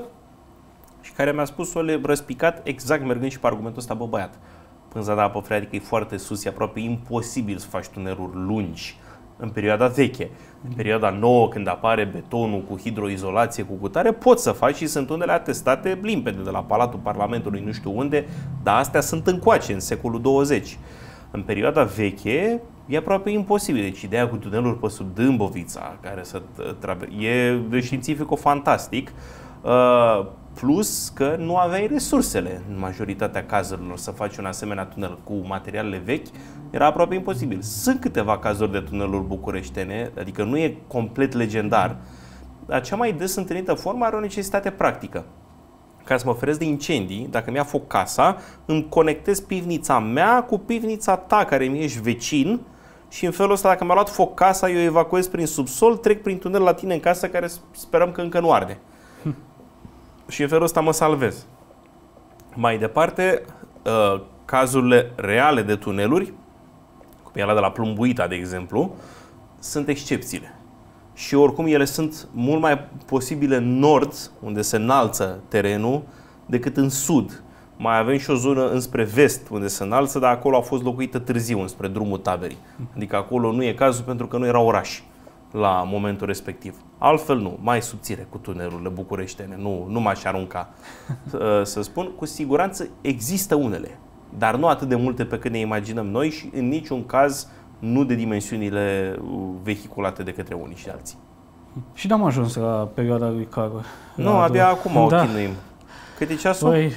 și care mi-a spus-o răspicat exact mergând și pe argumentul ăsta, bă băiat, pânza de apă freatică e foarte sus, e aproape imposibil să faci tuneluri lungi în perioada veche. În perioada nouă, când apare betonul cu hidroizolație, cu cutare, poți să faci și sunt unele atestate limpede de la Palatul Parlamentului, nu știu unde, dar astea sunt încoace, în secolul douăzeci. În perioada veche e aproape imposibil. Deci ideea cu tuneluri pe sub Dâmbovița, care să e de științifico fantastic, Plus că nu aveai resursele în majoritatea cazurilor să faci un asemenea tunel cu materialele vechi, era aproape imposibil. Sunt câteva cazuri de tuneluri bucureștene, adică nu e complet legendar, dar cea mai des întâlnită formă are o necesitate practică. Ca să mă feresc de incendii, dacă mi-a foc casa, îmi conectez pivnița mea cu pivnița ta, care mi ești vecin, și în felul ăsta, dacă mi-a luat foc casa, eu evacuez prin subsol, trec prin tunel la tine în casă, care sperăm că încă nu arde. Hm. Și în felul ăsta mă salvez. Mai departe, uh, cazurile reale de tuneluri, cum e ăla de la Plumbuita, de exemplu, sunt excepțiile. Și oricum ele sunt mult mai posibile în nord, unde se înalță terenul, decât în sud. Mai avem și o zonă înspre vest, unde se înalță, dar acolo a fost locuită târziu, înspre drumul Taberii. Adică acolo nu e cazul pentru că nu era oraș la momentul respectiv. Altfel nu, mai subțire cu tunelurile bucureștene, nu, nu m-aș arunca să spun. Cu siguranță există unele, dar nu atât de multe pe cât ne imaginăm noi și în niciun caz nu de dimensiunile vehiculate de către unii și alții. Și n-am ajuns la perioada lui Carol. Nu, abia acum o chinuim. Cât e ceasul? Păi,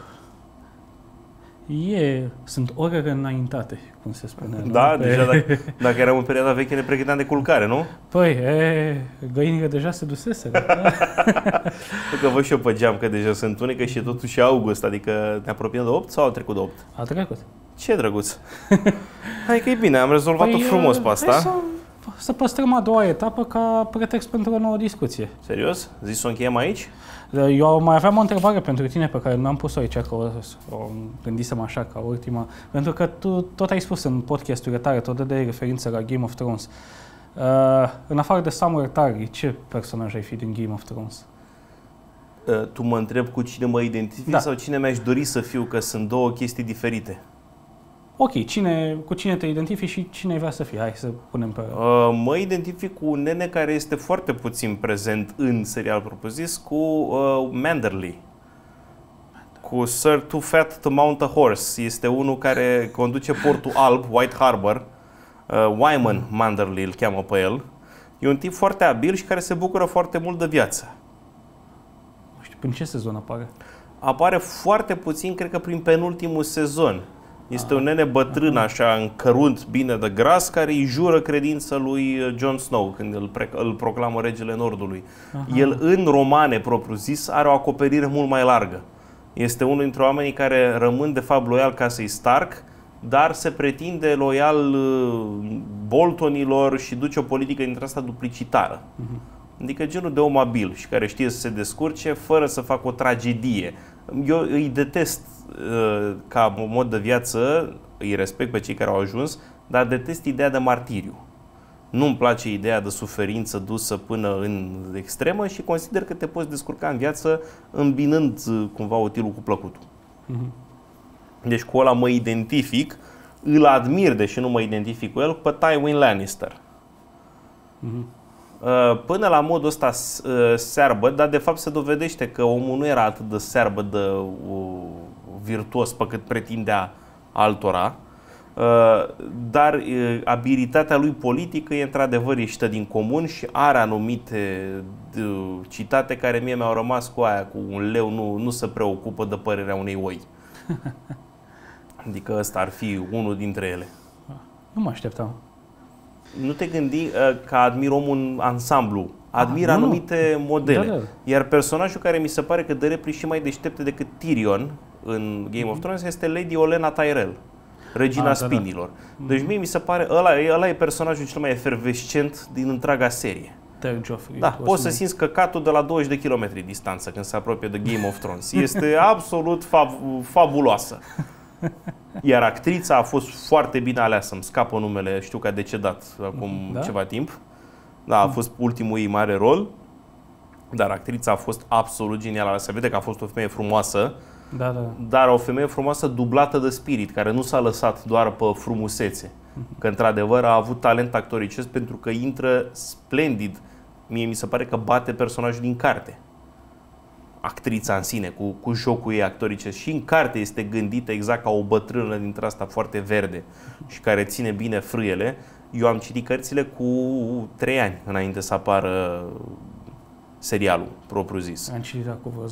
e, sunt orele înaintate, cum se spune. Da, nu? deja dacă, dacă eram în perioada veche ne pregăteam de culcare, nu? Păi, e, găinile deja se dusese. Că văd și eu pe geam că deja se întunecă și e totuși august, adică ne apropiem de opt sau au trecut de opt? A trecut. Ce drăguț! Hai că e bine, am rezolvat-o păi, frumos pe asta. Să, să păstrăm a doua etapă ca pretext pentru o nouă discuție. Serios? Zici să o încheiem aici? Eu mai aveam o întrebare pentru tine pe care nu am pus-o aici, că o, o gândisem așa ca ultima, pentru că tu tot ai spus în podcasturile tale, tot de referință la Game of Thrones. Uh, în afară de Samuel Tarly, ce personaj ai fi din Game of Thrones? Uh, tu mă întrebi cu cine mă identific da. sau cine mi-aș dori să fiu, că sunt două chestii diferite. Ok, cine, cu cine te identifici și cine vrea să fii? Hai să punem pe... Uh, mă identific cu un nene care este foarte puțin prezent în serial propriu-zis, cu uh, Manderley. Cu Sir Too Fat to Mount a Horse. Este unul care conduce portul alb, White Harbor. Uh, Wyman Manderley îl cheamă pe el. E un tip foarte abil și care se bucură foarte mult de viață. Nu știu, în ce sezon apare? Apare foarte puțin, cred că prin penultimul sezon. Este un nene bătrân, așa, încărunt, bine de gras, care îi jură credința lui Jon Snow când îl, pre- îl proclamă regele Nordului. Aha. El, în romane propriu-zis, are o acoperire mult mai largă. Este unul dintre oamenii care rămân, de fapt, loial casei Stark, dar se pretinde loial Boltonilor și duce o politică dintre asta duplicitară. Uh-huh. Adică genul de om abil și care știe să se descurce fără să facă o tragedie. Eu îi detest uh, ca mod de viață, îi respect pe cei care au ajuns, dar detest ideea de martiriu. Nu-mi place ideea de suferință dusă până în extremă și consider că te poți descurca în viață îmbinând cumva utilul cu plăcutul. Uh-huh. Deci cu ăla mă identific, îl admir, deși nu mă identific cu el, pe Tywin Lannister. Uh-huh. Până la modul ăsta searbă, dar de fapt se dovedește că omul nu era atât de searbă, de virtuos pe cât pretindea altora, dar abilitatea lui politică e într-adevăr ieșită din comun și are anumite citate care mie mi-au rămas cu aia, cu un leu nu, nu se preocupă de părerea unei oi. Adică ăsta ar fi unul dintre ele. Nu mă așteptam. Nu te gândi uh, că admir omul în ansamblu, admir ah, anumite nu. modele. Da, da. Iar personajul care mi se pare că dă replici și mai deștepte decât Tyrion în Game mm-hmm. of Thrones este Lady Olenna Tyrell, regina ah, spinilor. Da, da. Deci mie mi se pare, ăla, ăla e personajul cel mai efervescent din întreaga serie. Da, poți să simți căcatul de la douăzeci de kilometri distanță când se apropie de Game of Thrones. Este absolut fav- fabuloasă. Iar actrița a fost foarte bine aleasă, îmi scapă numele, știu că a decedat acum da? ceva timp. Da, a fost ultimul ei mare rol, dar actrița a fost absolut genială. Se vede că a fost o femeie frumoasă, da, da. dar o femeie frumoasă dublată de spirit, care nu s-a lăsat doar pe frumusețe. Că într-adevăr a avut talent actoricesc pentru că intră splendid. Mie mi se pare că bate personajul din carte. Actrița în sine, cu, cu jocul ei actorice. Și în carte este gândită exact ca o bătrână dintre asta foarte verde și care ține bine frâiele. Eu am citit cărțile cu trei ani înainte să apară serialul propriu-zis. Am citit cu vreo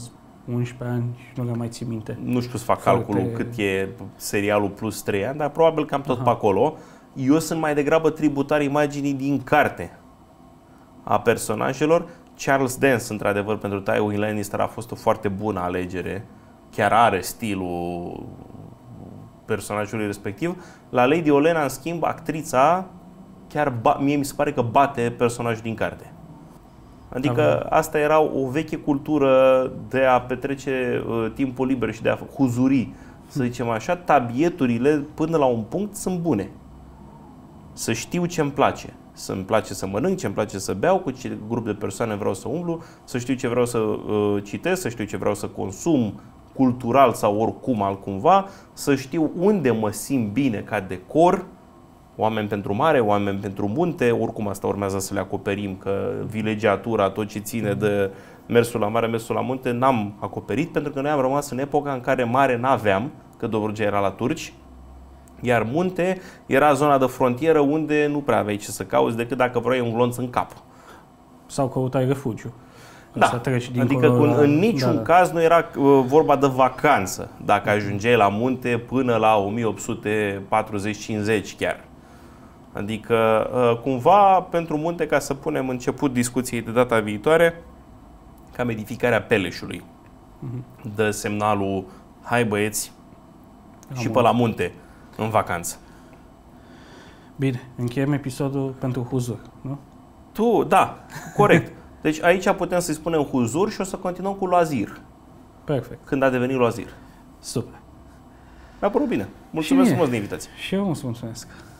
unsprezece ani și nu le mai țin minte. Nu știu să fac Foarte... calculul cât e serialul plus trei ani, dar probabil cam tot Aha. pe acolo. Eu sunt mai degrabă tributar imaginii din carte a personajelor. Charles Dance, într-adevăr, pentru Tywin Lannister a fost o foarte bună alegere. Chiar are stilul personajului respectiv. La Lady Olenna, în schimb, actrița chiar ba- mie mi se pare că bate personajul din carte. Adică Aha. asta era o veche cultură de a petrece uh, timpul liber și de a huzuri, să zicem așa. Tabieturile, până la un punct, sunt bune. Să știu ce-mi place. Să-mi place să mănânc, ce-mi place să beau, cu ce grup de persoane vreau să umblu, să știu ce vreau să uh, citesc, să știu ce vreau să consum cultural sau oricum altcumva, să știu unde mă simt bine ca decor, oameni pentru mare, oameni pentru munte, oricum asta urmează să le acoperim, că vilegiatura, tot ce ține de mersul la mare, mersul la munte, n-am acoperit, pentru că noi am rămas în epoca în care mare n-aveam, că Dobrogea era la turci, iar munte era zona de frontieră unde nu prea aveai ce să cauți decât dacă vrei un glonț în cap. Sau căutai refugiu. Da, Să treci adică la... în, în niciun da, da. caz nu era uh, vorba de vacanță dacă ajungeai la munte până la o mie opt sute patruzeci cincizeci chiar. Adică uh, cumva pentru munte, ca să punem început discuției de data viitoare, cam edificarea Peleșului. Uh-huh. Dă semnalul, hai băieți, Am și pe la munte în vacanță. Bine, încheiem episodul pentru huzur, nu? Tu, da, corect. Deci aici putem să-i spunem huzur și o să continuăm cu loazir. Perfect. Când a devenit loazir. Super. Mi-a părut bine. Mulțumesc Și frumos de invitație. Și eu îți mulțumesc.